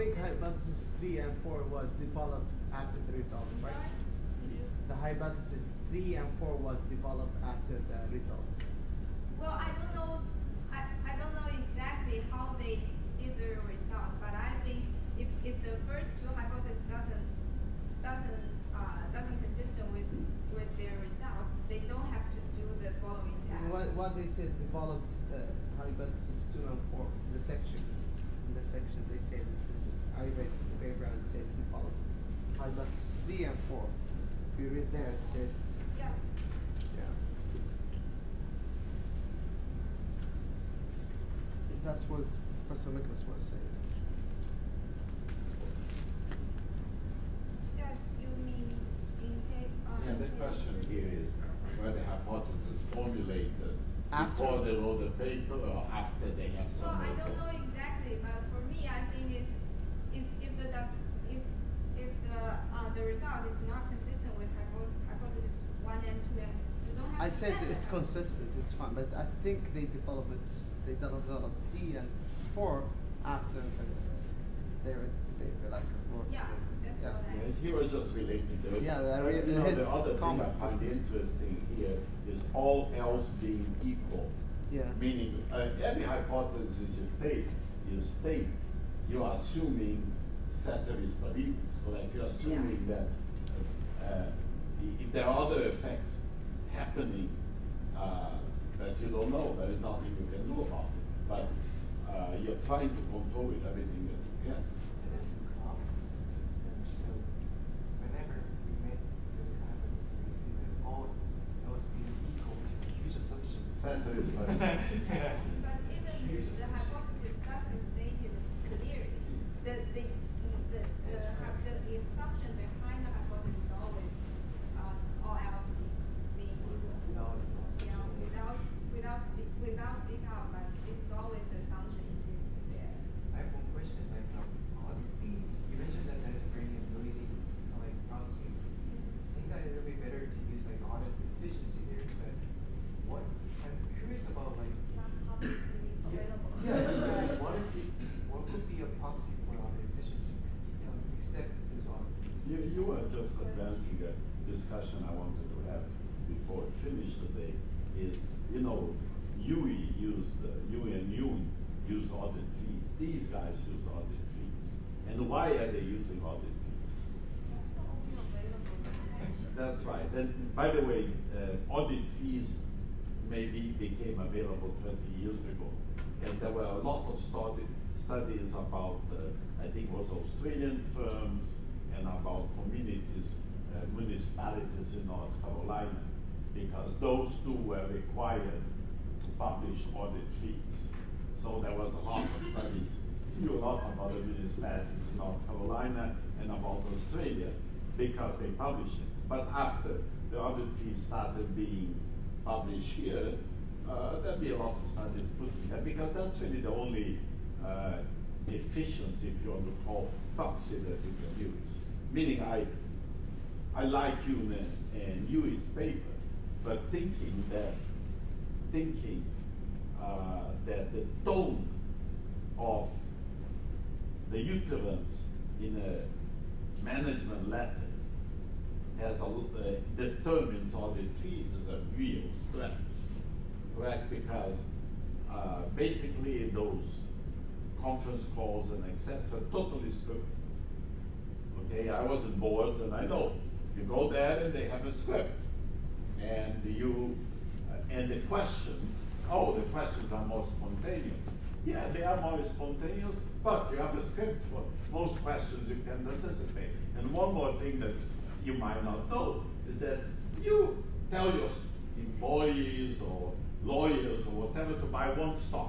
think hypothesis three and four was developed after the results, right? Sorry? Could you- The hypothesis three and four was developed after the results. Well, I don't know, I, I don't know exactly how they did the results, but I think if, if the first two hypotheses doesn't, doesn't, uh, doesn't consistent with, with their results, they don't have to do the following task. What, what they said developed uh, hypothesis two and four, the section. In the section they said, I read the paper and it says developed hypothesis three and four. If you read there, it says, Yeah. yeah. That's what Professor Nicholas was saying. Yeah, you mean in tape, uh. Yeah, the question here is were the hypothesis formulated After. before they wrote the paper or after they have Well, some I don't results? know exactly, but for me, I think it's, if, if the, does- if, if the, uh, the result is not consistent with hypo- hypothesis one and two, and you don't have I to said test it's it. consistent, it's fine, but I think they developed it, they developed three and four after the, they read the paper, like, or, Yeah, that's yeah. what I. Yeah, he was just relating to it. Yeah, that But, re- you know, his the other thing comment I find was- interesting here is all else being equal. Yeah. Meaning, uh, every hypothesis you take, you state, you are assuming ceteris paribus, correct? You're assuming that uh, i- if there are other effects happening uh, that you don't know, there is nothing you can do about it. But uh, you're trying to control it, everything that you can. And then to collapse them, so whenever we make those kind of hypotheses, we see that all else being equal, which is a huge assumption. Ceteris paribus. Yeah. But even Huge if the assumption. hypothesis doesn't state it clearly, the, the, the, the, That's hy- right. the, the assumption behind the hypothesis is always, uh, all else being equal. Without it also. Yeah, without, without, spe- without speak out, but it's always the assumption exists there. I have one question, like, um, on the, you mentioned that there's a very noisy, uh, like, proxy. I think that it would be better to use like audit efficiency there, but what, I'm curious about like. It's not publicly available. Yeah, so like, what is the, what could be a proxy for audit efficiency, you know, except those audit fees? You, you were just advancing a discussion I wanted to have before it finished today, is, you know, U E used, uh, U E and U use audit fees. These guys use audit fees. And why are they using audit fees? That's the only available information. That's right. And by the way, uh, audit fees maybe became available twenty years ago. And there were a lot of study, studies about, uh, I think it was Australian firms and about communities, uh, municipalities in North Carolina, because those two were required to publish audit fees. So there was a lot of studies, knew a lot about the municipalities in North Carolina and about Australia because they published it. But after the audit fees started being published here, uh, there'll be a lot of studies put here because that's really the only uh, efficiency, if you want to call, proxy that you can use. Meaning, I, I like you and, and U E's paper, but thinking that, thinking uh, that the tone of the utterance in a management letter has a, uh, determines audit fees is a real stretch, correct? Because uh, basically those conference calls and et cetera totally scripted. Okay, I was in boards and I know you go there and they have a script, and you uh, and the questions. Oh, the questions are more spontaneous. Yeah, they are more spontaneous, but you have a script for most questions you can anticipate. And one more thing that you might not know is that you tell your employees or lawyers or whatever to buy one stock,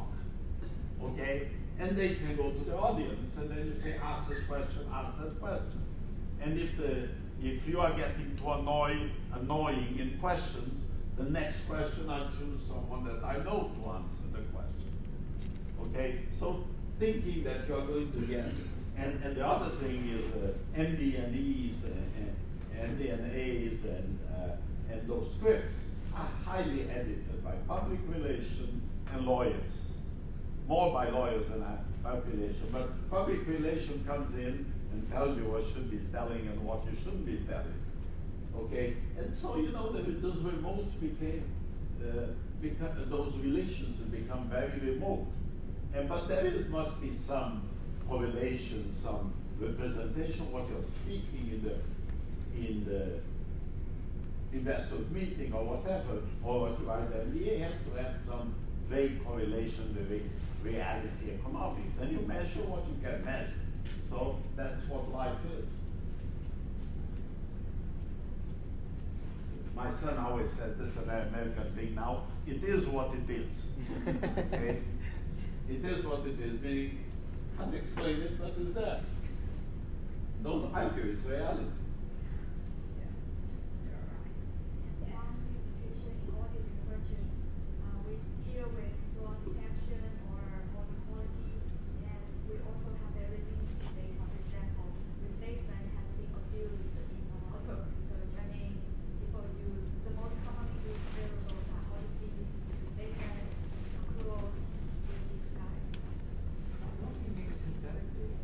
okay? And they can go to the audience and then you say, ask this question, ask that question. And if the if you are getting too annoy, annoying in questions, the next question I choose someone that I know to answer the question. Okay, so thinking that you are going to get, and, and the other thing is uh, M D N Es and, and M D N As and, uh, and those scripts are highly edited by public relations and lawyers. more by lawyers than I, public relation. But public relation comes in and tells you what should be telling and what you shouldn't be telling. Okay, and so you know the, those remotes became, uh, become, those relations have become very remote. And but there is must be some correlation, some representation of what you're speaking in the in the investors meeting or whatever, or what you write there. You have to have some vague correlation with the reality economics, and you measure what you can measure. So that's what life is. My son always said this is an American thing now, it is what it is. Okay? It is what it is. We can't explain it, but it's there. Don't argue, it's reality. One implication in audit researches, uh, we deal with fraud detection or audit quality, and we also have very limited data. For example, restatement has been abused in a lot of research. I mean, people use the most commonly used variables are audit fees, restatement, accruals, C P I. I don't think make a synthetic data.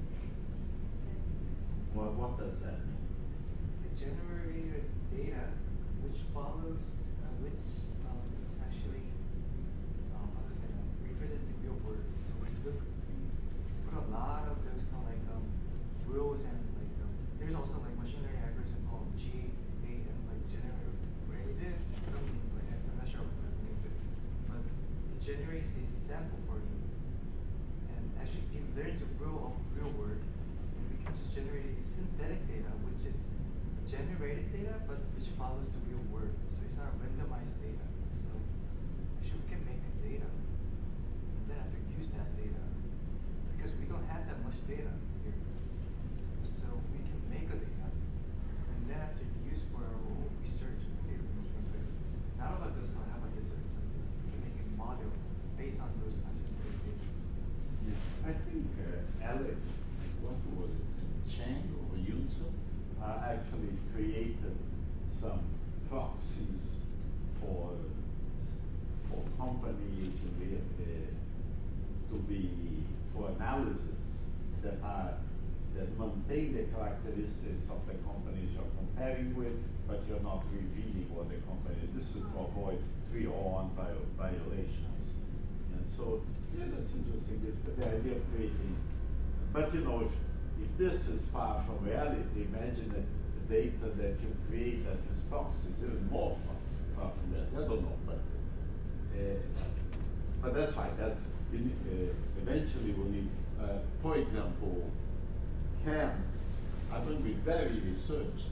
Well, what does that mean? The generated data which follows, uh, which um, actually, um, how to say that, represent the real world. So we look, we put a lot of those kind of like um, rules and like, um, there's also like machine learning algorithm called G A M, like generated, something like that. I'm not sure what the name is, but it generates a sample for you. And actually it learns the rule of real world. And we can just generate a synthetic data, which is generated data, but which follows the real world. So it's not randomized data. So actually we can make a data, and then have to use that data, because we don't have that much data here. So we can make a data, and then have to use for our own research and data management. I don't know about those, how about this or something? We can make a model based on those kinds of data. Yeah. I think uh, Alex, what was it, Chang or Yunsu, uh, actually created some proxies for for companies with, uh, to be for analysis that are that maintain the characteristics of the companies you're comparing with, but you're not revealing what the company. This is to avoid three oh one viol violations. And so, yeah, that's interesting. This the idea of creating. But you know, if if this is far from reality, imagine that the data that you create that is proxies is even more far, far from that. I don't know, but uh, but that's fine. That's uh, eventually we'll need. Uh, for example, C A Ms are going to be very researched.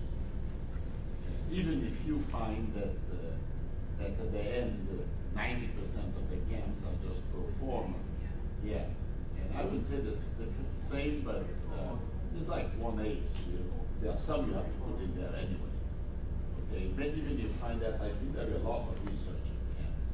Even if you find that uh, that at the end ninety percent of the C A Ms are just pro forma, yeah. And I would say the, the same, but uh, it's like one eighth. You know, there are some you have to put in there anyway. Okay, maybe when you find that, I think there are a lot of research in C A Ms.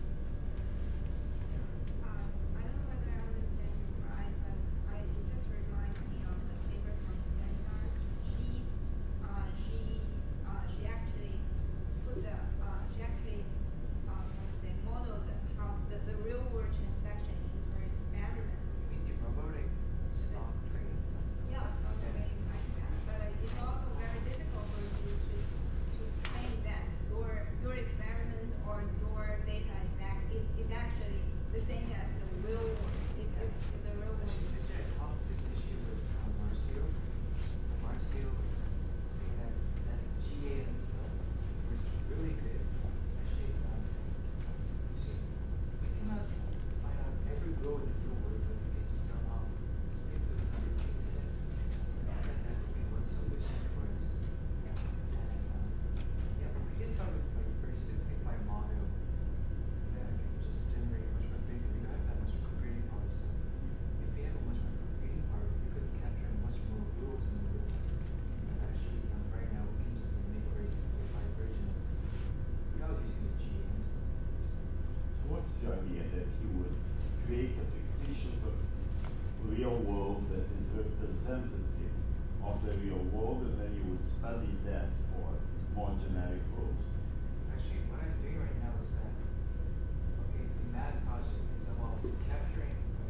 Um, I don't know whether I understand you right, but I, it just reminds me of the paper from Seminar. She, uh, she, uh, she actually put the, uh, she actually, uh, how to say, modeled the, how the, the real world transaction in her experiment. We did robotic stock trading and stuff. Yeah, stock trading like that, but uh, it's also very difficult for you to, to claim that your, your experiment or your data is, act, is, is actually the same as the real world. If, if, if the real world. Actually, this year I talked this issue with uh, Marcio. Marcio saying that, that G A and stuff was really good. Actually, um, actually, we cannot find out every role in the real world, but we can just somehow just make the hundred things in it. So that that could be one solution for us. And um, yeah, but we can start with like a very simplified model. Then I can just generate much more data. We don't have that much computing power, so if we have a much more computing power, we could capture much more rules in the world. And actually, um, right now, we can just make a very simplified version without using the G A and stuff. So, So what's the idea that you would create a fictitious real world that is representative of the real world, and then you would study that for more generic rules? actually, what I'm doing right now is that, okay, the math project is about capturing a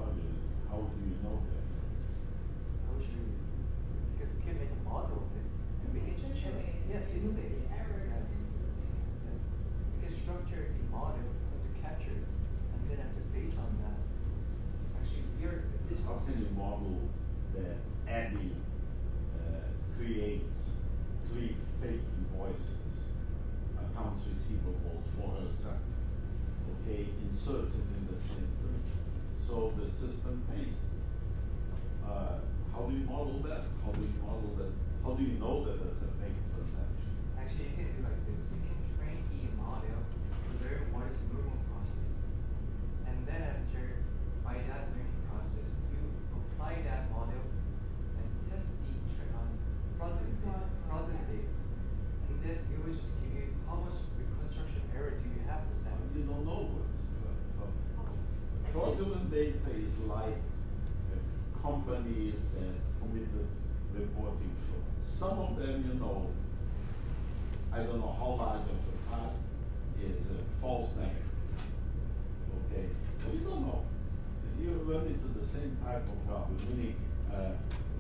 fraudulent, how do you know that? How would you, because you can make a model of it, and we can just check, Simulate. yeah, simulate it. Errors Yeah. into the Yeah. We can structure a model to capture it, and then after based on that, actually, we are, this How can you model that Abby uh, creates three fake invoices, accounts receivables for herself, okay, inserts it in the system, so the system pays it. Uh, how do you model that? How do you model that? How do you know that it's a fake transaction? Actually, you can do like this. You can train a model to learn what is the normal process. And then after, by that learning process, you apply that model and test the tra- um, fraudulent data, fraudulent data. And then it will just give you how much reconstruction error do you have with that. You don't know what's uh, fraudulent data is like uh, companies that committed reporting fraud. Some of them, you know, I don't know how large of a part is a false negative. Okay, so you don't know. You run into the same type of problem. Meaning, uh,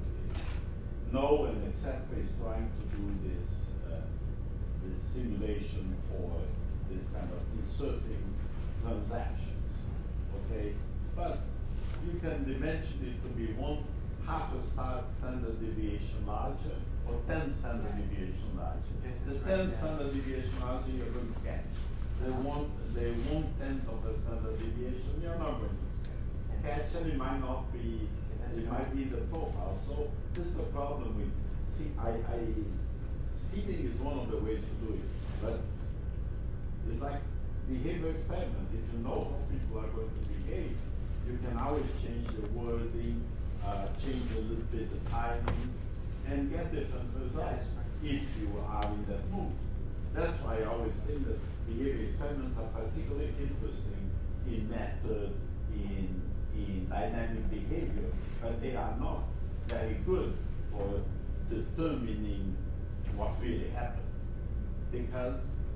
know and et cetera is trying to do this uh, this simulation for this kind of inserting transactions. Okay, but you can dimension it to be one half a star standard deviation larger or ten standard deviation larger. Yes, the that's ten right, yeah. standard deviation larger you're going to catch. The one, the one tenth of the standard deviation you're not going to catch. Yes. Catch and it might not be. Yeah, that's It right. might be the profile. So this is the problem with. See, I, I seeding is one of the ways to do it, but it's like behavior experiment. If you know how people are going to behave, you can always change the wording, uh, change a little bit the timing, and get different results if you are in that mood. That's why I always think that behavior experiments are particularly interesting in method, in in dynamic behavior, but they are not very good for determining what really happened. Because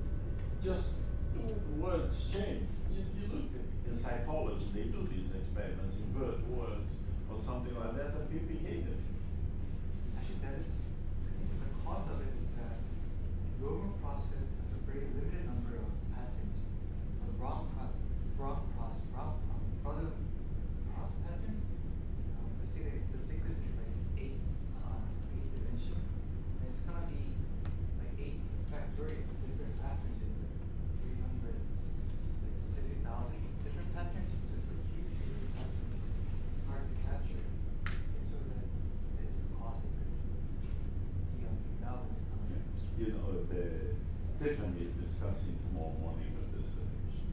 just two words change. You, you look in psychology, they do these experiments, invert words or something like that, and people behave differently. Actually, that is, I think the cause of it is that the normal process has a very limited number of patterns. The wrong pro wrong process, wrong um, fraudulent cross pattern. Um, let's say that if the sequence is like eight, uh, eight dimension, then it's gonna be like eight factorial different patterns in like three hundred sixty thousand different patterns. So it's like huge, huge patterns, hard to capture. So that is causing the um, imbalance. Um, You know, the Tiffany is discussing tomorrow morning with this. uh,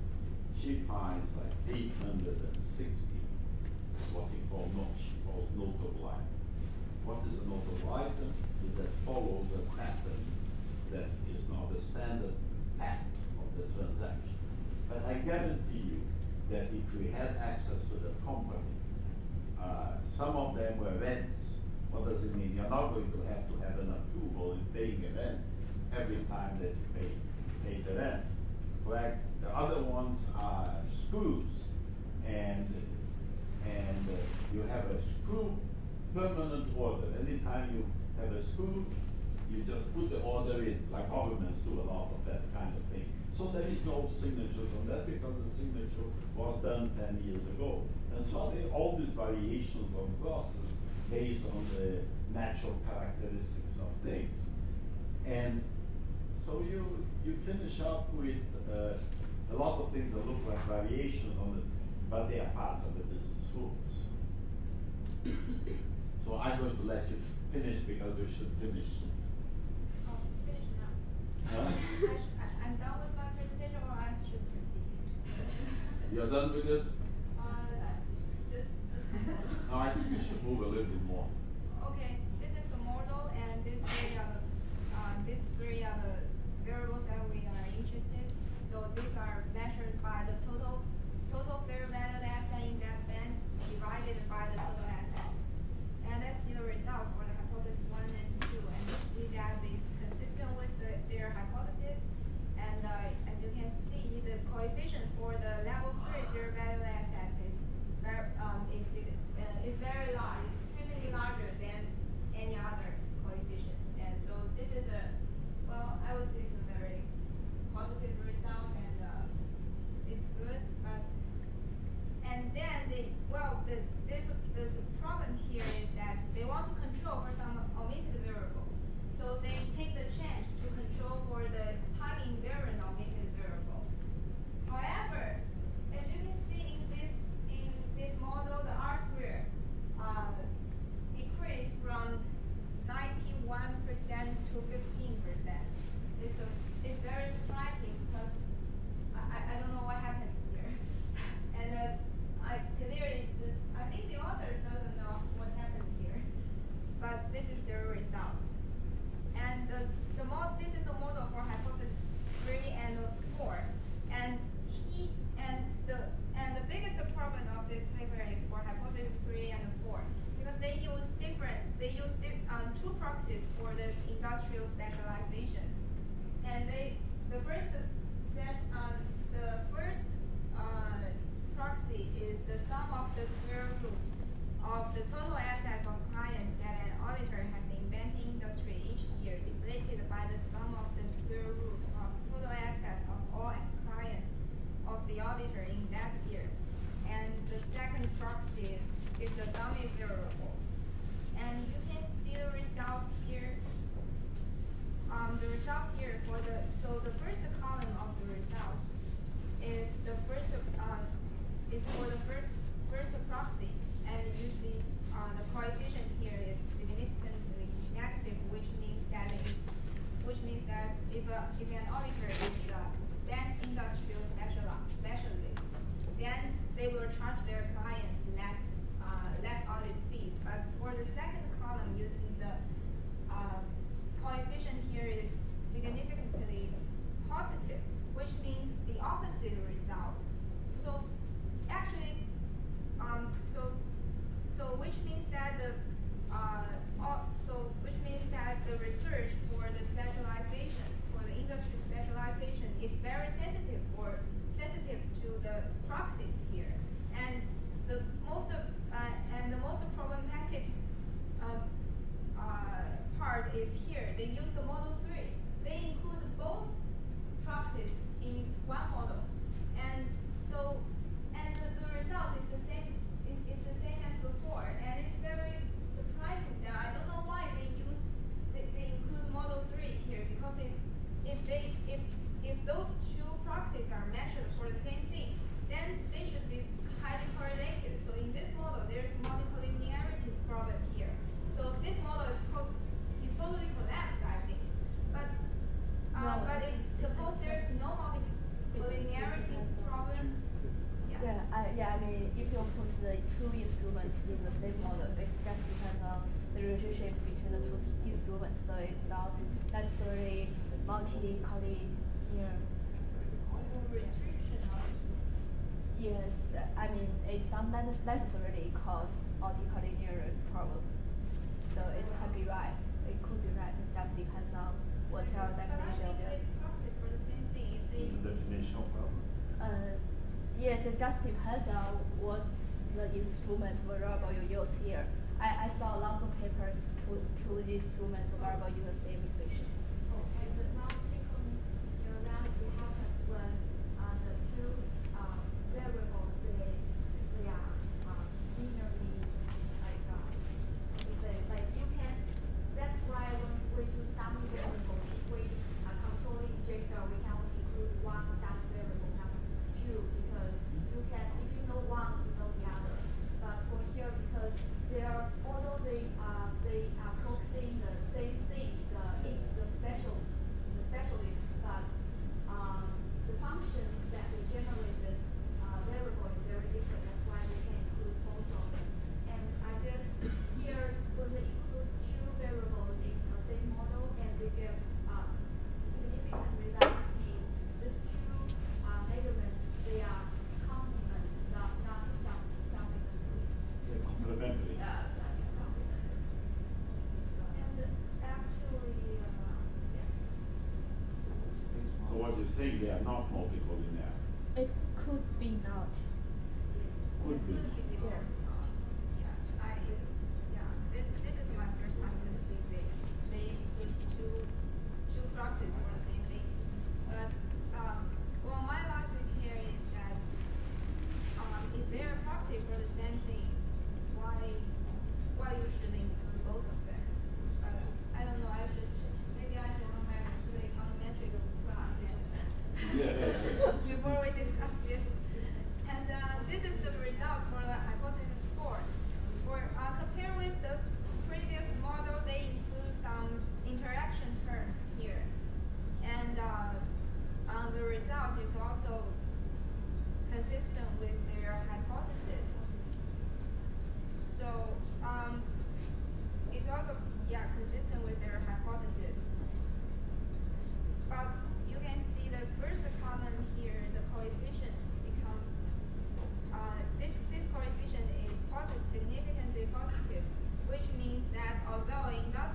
She finds like eight hundred sixty what he call not she calls notable items. What is a notable item? Is that follows a pattern that is not a standard path of the transaction. But I guarantee you that if we had access to the company, uh, some of them were rents. What does it mean? You're not going to have to have an approval in paying a rent every time that you pay, pay the rent. Correct? The other ones are screws, and and uh, you have a screw permanent order. Anytime you have a screw, you just put the order in, like governments do a lot of that kind of thing. So there is no signatures on that because the signature was done ten years ago. And so they, all these variations on clauses based on the natural characteristics of things. And so you you finish up with uh, a lot of things that look like variations on it, but they are parts of the business rules. So I'm going to let you finish because we should finish soon. Oh, finish now. Huh? I sh I, I'm done with my presentation, or I should proceed? You're done with this? Uh, just, just. No, I think we should move a little bit more. Okay, this is the model, and these three are the, uh, these three are the variables that we are interested. So these are measured by the total, total fair value asset in that band divided by the total assets. And let's see the results for the hypothesis one and two, and see that it's consistent with the, their hypothesis. And uh, as you can see, the coefficient for the level three fair value assets is, ver- um, is um, two proxies for the industrial specialization. And they, the first, um, the first uh, proxy is the sum of the square root of the total assets of clients that an auditor has in banking industry each year, deflated by the sum of the square root of total assets of all clients of the auditor in that year. And the second proxy is, is the dummy variable. And you can see the results here. Um, the results here for the, so the first column of the results is the first, uh, is for the first, first proxy. And you see uh, the coefficient here is significantly negative, which means that it, which means that if, a, if an auditor is a bank industrial special, specialist, then they will charge their clients less uh, less audit fees. But for the second column, you see the uh, coefficient here is significantly positive, which means the opposite results. So actually, um, so so which means that the uh, all, so which means that the research for the specialization for the industry specialization is very sensitive for sensitive to the proxies here, and the most of, uh, and the most problematic um, uh, part is here. They use the model three. They include both proxies in one model, and so and the, the result is the same. It, it's the same as before, and it's very surprising that I don't know why they use they, they include model three here, because if if they if if those two proxies are measured for the same thing, then they should be highly correlated. So in this model, there's multicollinearity problem here. So this model is co is totally collapsed, I think. But uh, No. but if suppose there's no multicollinearity problem, yeah. Yeah, I, yeah, I mean, if you put the two instruments in the same model, it just depends on the relationship between the two s- instruments, so it's not necessarily multi-collinear. Restriction of Yes, I mean, it's not necess- necessarily cause multi-collinear problem. So it can be right, it could be right, it just depends on what's your But I definition of think it. they proxy for the same thing. If they It's a definitional problem. Uh, yes, it just depends on what's the instrument variable you use here. I, I saw a lot of papers put two instrument variable in the same equations. And the multicollinearity happens when uh, the two uh, variables they they are uh, linearly like uh, what do you say like you can. That's why when we use dummy variable, if we are controlling injector, we can only include one dummy variable, not two, because you can if you know one, you know the other. But for here, because they are although they uh, they are focusing the same thing, the the special the specialists, but um, the functions that they generate this uh, variable is very different. That's why we can include both of them. And I guess here when they include two variables in the same model and they give uh, significant results, means these two uh, measurements they are complement, not not some something between. They're complementary. Yeah, that's complementary. And actually, uh, yeah. So what you're saying, they are not multicollinear. It could be not. Could be. Yes. Yeah, I, yeah, this, this is my first time to see they, they include two, two proxies for the same thing. But, um, well, my logic here is that, um, if they're a proxy for the same thing, why, why you should include both of them? But I don't know, I should, maybe I should go back to the econometric class and Yeah. before we discuss this. And uh, this is the result for the hypothesis four. For uh, compare with the previous model, they include some interaction terms here, and uh, uh, the result is also consistent with their hypothesis. So um, it's also yeah consistent with their hypothesis. But you can see the first column here, the coefficient becomes, uh, this, this coefficient is positive, significantly positive, which means that although industry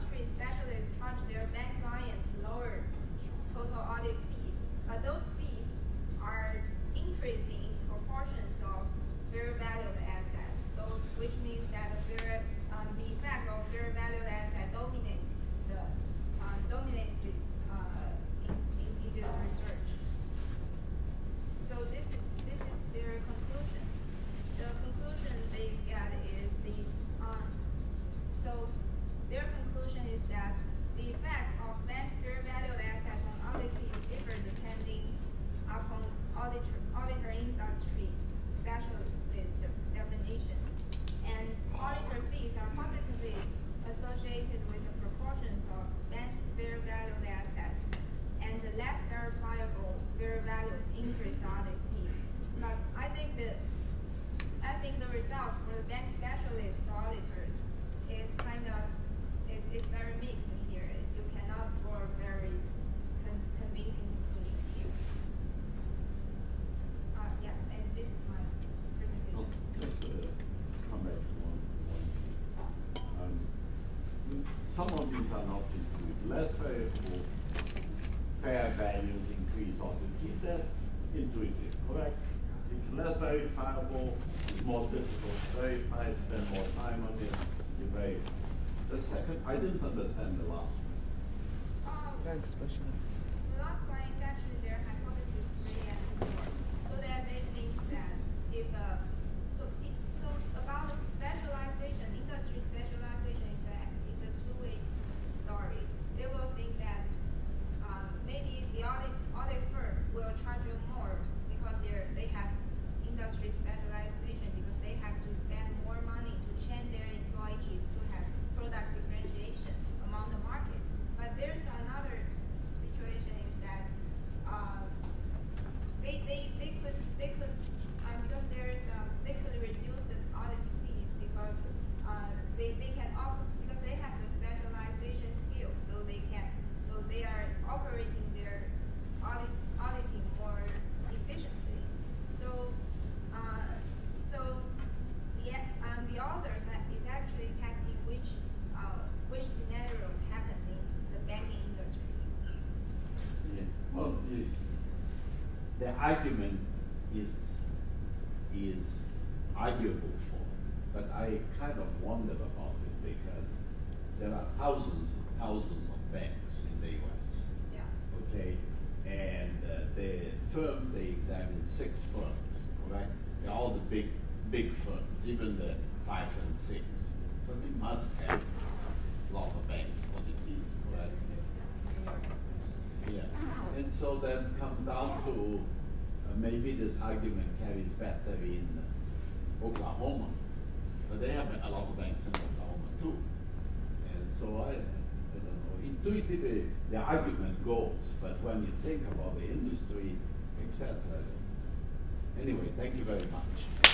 some of these are not distributed. Less variable, fair values increase or decrease. That's intuitive, correct? If less verifiable, it's more difficult to verify, spend more time on it, you verify. The second, I didn't understand the last one. Um, Bank specialist. The last one is actually their hypothesis three and four. So that they think that if uh, so it, so about specialization, industry specialization is a is a two-way story. They will think that um, maybe the audit audit firm will charge you more because they're they have industry specialization because they have to spend more money to train their employees to have product differentiation among the markets. But there's another situation is that uh, they, they, they could they could um, because there's um, they could reduce the audit fees because uh, they, they can op because they have the specialization skills, so they can so they are operating their audit auditing more efficiently. So uh, so the um, the authors is actually testing which uh, which scenarios happens in the banking industry. Yeah. Well, the, the argument is is arguable for, but I kind of wonder about it because there are thousands and thousands of banks in the U S. Yeah. Okay, and uh, the firms they examine six firms, correct? They're all the big big firms, even the five and six. So we must have a lot of banks auditees, correct? Yeah, and so then comes down to uh, maybe this argument carries better in uh, Oklahoma, but they have a lot of banks in Oklahoma too. And so I, I don't know, intuitively the argument goes, but when you think about the industry, et cetera. Anyway, thank you very much.